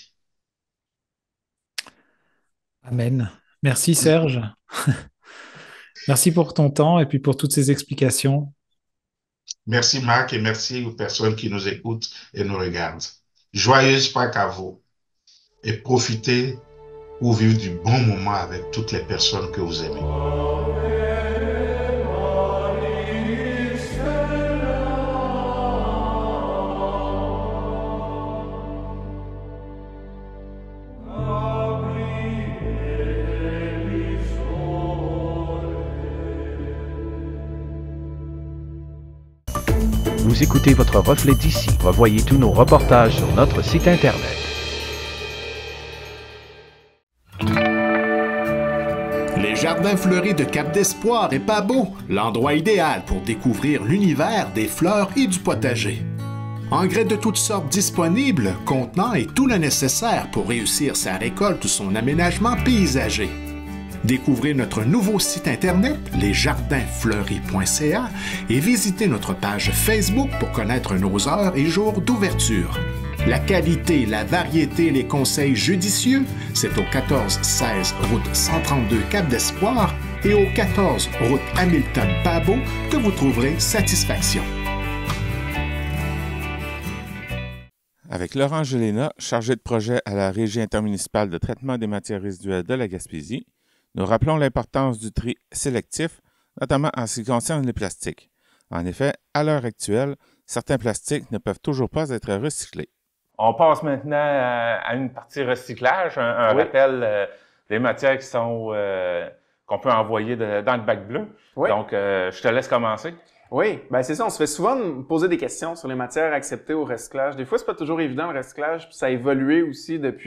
Amen. Merci Serge. Merci pour ton temps et puis pour toutes ces explications. Merci Marc et merci aux personnes qui nous écoutent et nous regardent. Joyeuse Pâques à vous et profitez pour vivre du bon moment avec toutes les personnes que vous aimez. Vous écoutez votre reflet d'ici. Revoyez tous nos reportages sur notre site Internet. Les jardins fleuris de Cap d'Espoir est pas beau, l'endroit idéal pour découvrir l'univers des fleurs et du potager. Engrais de toutes sortes disponibles, contenant et tout le nécessaire pour réussir sa récolte ou son aménagement paysager. Découvrez notre nouveau site internet, les jardins fleuris point c a, et visitez notre page Facebook pour connaître nos heures et jours d'ouverture. La qualité, la variété, les conseils judicieux, c'est au quatorze seize route cent trente-deux Cap d'Espoir et au quatorze route Hamilton-Pabot que vous trouverez satisfaction. Avec Laurent Géléna, chargé de projet à la Régie intermunicipale de traitement des matières résiduelles de la Gaspésie, nous rappelons l'importance du tri sélectif, notamment en ce qui concerne les plastiques. En effet, à l'heure actuelle, certains plastiques ne peuvent toujours pas être recyclés. On passe maintenant à une partie recyclage, un, un oui. rappel euh, des matières qui sont euh, qu'on peut envoyer de, dans le bac bleu. Oui. Donc, euh, je te laisse commencer. Oui, ben c'est ça. On se fait souvent poser des questions sur les matières acceptées au recyclage. Des fois, c'est pas toujours évident le recyclage, puis ça a évolué aussi depuis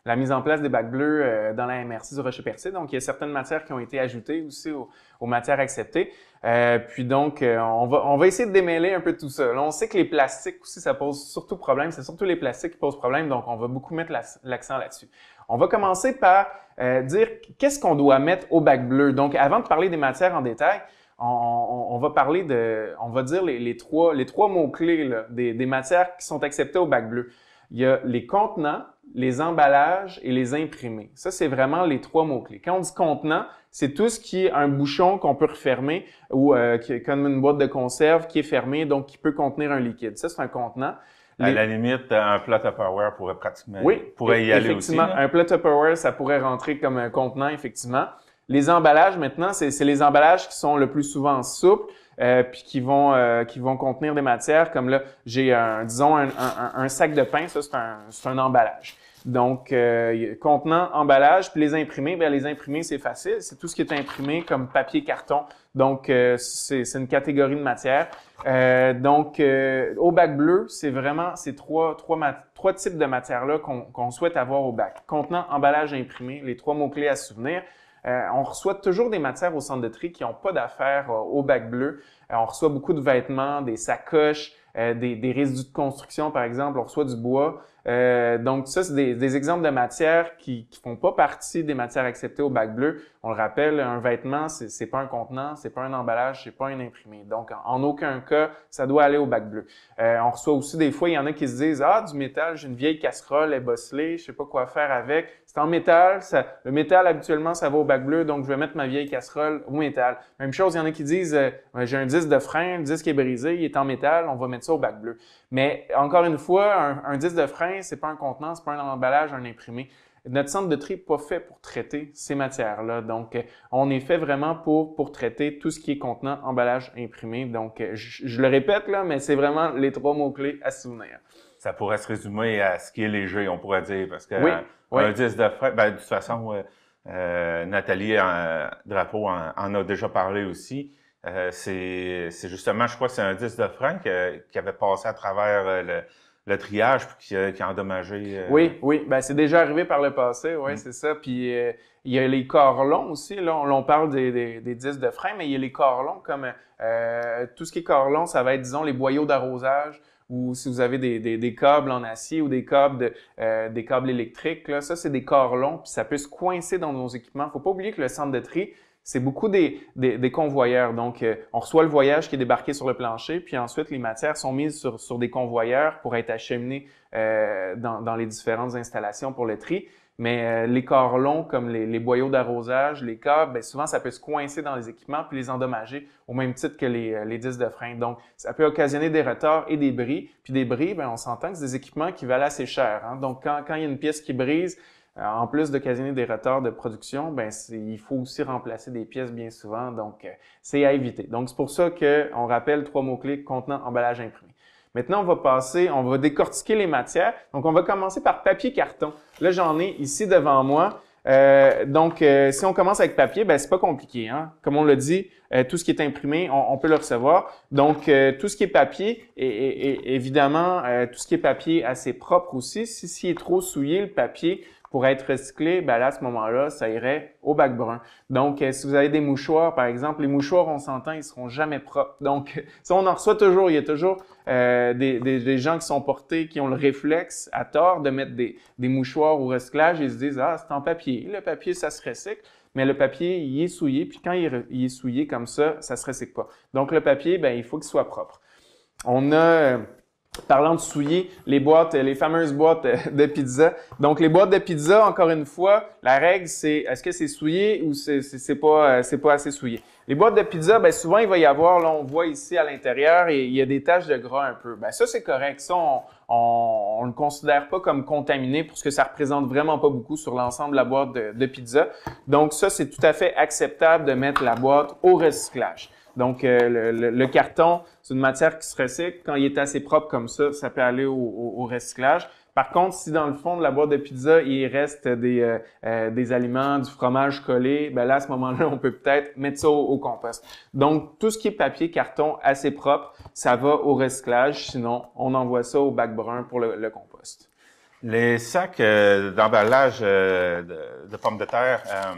la mise en place des bacs bleus euh, dans la M R C du Rocher-Percé. Donc, il y a certaines matières qui ont été ajoutées aussi aux, aux matières acceptées. Euh, puis donc, euh, on va on va essayer de démêler un peu tout ça. Là, on sait que les plastiques aussi, ça pose surtout problème. C'est surtout les plastiques qui posent problème, donc on va beaucoup mettre l'accent là-dessus. On va commencer par euh, dire qu'est-ce qu'on doit mettre au bac bleu. Donc, avant de parler des matières en détail, on, on, on va parler de, on va dire les, les trois les trois mots-clés des, des matières qui sont acceptées au bac bleu. Il y a les contenants, les emballages et les imprimés. Ça, c'est vraiment les trois mots-clés. Quand on dit contenant, c'est tout ce qui est un bouchon qu'on peut refermer ou euh, qui, comme une boîte de conserve qui est fermée, donc qui peut contenir un liquide. Ça, c'est un contenant. Les... À la limite, un plat Tupperware pourrait pratiquement oui, pourrait y aller aussi. Effectivement, un plat Tupperware, ça pourrait rentrer comme un contenant, effectivement. Les emballages, maintenant, c'est les emballages qui sont le plus souvent souples, euh, puis qui vont euh, qui vont contenir des matières. Comme là, j'ai un, disons, un, un, un sac de pain, ça, c'est un, c'est un emballage. Donc, euh, contenant, emballage, puis les imprimés, bien, les imprimés, c'est facile. C'est tout ce qui est imprimé comme papier, carton. Donc, euh, c'est une catégorie de matière. Euh, donc, euh, au bac bleu, c'est vraiment ces trois, trois, trois types de matières-là qu'on qu'on souhaite avoir au bac. Contenant, emballage, imprimé, les trois mots-clés à se souvenir. Euh, on reçoit toujours des matières au centre de tri qui n'ont pas d'affaires euh, au bac bleu. Euh, on reçoit beaucoup de vêtements, des sacoches, euh, des, des résidus de construction, par exemple. On reçoit du bois. Euh, donc, ça, c'est des, des exemples de matières qui ne font pas partie des matières acceptées au bac bleu. On le rappelle, un vêtement, c'est c'est pas un contenant, c'est pas un emballage, c'est pas un imprimé. Donc, en, en aucun cas, ça doit aller au bac bleu. Euh, on reçoit aussi des fois, il y en a qui se disent « Ah, du métal, j'ai une vieille casserole, elle est bosselée, je sais pas quoi faire avec. » C'est en métal, ça, le métal, habituellement, ça va au bac bleu, donc je vais mettre ma vieille casserole au métal. Même chose, il y en a qui disent euh, « J'ai un disque de frein, le disque est brisé, il est en métal, on va mettre ça au bac bleu. » Mais encore une fois, un, un disque de frein, c'est pas un contenant, c'est pas un emballage, un imprimé. Notre centre de tri n'est pas fait pour traiter ces matières-là. Donc, on est fait vraiment pour, pour traiter tout ce qui est contenant, emballage, imprimé. Donc, je, je le répète, là, mais c'est vraiment les trois mots-clés à se souvenir. Ça pourrait se résumer à ce qui est léger, on pourrait dire, parce que oui, un, oui. un disque de frein, ben, de toute façon, euh, euh, Nathalie en, Drapeau en, en a déjà parlé aussi. Euh, c'est justement, je crois que c'est un disque de frein que, qui avait passé à travers euh, le le triage puis qui a, qui a endommagé. Euh... Oui, oui, ben c'est déjà arrivé par le passé, oui, mm. c'est ça. Puis euh, il y a les corps longs aussi. Là, on, on parle des, des, des disques de frein, mais il y a les corps longs comme euh, tout ce qui est corps long, ça va être, disons, les boyaux d'arrosage ou si vous avez des, des, des câbles en acier ou des câbles de, euh, des câbles électriques. Là, ça c'est des corps longs puis ça peut se coincer dans nos équipements. Faut pas oublier que le centre de tri, c'est beaucoup des, des, des convoyeurs. Donc, euh, on reçoit le voyage qui est débarqué sur le plancher, puis ensuite, les matières sont mises sur, sur des convoyeurs pour être acheminées euh, dans, dans les différentes installations pour le tri. Mais euh, les corps longs, comme les, les boyaux d'arrosage, les câbles, bien, souvent, ça peut se coincer dans les équipements puis les endommager au même titre que les, les disques de frein. Donc, ça peut occasionner des retards et des bris. Puis des bris, bien, on s'entend que c'est des équipements qui valent assez cher. Hein? Donc, quand, quand il y a une pièce qui brise, en plus d'occasionner des retards de production, ben il faut aussi remplacer des pièces bien souvent, donc euh, c'est à éviter. Donc c'est pour ça qu'on rappelle trois mots-clés, contenant, emballage, imprimé. Maintenant, on va passer, on va décortiquer les matières. Donc on va commencer par papier carton. Là, j'en ai ici devant moi. Euh, donc, euh, si on commence avec papier, ben c'est pas compliqué, hein. Comme on l'a dit, euh, tout ce qui est imprimé, on, on peut le recevoir. Donc, euh, tout ce qui est papier, et, et, et évidemment, euh, tout ce qui est papier assez propre aussi. Si s'il est trop souillé, le papier, pour être recyclé, ben là, à ce moment-là, ça irait au bac brun. Donc, euh, si vous avez des mouchoirs, par exemple, les mouchoirs, on s'entend, ils seront jamais propres. Donc, ça, on en reçoit toujours. Il y a toujours euh, des, des, des gens qui sont portés, qui ont le réflexe, à tort, de mettre des, des mouchoirs au recyclage. Ils se disent, ah, c'est en papier. Le papier, ça se recycle. Mais le papier, il est souillé. Puis quand il, il est souillé comme ça, ça se recycle pas. Donc, le papier, ben, il faut qu'il soit propre. On a... Euh, Parlant de souiller, les boîtes, les fameuses boîtes de pizza. Donc, les boîtes de pizza, encore une fois, la règle, c'est est-ce que c'est souillé ou c'est c'est pas c'est pas assez souillé. Les boîtes de pizza, ben souvent, il va y avoir, là, on voit ici à l'intérieur, et il y a des taches de gras un peu. Ben ça, c'est correct. Ça, on, on, on le considère pas comme contaminé parce que ça représente vraiment pas beaucoup sur l'ensemble de la boîte de, de pizza. Donc, ça, c'est tout à fait acceptable de mettre la boîte au recyclage. Donc, euh, le, le, le carton, c'est une matière qui se recycle. Quand il est assez propre comme ça, ça peut aller au, au, au recyclage. Par contre, si dans le fond de la boîte de pizza, il reste des, euh, euh, des aliments, du fromage collé, ben là, à ce moment-là, on peut peut-être mettre ça au, au compost. Donc, tout ce qui est papier, carton assez propre, ça va au recyclage. Sinon, on envoie ça au bac brun pour le, le compost. Les sacs euh, d'emballage euh, de, de pommes de terre, euh,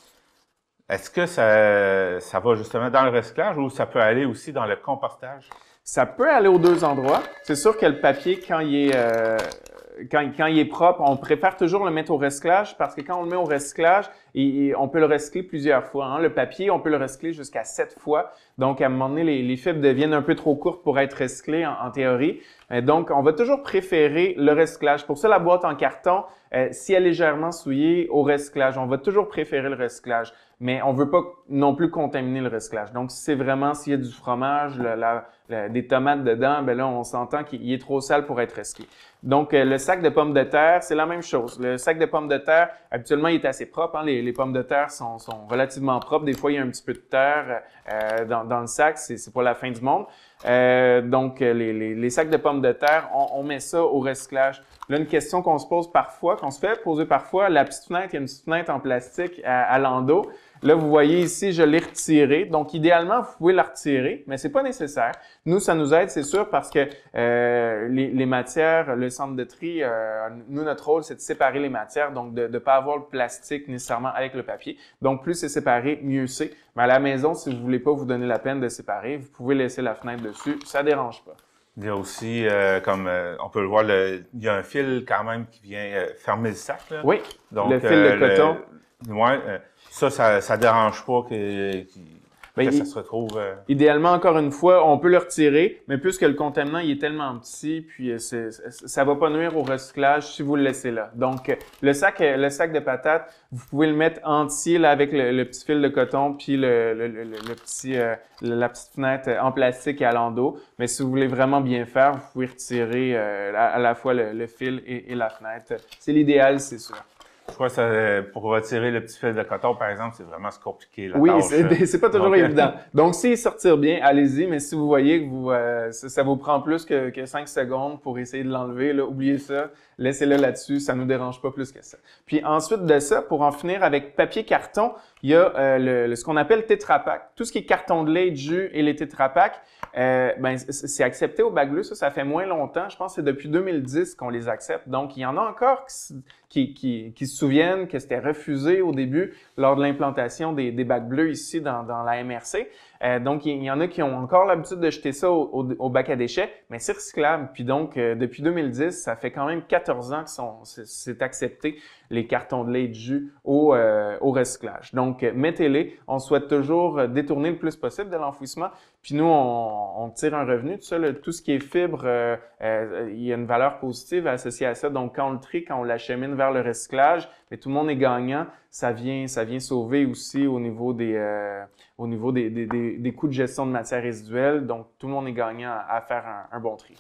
est-ce que ça, ça va justement dans le recyclage ou ça peut aller aussi dans le compostage? Ça peut aller aux deux endroits. C'est sûr que le papier, quand il est, euh, quand, quand il est propre, on préfère toujours le mettre au recyclage parce que quand on le met au recyclage, il, il, on peut le recycler plusieurs fois. Hein. Le papier, on peut le recycler jusqu'à sept fois. Donc, à un moment donné, les, les fibres deviennent un peu trop courtes pour être recyclées en, en théorie. Euh, donc, on va toujours préférer le recyclage. Pour ça, la boîte en carton, euh, si elle est légèrement souillée, au recyclage, on va toujours préférer le recyclage. Mais on veut pas non plus contaminer le recyclage. Donc, si c'est vraiment, s'il y a du fromage, la, la, la, des tomates dedans, ben là, on s'entend qu'il est trop sale pour être recyclé. Donc, euh, le sac de pommes de terre, c'est la même chose. Le sac de pommes de terre, habituellement, il est assez propre. Hein? Les, les pommes de terre sont, sont relativement propres. Des fois, il y a un petit peu de terre euh, dans, dans le sac. C'est, c'est pas la fin du monde. Euh, donc, les, les, les sacs de pommes de terre, on, on met ça au recyclage. Là, une question qu'on se pose parfois, qu'on se fait poser parfois, la petite fenêtre, il y a une petite fenêtre en plastique à, à l'endos. Là, vous voyez ici, je l'ai retirée. Donc, idéalement, vous pouvez la retirer, mais c'est pas nécessaire. Nous, ça nous aide, c'est sûr, parce que euh, les, les matières, le centre de tri, euh, nous, notre rôle, c'est de séparer les matières, donc de ne pas avoir le plastique nécessairement avec le papier. Donc, plus c'est séparé, mieux c'est. Mais à la maison, si vous voulez pas vous donner la peine de séparer, vous pouvez laisser la fenêtre dessus, ça dérange pas. Il y a aussi, euh, comme euh, on peut le voir, le, il y a un fil quand même qui vient euh, fermer le sac. Là. Oui, donc, le fil euh, de coton. Le, ouais, euh, ça, ça, ça dérange pas que, que, ben, que il, ça se retrouve. Euh... Idéalement, encore une fois, on peut le retirer, mais puisque le contenant il est tellement petit, puis c'est, ça va pas nuire au recyclage si vous le laissez là. Donc, le sac, le sac de patates, vous pouvez le mettre entier là avec le, le petit fil de coton, puis le, le, le, le petit, euh, la petite fenêtre en plastique à l'endos. Mais si vous voulez vraiment bien faire, vous pouvez retirer euh, à, à la fois le, le fil et, et la fenêtre. C'est l'idéal, c'est sûr. Je crois que ça, pour retirer le petit fil de coton, par exemple, c'est vraiment compliqué. La oui, tâche. c'est, c'est pas toujours Donc, évident. Donc, s'il sortir bien, allez-y, mais si vous voyez que vous, euh, ça, ça vous prend plus que, que cinq secondes pour essayer de l'enlever, là, oubliez ça, laissez-le là-dessus, ça nous dérange pas plus que ça. Puis ensuite de ça, pour en finir avec papier-carton, il y a euh, le, le, ce qu'on appelle Tetra Pak. Tout ce qui est carton de lait, de jus et les Tetra Pak, euh, ben, c'est accepté au bac bleu. Ça, ça fait moins longtemps. Je pense que c'est depuis deux mille dix qu'on les accepte. Donc, il y en a encore qui, qui, qui, qui se souviennent que c'était refusé au début lors de l'implantation des, des bacs bleus ici dans, dans la M R C. Euh, donc, il y en a qui ont encore l'habitude de jeter ça au, au, au bac à déchets, mais c'est recyclable. Puis donc, euh, depuis deux mille dix, ça fait quand même quatorze ans que sont, c'est, c'est accepté les cartons de lait et de jus au, euh, au recyclage. Donc, euh, mettez-les. On souhaite toujours détourner le plus possible de l'enfouissement. Puis nous, on, on tire un revenu. Tout ça, le, tout ce qui est fibre, euh, euh, il y a une valeur positive associée à ça. Donc, quand on le trie, quand on l'achemine vers le recyclage, mais tout le monde est gagnant. Ça vient, ça vient sauver aussi au niveau des, euh, au niveau des, des, des, des coûts de gestion de matières résiduelles. Donc, tout le monde est gagnant à, à faire un, un bon tri.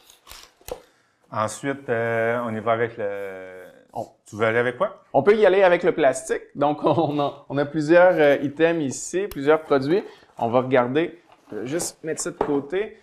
Ensuite, euh, on y va avec le... Oh, tu veux aller avec quoi? On peut y aller avec le plastique. Donc, on a, on a plusieurs euh, items ici, plusieurs produits. On va regarder. Je vais juste mettre ça de côté.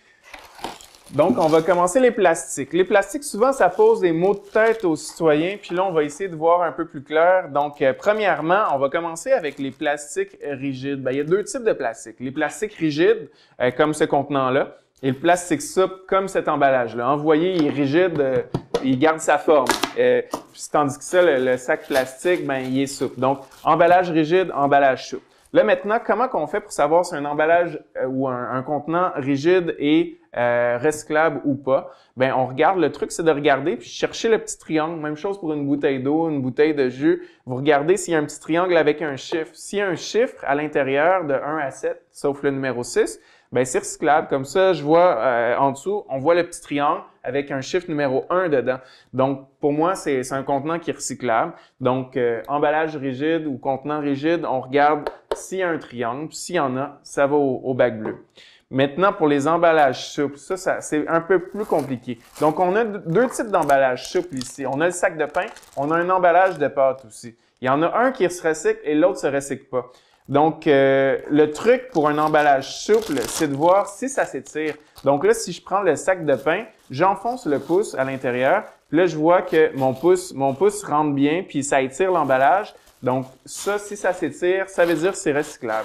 Donc, on va commencer les plastiques. Les plastiques, souvent, ça pose des maux de tête aux citoyens. Puis là, on va essayer de voir un peu plus clair. Donc, euh, premièrement, on va commencer avec les plastiques rigides. Bien, il y a deux types de plastiques. Les plastiques rigides, euh, comme ce contenant-là, et le plastique souple, comme cet emballage-là. Hein, vous voyez, il est rigide, euh, il garde sa forme. Euh, tandis que ça, le, le sac plastique, ben, il est souple. Donc, emballage rigide, emballage souple. Là, maintenant, comment qu'on fait pour savoir si un emballage euh, ou un, un contenant rigide est euh, recyclable ou pas? Ben, on regarde, le truc, c'est de regarder puis chercher le petit triangle. Même chose pour une bouteille d'eau, une bouteille de jus. Vous regardez s'il y a un petit triangle avec un chiffre. S'il y a un chiffre à l'intérieur de un à sept, sauf le numéro six, ben c'est recyclable. Comme ça, je vois euh, en dessous, on voit le petit triangle avec un chiffre numéro un dedans. Donc, pour moi, c'est, c'est un contenant qui est recyclable. Donc, euh, emballage rigide ou contenant rigide, on regarde s'il y a un triangle. S'il y en a, ça va au, au bac bleu. Maintenant, pour les emballages souples, ça, ça c'est un peu plus compliqué. Donc, on a deux types d'emballages souples ici. On a le sac de pain, on a un emballage de pâtes aussi. Il y en a un qui se recycle et l'autre se recycle pas. Donc, euh, le truc pour un emballage souple, c'est de voir si ça s'étire. Donc là, si je prends le sac de pain, j'enfonce le pouce à l'intérieur. Puis là, je vois que mon pouce, mon pouce rentre bien, puis ça étire l'emballage. Donc ça, si ça s'étire, ça veut dire que c'est recyclable.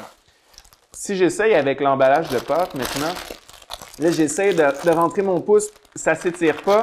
Si j'essaye avec l'emballage de pâte maintenant, là, j'essaie de, de rentrer mon pouce, ça s'étire pas.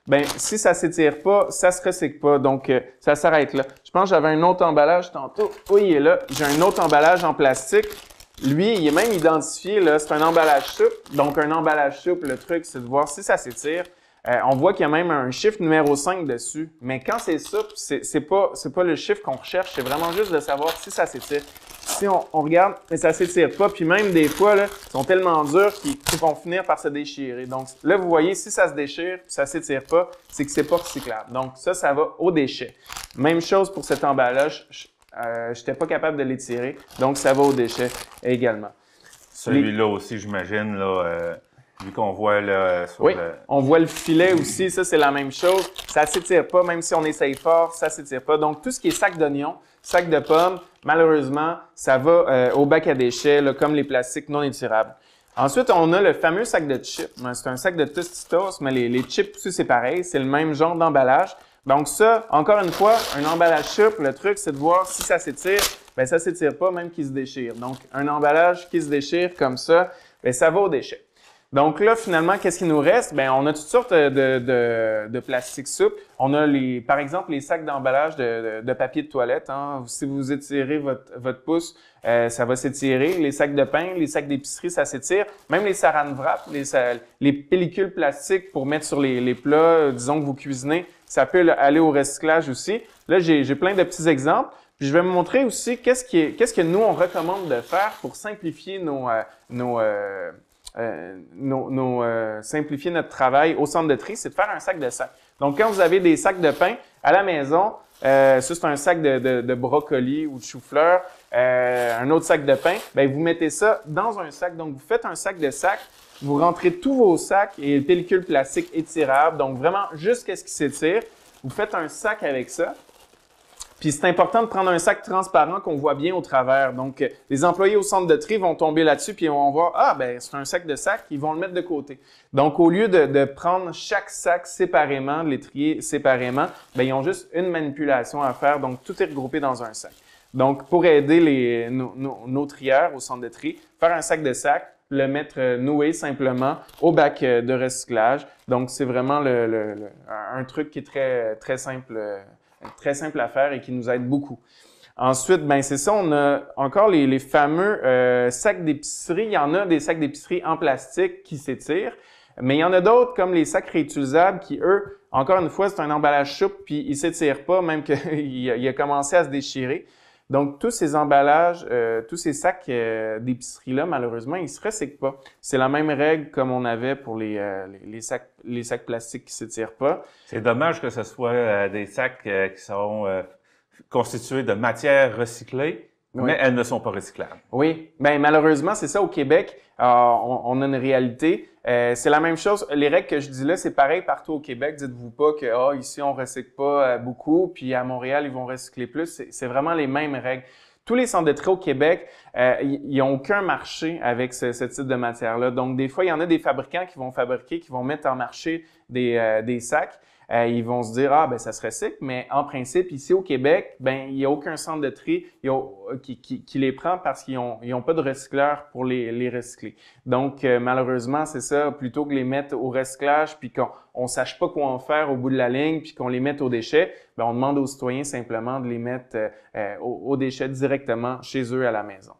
ben si ça s'étire pas, ça se recycle pas. Donc, euh, ça s'arrête là. Je pense que j'avais un autre emballage tantôt. Oui, il est là. J'ai un autre emballage en plastique. Lui, il est même identifié, là. C'est un emballage souple. Donc, un emballage souple, le truc, c'est de voir si ça s'étire. Euh, on voit qu'il y a même un chiffre numéro cinq dessus. Mais quand c'est souple, c'est, c'est pas, c'est pas le chiffre qu'on recherche. C'est vraiment juste de savoir si ça s'étire. Si on, on regarde, mais ça s'étire pas. Puis même des fois, là, ils sont tellement durs qu'ils, qu'ils vont finir par se déchirer. Donc là, vous voyez, si ça se déchire, puis ça s'étire pas, c'est que c'est pas recyclable. Donc ça, ça va au déchet. Même chose pour cet emballage. Euh, je n'étais pas capable de l'étirer, donc ça va au déchet également. Celui-là aussi, j'imagine, là, euh, vu qu'on voit là, sur oui, le... on voit le filet aussi, ça c'est la même chose. Ça s'étire pas, même si on essaye fort, ça s'étire pas. Donc tout ce qui est sac d'oignons, sac de pommes, malheureusement, ça va euh, au bac à déchets, là, comme les plastiques non étirables. Ensuite, on a le fameux sac de chips. C'est un sac de Tostitos, mais les, les chips aussi, c'est pareil, c'est le même genre d'emballage. Donc ça, encore une fois, un emballage souple, le truc, c'est de voir si ça s'étire. Bien, ça s'étire pas, même qu'il se déchire. Donc, un emballage qui se déchire comme ça, bien, ça va au déchet. Donc là, finalement, qu'est-ce qu'il nous reste? Bien, on a toutes sortes de, de, de plastique souple. On a, les, par exemple, les sacs d'emballage de, de, de papier de toilette. Hein. Si vous étirez votre, votre pouce, euh, ça va s'étirer. Les sacs de pain, les sacs d'épicerie, ça s'étire. Même les saran wrap, les, les pellicules plastiques pour mettre sur les, les plats, disons que vous cuisinez, ça peut aller au recyclage aussi. Là, j'ai, j'ai plein de petits exemples. Puis je vais vous montrer aussi qu'est-ce, qui est, qu'est-ce que nous, on recommande de faire pour simplifier nos... Euh, nos euh, Euh, nos, nos, euh, simplifier notre travail au centre de tri, c'est de faire un sac de sac. Donc, quand vous avez des sacs de pain à la maison, euh, ça c'est un sac de, de, de brocoli ou de chou-fleur, euh, un autre sac de pain, bien, vous mettez ça dans un sac. Donc, vous faites un sac de sac, vous rentrez tous vos sacs et pellicules plastiques étirables, donc vraiment juste qu'est-ce qui s'étire. Vous faites un sac avec ça. Puis c'est important de prendre un sac transparent qu'on voit bien au travers. Donc, euh, les employés au centre de tri vont tomber là-dessus puis on va voir, ah, ben c'est un sac de sac, ils vont le mettre de côté. Donc, au lieu de, de prendre chaque sac séparément, de les trier séparément, ben ils ont juste une manipulation à faire. Donc, tout est regroupé dans un sac. Donc, pour aider les, nos, nos, nos trieurs au centre de tri, faire un sac de sac, le mettre euh, noué simplement au bac euh, de recyclage. Donc, c'est vraiment le, le, le, un truc qui est très, très simple. Euh, très simple à faire et qui nous aide beaucoup. Ensuite, ben c'est ça, on a encore les, les fameux euh, sacs d'épicerie. Il y en a des sacs d'épicerie en plastique qui s'étirent, mais il y en a d'autres comme les sacs réutilisables qui, eux, encore une fois, c'est un emballage souple puis ils s'étirent pas, même qu'il a, il a commencé à se déchirer. Donc, tous ces emballages, euh, tous ces sacs euh, d'épicerie-là, malheureusement, ils se recyclent pas. C'est la même règle comme on avait pour les, euh, les, les, sacs, les sacs plastiques qui s'étirent pas. C'est dommage que ce soit euh, des sacs euh, qui sont euh, constitués de matières recyclées, oui. mais elles ne sont pas recyclables. Oui, bien malheureusement, c'est ça au Québec. Euh, on, on a une réalité. Euh, c'est la même chose. Les règles que je dis là, c'est pareil partout au Québec. Dites-vous pas que ah, ici, on recycle pas euh, beaucoup, puis à Montréal, ils vont recycler plus. C'est, c'est vraiment les mêmes règles. Tous les centres de tri au Québec, euh, ils n'ont aucun marché avec ce, ce type de matière-là. Donc, des fois, il y en a des fabricants qui vont fabriquer, qui vont mettre en marché des, euh, des sacs. Euh, ils vont se dire, ah, ben ça se recycle, mais en principe, ici au Québec, ben il n'y a aucun centre de tri il y a, qui, qui, qui les prend parce qu'ils n'ont ils ont pas de recycleur pour les, les recycler. Donc, euh, malheureusement, c'est ça, plutôt que les mettre au recyclage puis qu'on on sache pas quoi en faire au bout de la ligne puis qu'on les mette aux déchets, ben on demande aux citoyens simplement de les mettre euh, aux, aux déchets directement chez eux à la maison.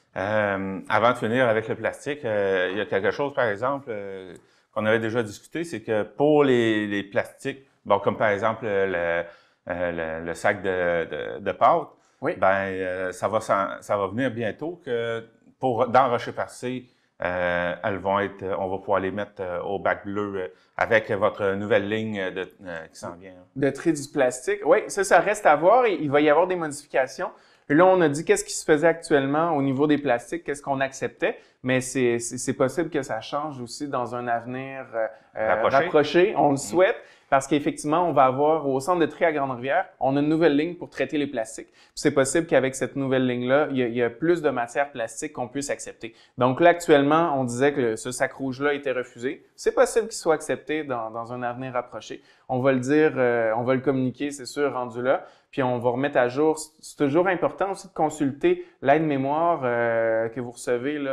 Euh, avant de finir avec le plastique, euh, il y a quelque chose, par exemple, euh, qu'on avait déjà discuté, c'est que pour les, les plastiques, bon, comme par exemple le, le, le sac de, de, de pâtes, oui. ben euh, ça va ça va venir bientôt que pour dans Rocher-Percé, euh, elles vont être, on va pouvoir les mettre euh, au bac bleu euh, avec votre nouvelle ligne de, euh, qui s'en vient. De tri du plastique, oui, ça, ça reste à voir. Il va y avoir des modifications. Là, on a dit qu'est-ce qui se faisait actuellement au niveau des plastiques, qu'est-ce qu'on acceptait, mais c'est, c'est, c'est possible que ça change aussi dans un avenir euh, rapproché. rapproché. On le souhaite, parce qu'effectivement, on va avoir au centre de tri à Grande-Rivière, on a une nouvelle ligne pour traiter les plastiques. Puis c'est possible qu'avec cette nouvelle ligne-là, il y a, il y a plus de matière plastique qu'on puisse accepter. Donc là, actuellement, on disait que le, ce sac rouge-là était refusé. C'est possible qu'il soit accepté dans, dans un avenir rapproché. On va le dire, euh, on va le communiquer, c'est sûr, rendu là. Puis on va remettre à jour. C'est toujours important aussi de consulter l'aide-mémoire euh, que vous recevez, là, qui,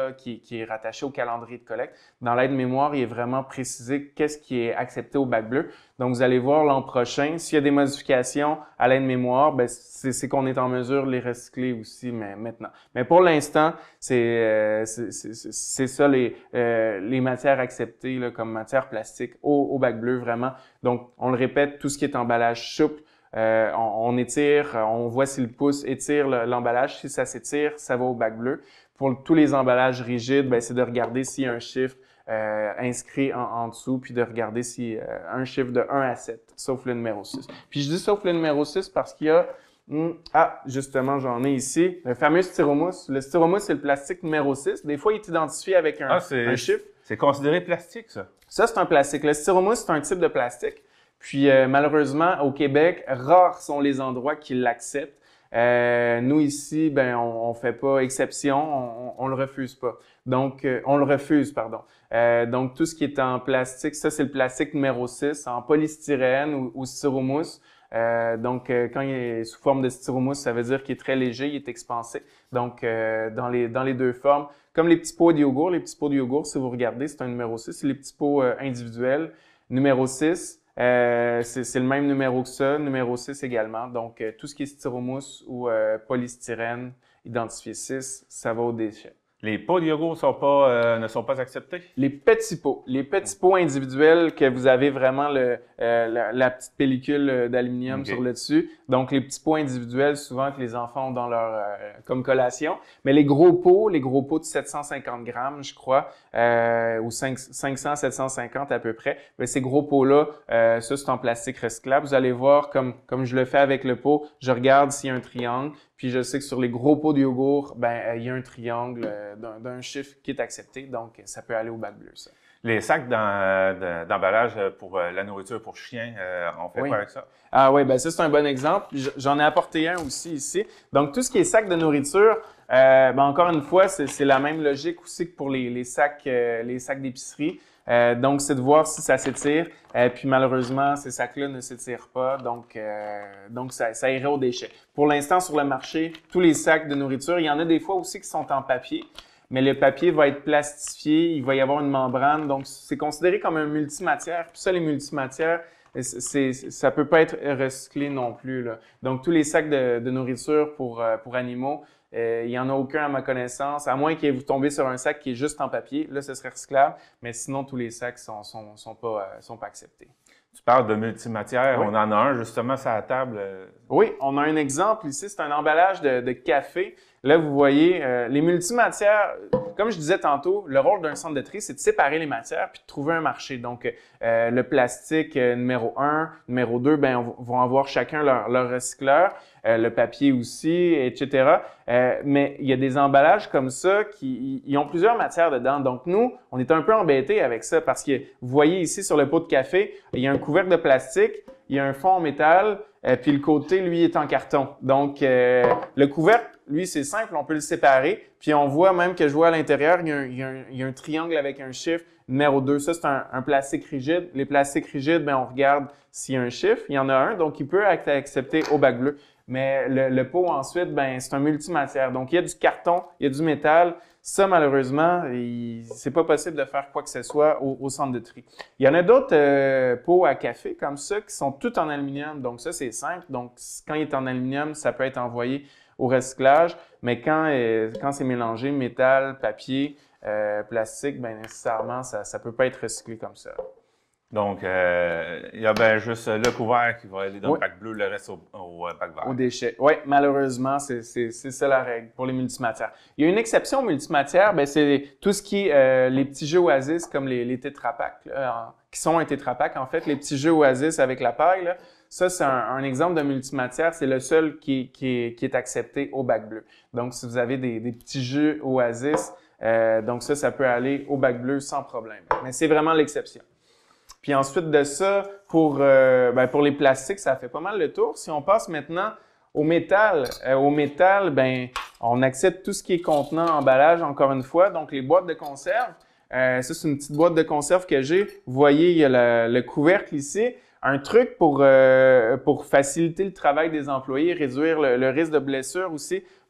qui est rattaché au calendrier de collecte. Dans l'aide-mémoire, il est vraiment précisé qu'est-ce qui est accepté au bac bleu. Donc, vous allez voir l'an prochain, s'il y a des modifications à l'aide-mémoire, ben, c'est qu'on est en mesure de les recycler aussi mais maintenant. Mais pour l'instant, c'est euh, c'est ça les, euh, les matières acceptées là, comme matière plastique au, au bac bleu, vraiment. Donc, on le répète, tout ce qui est emballage souple, euh, on, on étire, on voit si le pouce étire l'emballage. Si ça s'étire, ça va au bac bleu. Pour tous les emballages rigides, ben, c'est de regarder s'il y a un chiffre Euh, inscrit en, en dessous, puis de regarder si euh, un chiffre de un à sept, sauf le numéro six. Puis je dis sauf le numéro six parce qu'il y a, hmm, ah, justement, j'en ai ici, le fameux styromousse. Le styromousse, c'est le plastique numéro six. Des fois, il est identifié avec un, ah, un chiffre. C'est considéré plastique, ça? Ça, c'est un plastique. Le styromousse, c'est un type de plastique. Puis, euh, malheureusement, au Québec, rares sont les endroits qui l'acceptent. Euh, nous, ici, ben, on, on fait pas exception, on, on le refuse pas. Donc, euh, on le refuse, pardon. Euh, donc, tout ce qui est en plastique, ça, c'est le plastique numéro six, en polystyrène ou, ou styromousse. Euh, donc, euh, quand il est sous forme de styromousse, ça veut dire qu'il est très léger, il est expansé. Donc, euh, dans les dans les deux formes, comme les petits pots de yogourt, les petits pots de yogourt, si vous regardez, c'est un numéro six. C'est les petits pots euh, individuels. Numéro six, euh, c'est le même numéro que ça. Numéro six également. Donc, euh, tout ce qui est styromousse ou euh, polystyrène, identifié six, ça va au déchet. Les pots de yogourt sont pas, euh, ne sont pas acceptés? Les petits pots. Les petits pots individuels que vous avez vraiment le, euh, la, la petite pellicule d'aluminium okay. sur le dessus. Donc, les petits pots individuels, souvent que les enfants ont dans leur euh, comme collation. Mais les gros pots, les gros pots de sept cent cinquante grammes, je crois, euh, ou cinq cents, sept cent cinquante à peu près, mais ces gros pots-là, euh, ça, c'est en plastique recyclable. Vous allez voir, comme, comme je le fais avec le pot, je regarde s'il y a un triangle. Puis je sais que sur les gros pots de yogourt, ben euh, il y a un triangle euh, d'un chiffre qui est accepté, donc ça peut aller au bac bleu, ça. Les sacs d'emballage pour euh, la nourriture pour chiens, euh, on fait oui. quoi avec ça? Ah oui, ben ça c'est un bon exemple. J'en ai apporté un aussi ici. Donc tout ce qui est sac de nourriture, euh, ben encore une fois, c'est la même logique aussi que pour les, les sacs, euh, les sacs d'épicerie. Euh, donc, c'est de voir si ça s'étire. Euh, puis malheureusement, ces sacs-là ne s'étirent pas, donc euh, donc ça, ça irait aux déchets. Pour l'instant, sur le marché, tous les sacs de nourriture, il y en a des fois aussi qui sont en papier, mais le papier va être plastifié, il va y avoir une membrane, donc c'est considéré comme un multimatière. Puis ça, les multimatières, c'est, ça peut pas être recyclé non plus, là. Donc, tous les sacs de, de nourriture pour, pour animaux, Euh, il n'y en a aucun à ma connaissance, à moins que vous tombiez sur un sac qui est juste en papier. Là, ce serait recyclable, mais sinon, tous les sacs sont, sont, sont, pas, euh, sont pas acceptés. Tu parles de multimatière. Oui. On en a un justement sur la table. Oui, on a un exemple ici. C'est un emballage de, de café. Là, vous voyez, euh, les multimatières, comme je disais tantôt, le rôle d'un centre de tri, c'est de séparer les matières puis de trouver un marché. Donc, euh, le plastique euh, numéro un, numéro deux, ben, on, vont avoir chacun leur, leur recycleur. Euh, le papier aussi, et cetera. Euh, mais il y a des emballages comme ça qui ils ont plusieurs matières dedans. Donc, nous, on est un peu embêtés avec ça parce que vous voyez ici sur le pot de café, il y a un couvercle de plastique, il y a un fond en métal, euh, puis le côté, lui, est en carton. Donc, euh, le couvercle, lui, c'est simple, on peut le séparer. Puis on voit même que je vois à l'intérieur, il, il, il y a un triangle avec un chiffre, numéro deux. Ça, c'est un, un plastique rigide. Les plastiques rigides, bien, on regarde s'il y a un chiffre. Il y en a un, donc il peut être accepté au bac bleu. Mais le, le pot, ensuite, ben c'est un multimatière. Donc, il y a du carton, il y a du métal. Ça, malheureusement, c'est pas possible de faire quoi que ce soit au, au centre de tri. Il y en a d'autres euh, pots à café comme ça qui sont tous en aluminium. Donc, ça, c'est simple. Donc, quand il est en aluminium, ça peut être envoyé au recyclage. Mais quand, euh, quand c'est mélangé métal, papier, euh, plastique, bien nécessairement, ça ne peut pas être recyclé comme ça. Donc, euh, il y a bien juste le couvert qui va aller dans oui. le bac bleu, le reste au, au bac vert. Au déchet. Oui, malheureusement, c'est ça la règle pour les multimatières. Il y a une exception aux multimatières, ben, c'est tout ce qui est euh, les petits jeux Oasis comme les, les tétrapacks, là, en, qui sont un tétrapack en fait, les petits jeux Oasis avec la paille, là. Ça, c'est un, un exemple de multimatière. C'est le seul qui, qui, est, qui est accepté au bac bleu. Donc, si vous avez des, des petits jeux Oasis, euh, donc ça, ça peut aller au bac bleu sans problème. Mais c'est vraiment l'exception. Puis ensuite de ça, pour, euh, ben pour les plastiques, ça fait pas mal le tour. Si on passe maintenant au métal, euh, au métal, ben on accepte tout ce qui est contenant, emballage, encore une fois. Donc, les boîtes de conserve, euh, ça, c'est une petite boîte de conserve que j'ai. Vous voyez, il y a le, le couvercle ici. Un truc pour, euh, pour faciliter le travail des employés, réduire le, le risque de blessure aussi,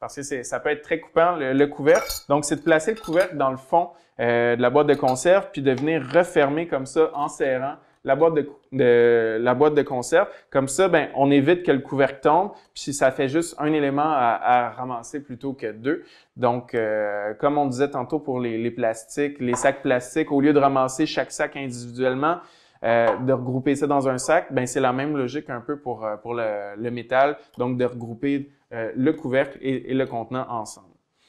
parce que ça peut être très coupant, le, le couvercle. Donc, c'est de placer le couvercle dans le fond euh, de la boîte de conserve, puis de venir refermer comme ça en serrant la boîte de, de, la boîte de conserve. Comme ça, ben, on évite que le couvercle tombe, puis ça fait juste un élément à, à ramasser plutôt que deux. Donc, euh, comme on disait tantôt pour les, les plastiques, les sacs plastiques, au lieu de ramasser chaque sac individuellement, euh, de regrouper ça dans un sac, ben c'est la même logique un peu pour, pour le, le métal, donc de regrouper euh, le couvercle et, et le contenant ensemble.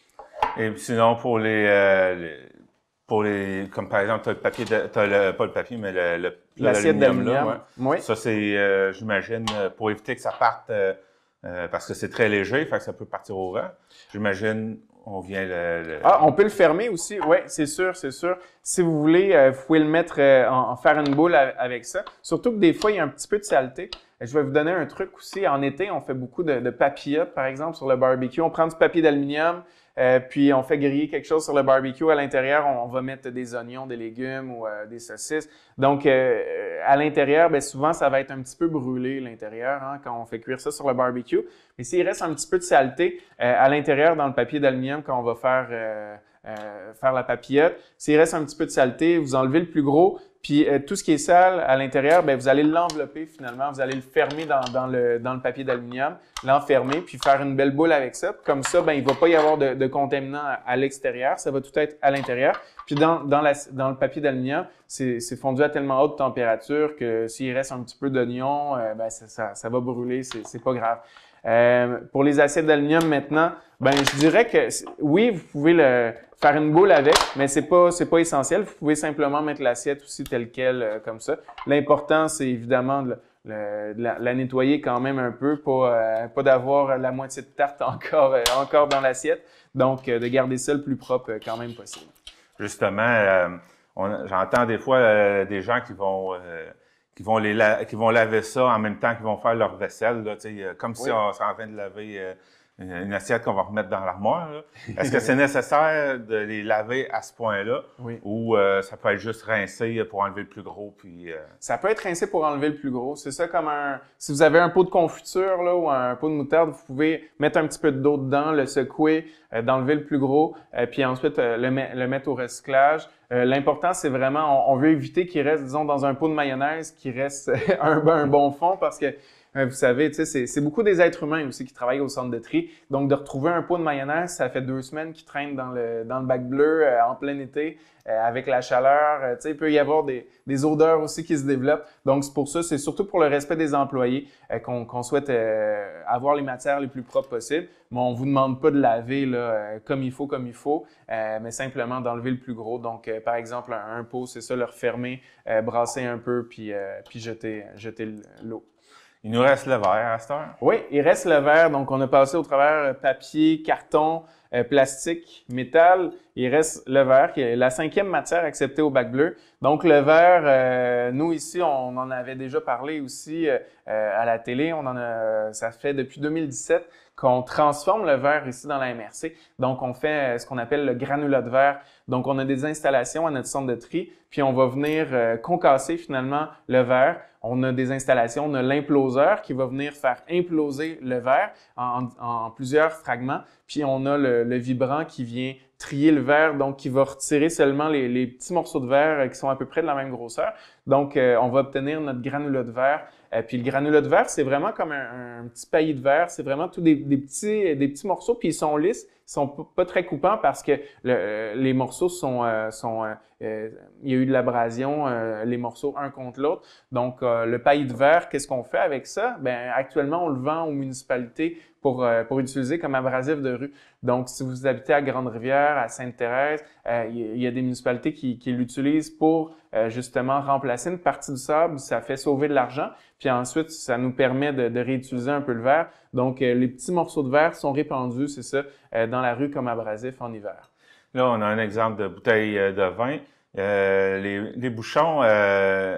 Et sinon, pour les... Euh, les... Pour les, comme par exemple, tu as le papier, de, t'as le, pas le papier, mais le, le l'assiette d'aluminium. Ouais. Oui. Ça, c'est, euh, j'imagine, pour éviter que ça parte, euh, euh, parce que c'est très léger, fait que ça peut partir au vent. J'imagine, on vient le, le... Ah, on peut le fermer aussi. Oui, c'est sûr, c'est sûr. Si vous voulez, euh, vous pouvez le mettre, euh, en, en faire une boule avec ça. Surtout que des fois, il y a un petit peu de saleté. Je vais vous donner un truc aussi. En été, on fait beaucoup de, de papillotes, par exemple, sur le barbecue. On prend du papier d'aluminium, euh, puis on fait griller quelque chose sur le barbecue. À l'intérieur, on, on va mettre des oignons, des légumes ou euh, des saucisses. Donc, euh, à l'intérieur, bien, souvent, ça va être un petit peu brûlé, l'intérieur, hein, quand on fait cuire ça sur le barbecue. Mais s'il reste un petit peu de saleté euh, à l'intérieur, dans le papier d'aluminium, quand on va faire, euh, euh, faire la papillote, s'il reste un petit peu de saleté, vous enlevez le plus gros. Puis euh, tout ce qui est sale à l'intérieur, bien, vous allez l'envelopper finalement, vous allez le fermer dans, dans, le, dans le papier d'aluminium, l'enfermer, puis faire une belle boule avec ça. Comme ça, bien, il ne va pas y avoir de, de contaminants à, à l'extérieur, ça va tout être à l'intérieur. Puis dans, dans, la, dans le papier d'aluminium, c'est, c'est fondu à tellement haute température que s'il reste un petit peu d'oignon, euh, bien, ça, ça, ça va brûler, c'est, c'est pas grave. Euh, pour les assiettes d'aluminium maintenant, ben je dirais que oui, vous pouvez le faire une boule avec, mais c'est pas c'est pas essentiel. Vous pouvez simplement mettre l'assiette aussi telle quelle euh, comme ça. L'important, c'est évidemment de, le, de la, la nettoyer quand même un peu, pas euh, pas d'avoir la moitié de tarte encore euh, encore dans l'assiette. Donc euh, de garder ça le plus propre euh, quand même possible. Justement, euh, on, j'entends des fois euh, des gens qui vont euh, qui vont les la, qui vont laver ça en même temps qu'ils vont faire leur vaisselle, là, comme oui. si on serait en train de laver euh, une, une assiette qu'on va remettre dans l'armoire. Là. Est-ce que c'est nécessaire de les laver à ce point-là oui. ou euh, ça peut être juste rincé pour enlever le plus gros? Puis euh... Ça peut être rincé pour enlever le plus gros. C'est ça comme un... Si vous avez un pot de confiture là, ou un pot de moutarde, vous pouvez mettre un petit peu d'eau dedans, le secouer, euh, d'enlever le plus gros, euh, puis ensuite euh, le, met, le mettre au recyclage. Euh, l'important, c'est vraiment, on, on veut éviter qu'il reste, disons, dans un pot de mayonnaise, qu'il reste un, un bon fond parce que, euh, vous savez, tu sais, c'est, c'est beaucoup des êtres humains aussi qui travaillent au centre de tri. Donc, de retrouver un pot de mayonnaise, ça fait deux semaines qu'ils traînent dans le, dans le bac bleu euh, en plein été euh, avec la chaleur. Euh, tu sais, il peut y avoir des, des odeurs aussi qui se développent. Donc, c'est pour ça, c'est surtout pour le respect des employés euh, qu'on, qu'on souhaite euh, avoir les matières les plus propres possibles. Mais on vous demande pas de laver là, euh, comme il faut, comme il faut, euh, mais simplement d'enlever le plus gros. Donc, euh, par exemple, un, un pot, c'est ça, le refermer, euh, brasser un peu, puis, euh, puis jeter, jeter l'eau. Il nous reste le verre à cette heure? Oui, il reste le verre. Donc, on a passé au travers papier, carton, euh, plastique, métal. Il reste le verre, qui est la cinquième matière acceptée au bac bleu. Donc, le verre, euh, nous ici, on en avait déjà parlé aussi euh, à la télé. On en a, ça fait depuis deux mille dix-sept qu'on transforme le verre ici dans la M R C. Donc, on fait ce qu'on appelle le granulat de verre. Donc, on a des installations à notre centre de tri, puis on va venir euh, concasser finalement le verre. On a des installations, on a l'imploseur qui va venir faire imploser le verre en, en plusieurs fragments. Puis on a le, le vibrant qui vient trier le verre, donc qui va retirer seulement les, les petits morceaux de verre qui sont à peu près de la même grosseur. Donc, euh, on va obtenir notre granulat de verre. Euh, puis le granulat de verre, c'est vraiment comme un, un petit paillis de verre. C'est vraiment tous des, des, petits, des petits morceaux, puis ils sont lisses. Ils sont pas très coupants parce que le, les morceaux sont, euh, sont euh, euh, il y a eu de l'abrasion, euh, les morceaux un contre l'autre. Donc, euh, le paillis de verre, qu'est-ce qu'on fait avec ça? Ben, actuellement, on le vend aux municipalités pour, euh, pour utiliser comme abrasif de rue. Donc, si vous habitez à Grande-Rivière, à Sainte-Thérèse, euh, il y a des municipalités qui, qui l'utilisent pour euh, justement remplacer une partie du sable. Ça fait sauver de l'argent. Puis ensuite, ça nous permet de, de réutiliser un peu le verre. Donc, euh, les petits morceaux de verre sont répandus, c'est ça, euh, dans la rue comme abrasif en hiver. Là, on a un exemple de bouteille de vin. Euh, les, les bouchons, euh,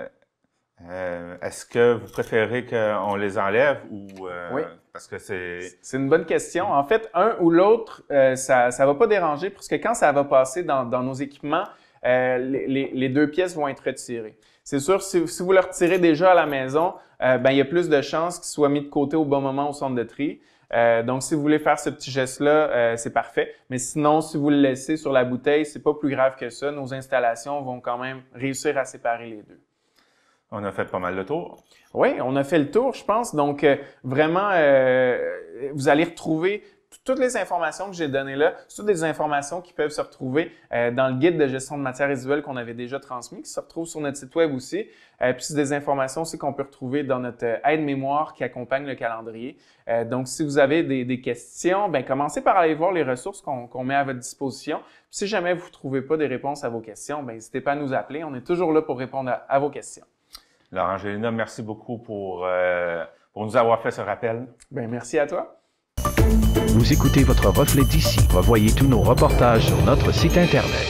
euh, est-ce que vous préférez qu'on les enlève ou euh, oui. Parce que c'est... C'est une bonne question. En fait, un ou l'autre, euh, ça ça va pas déranger parce que quand ça va passer dans, dans nos équipements, euh, les, les, les deux pièces vont être retirées. C'est sûr, si, si vous le retirez déjà à la maison, euh, ben il y a plus de chances qu'il soit mis de côté au bon moment au centre de tri. Euh, donc, si vous voulez faire ce petit geste-là, euh, c'est parfait. Mais sinon, si vous le laissez sur la bouteille, c'est pas plus grave que ça. Nos installations vont quand même réussir à séparer les deux. On a fait pas mal de tours. Oui, on a fait le tour, je pense. Donc, euh, vraiment, euh, vous allez retrouver toutes les informations que j'ai données là, c'est toutes des informations qui peuvent se retrouver euh, dans le guide de gestion de matières résiduelles qu'on avait déjà transmis, qui se retrouve sur notre site web aussi. Euh, puis c'est des informations aussi qu'on peut retrouver dans notre euh, aide-mémoire qui accompagne le calendrier. Euh, donc, si vous avez des, des questions, ben commencez par aller voir les ressources qu'on qu'on met à votre disposition. Puis, si jamais vous ne trouvez pas des réponses à vos questions, ben n'hésitez pas à nous appeler. On est toujours là pour répondre à, à vos questions. Alors, Angelina, merci beaucoup pour, euh, pour nous avoir fait ce rappel. Ben merci à toi. Vous écoutez votre reflet d'ici. Revoyez tous nos reportages sur notre site Internet.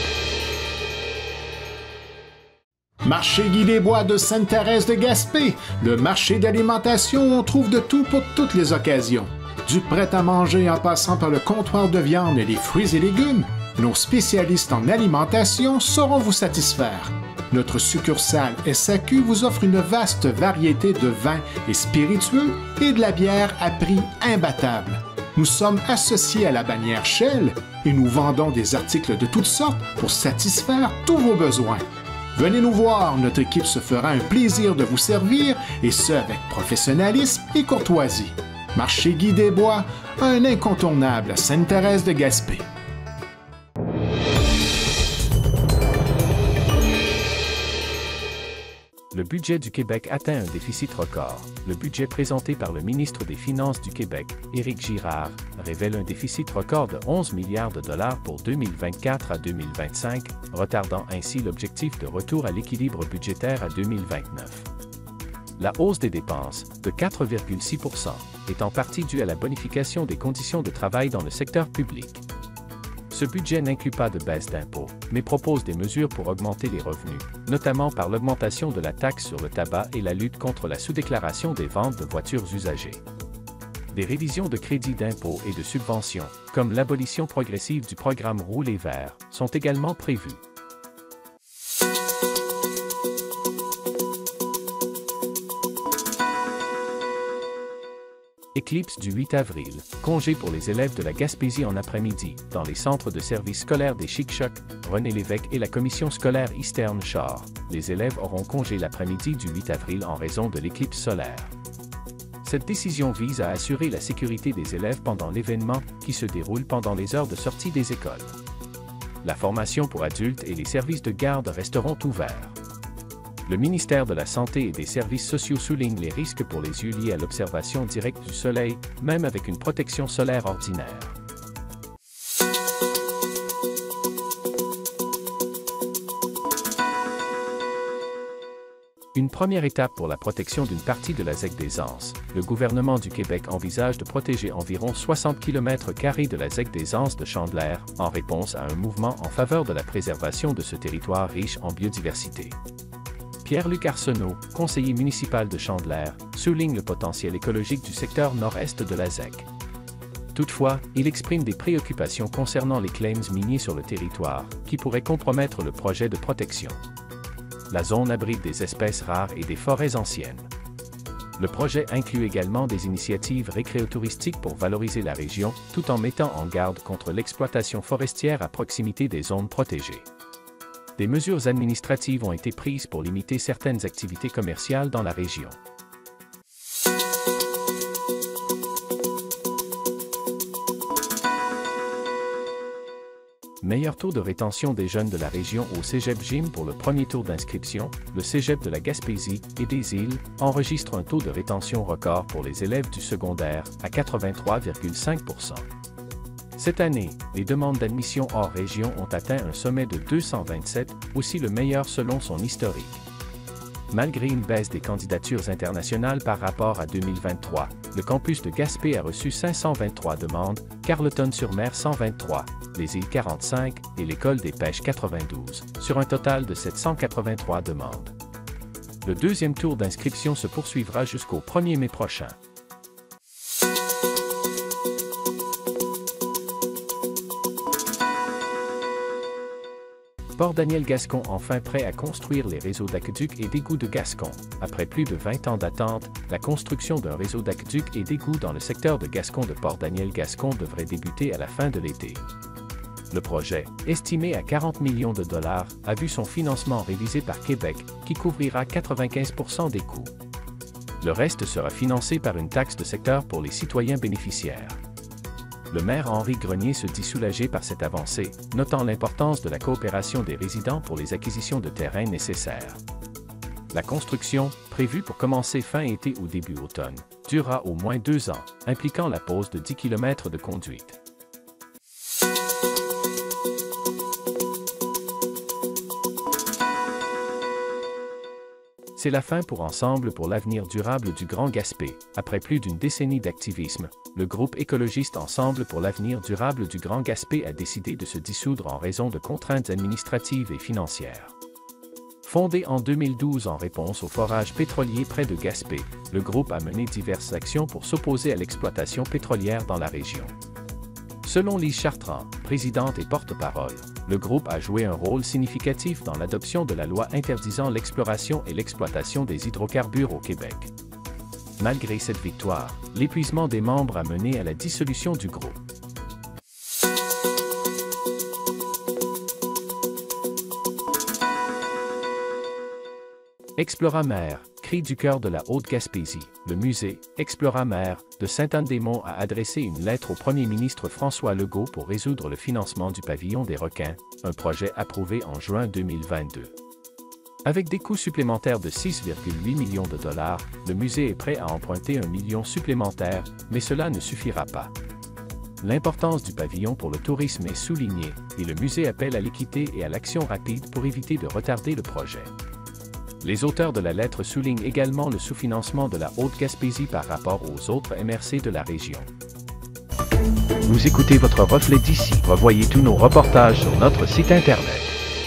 Marché Guy des Bois de Sainte-Thérèse de Gaspé, le marché d'alimentation où on trouve de tout pour toutes les occasions. Du prêt-à-manger en passant par le comptoir de viande et les fruits et légumes, nos spécialistes en alimentation sauront vous satisfaire. Notre succursale S A Q vous offre une vaste variété de vins et spiritueux et de la bière à prix imbattable. Nous sommes associés à la bannière Shell et nous vendons des articles de toutes sortes pour satisfaire tous vos besoins. Venez nous voir, notre équipe se fera un plaisir de vous servir et ce avec professionnalisme et courtoisie. Marché Guy des Bois, un incontournable à Sainte-Thérèse de Gaspé. Le budget du Québec atteint un déficit record. Le budget présenté par le ministre des Finances du Québec, Éric Girard, révèle un déficit record de onze milliards de dollars pour deux mille vingt-quatre à deux mille vingt-cinq, retardant ainsi l'objectif de retour à l'équilibre budgétaire à deux mille vingt-neuf. La hausse des dépenses, de quatre virgule six pour cent, est en partie due à la bonification des conditions de travail dans le secteur public. Ce budget n'inclut pas de baisse d'impôts, mais propose des mesures pour augmenter les revenus, notamment par l'augmentation de la taxe sur le tabac et la lutte contre la sous-déclaration des ventes de voitures usagées. Des révisions de crédits d'impôts et de subventions, comme l'abolition progressive du programme Rouler vert, sont également prévues. Éclipse du huit avril, congé pour les élèves de la Gaspésie en après-midi, dans les centres de services scolaires des Chic-Chocs, René Lévesque et la commission scolaire Eastern Shore. Les élèves auront congé l'après-midi du huit avril en raison de l'éclipse solaire. Cette décision vise à assurer la sécurité des élèves pendant l'événement, qui se déroule pendant les heures de sortie des écoles. La formation pour adultes et les services de garde resteront ouverts. Le ministère de la Santé et des Services sociaux souligne les risques pour les yeux liés à l'observation directe du soleil, même avec une protection solaire ordinaire. Une première étape pour la protection d'une partie de la zec des Anses. Le gouvernement du Québec envisage de protéger environ soixante kilomètres carrés de la zec des Anses de Chandeleur, en réponse à un mouvement en faveur de la préservation de ce territoire riche en biodiversité. Pierre-Luc Arsenault, conseiller municipal de Chandeleur, souligne le potentiel écologique du secteur nord-est de la zec. Toutefois, il exprime des préoccupations concernant les claims miniers sur le territoire, qui pourraient compromettre le projet de protection. La zone abrite des espèces rares et des forêts anciennes. Le projet inclut également des initiatives récréotouristiques pour valoriser la région, tout en mettant en garde contre l'exploitation forestière à proximité des zones protégées. Des mesures administratives ont été prises pour limiter certaines activités commerciales dans la région. Meilleur taux de rétention des jeunes de la région au Cégep Gym pour le premier tour d'inscription, le Cégep de la Gaspésie et des Îles enregistre un taux de rétention record pour les élèves du secondaire à quatre-vingt-trois virgule cinq pour cent. Cette année, les demandes d'admission hors région ont atteint un sommet de deux cent vingt-sept, aussi le meilleur selon son historique. Malgré une baisse des candidatures internationales par rapport à deux mille vingt-trois, le campus de Gaspé a reçu cinq cent vingt-trois demandes, Carleton-sur-Mer cent vingt-trois, les Îles quarante-cinq et l'École des Pêches quatre-vingt-douze, sur un total de sept cent quatre-vingt-trois demandes. Le deuxième tour d'inscription se poursuivra jusqu'au premier mai prochain. Port-Daniel-Gascon enfin prêt à construire les réseaux d'aqueducs et d'égouts de Gascon. Après plus de vingt ans d'attente, la construction d'un réseau d'aqueducs et d'égouts dans le secteur de Gascon de Port-Daniel-Gascon devrait débuter à la fin de l'été. Le projet, estimé à quarante millions de dollars, a vu son financement révisé par Québec, qui couvrira quatre-vingt-quinze pour cent des coûts. Le reste sera financé par une taxe de secteur pour les citoyens bénéficiaires. Le maire Henri Grenier se dit soulagé par cette avancée, notant l'importance de la coopération des résidents pour les acquisitions de terrain nécessaires. La construction, prévue pour commencer fin été ou début automne, durera au moins deux ans, impliquant la pose de dix kilomètres de conduite. C'est la fin pour Ensemble pour l'avenir durable du Grand Gaspé. Après plus d'une décennie d'activisme, le groupe écologiste Ensemble pour l'avenir durable du Grand Gaspé a décidé de se dissoudre en raison de contraintes administratives et financières. Fondé en deux mille douze en réponse au forage pétrolier près de Gaspé, le groupe a mené diverses actions pour s'opposer à l'exploitation pétrolière dans la région. Selon Lise Chartrand, présidente et porte-parole, le groupe a joué un rôle significatif dans l'adoption de la loi interdisant l'exploration et l'exploitation des hydrocarbures au Québec. Malgré cette victoire, l'épuisement des membres a mené à la dissolution du groupe. Exploramer, cri du cœur de la Haute-Gaspésie. Le musée Exploramer de Sainte-Anne-des-Monts a adressé une lettre au premier ministre François Legault pour résoudre le financement du pavillon des requins, un projet approuvé en juin deux mille vingt-deux. Avec des coûts supplémentaires de six virgule huit millions de dollars, le musée est prêt à emprunter un million supplémentaire, mais cela ne suffira pas. L'importance du pavillon pour le tourisme est soulignée, et le musée appelle à l'équité et à l'action rapide pour éviter de retarder le projet. Les auteurs de la lettre soulignent également le sous-financement de la Haute-Gaspésie par rapport aux autres M R C de la région. Vous écoutez votre reflet d'ici. Revoyez tous nos reportages sur notre site Internet.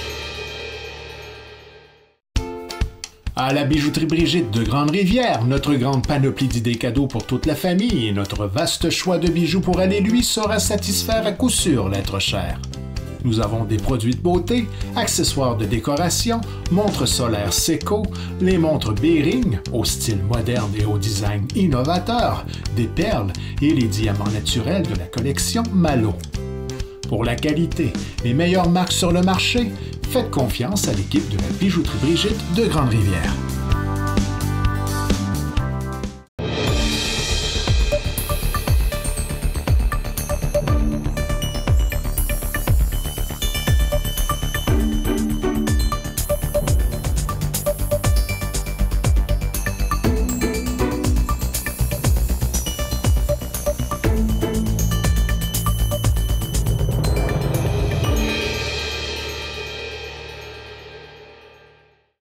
À la bijouterie Brigitte de Grande-Rivière, notre grande panoplie d'idées cadeaux pour toute la famille et notre vaste choix de bijoux pour elle et lui saura satisfaire à coup sûr l'être cher. Nous avons des produits de beauté, accessoires de décoration, montres solaires Seiko, les montres Bering au style moderne et au design innovateur, des perles et les diamants naturels de la collection Malo. Pour la qualité, les meilleures marques sur le marché, faites confiance à l'équipe de la bijouterie Brigitte de Grande-Rivière.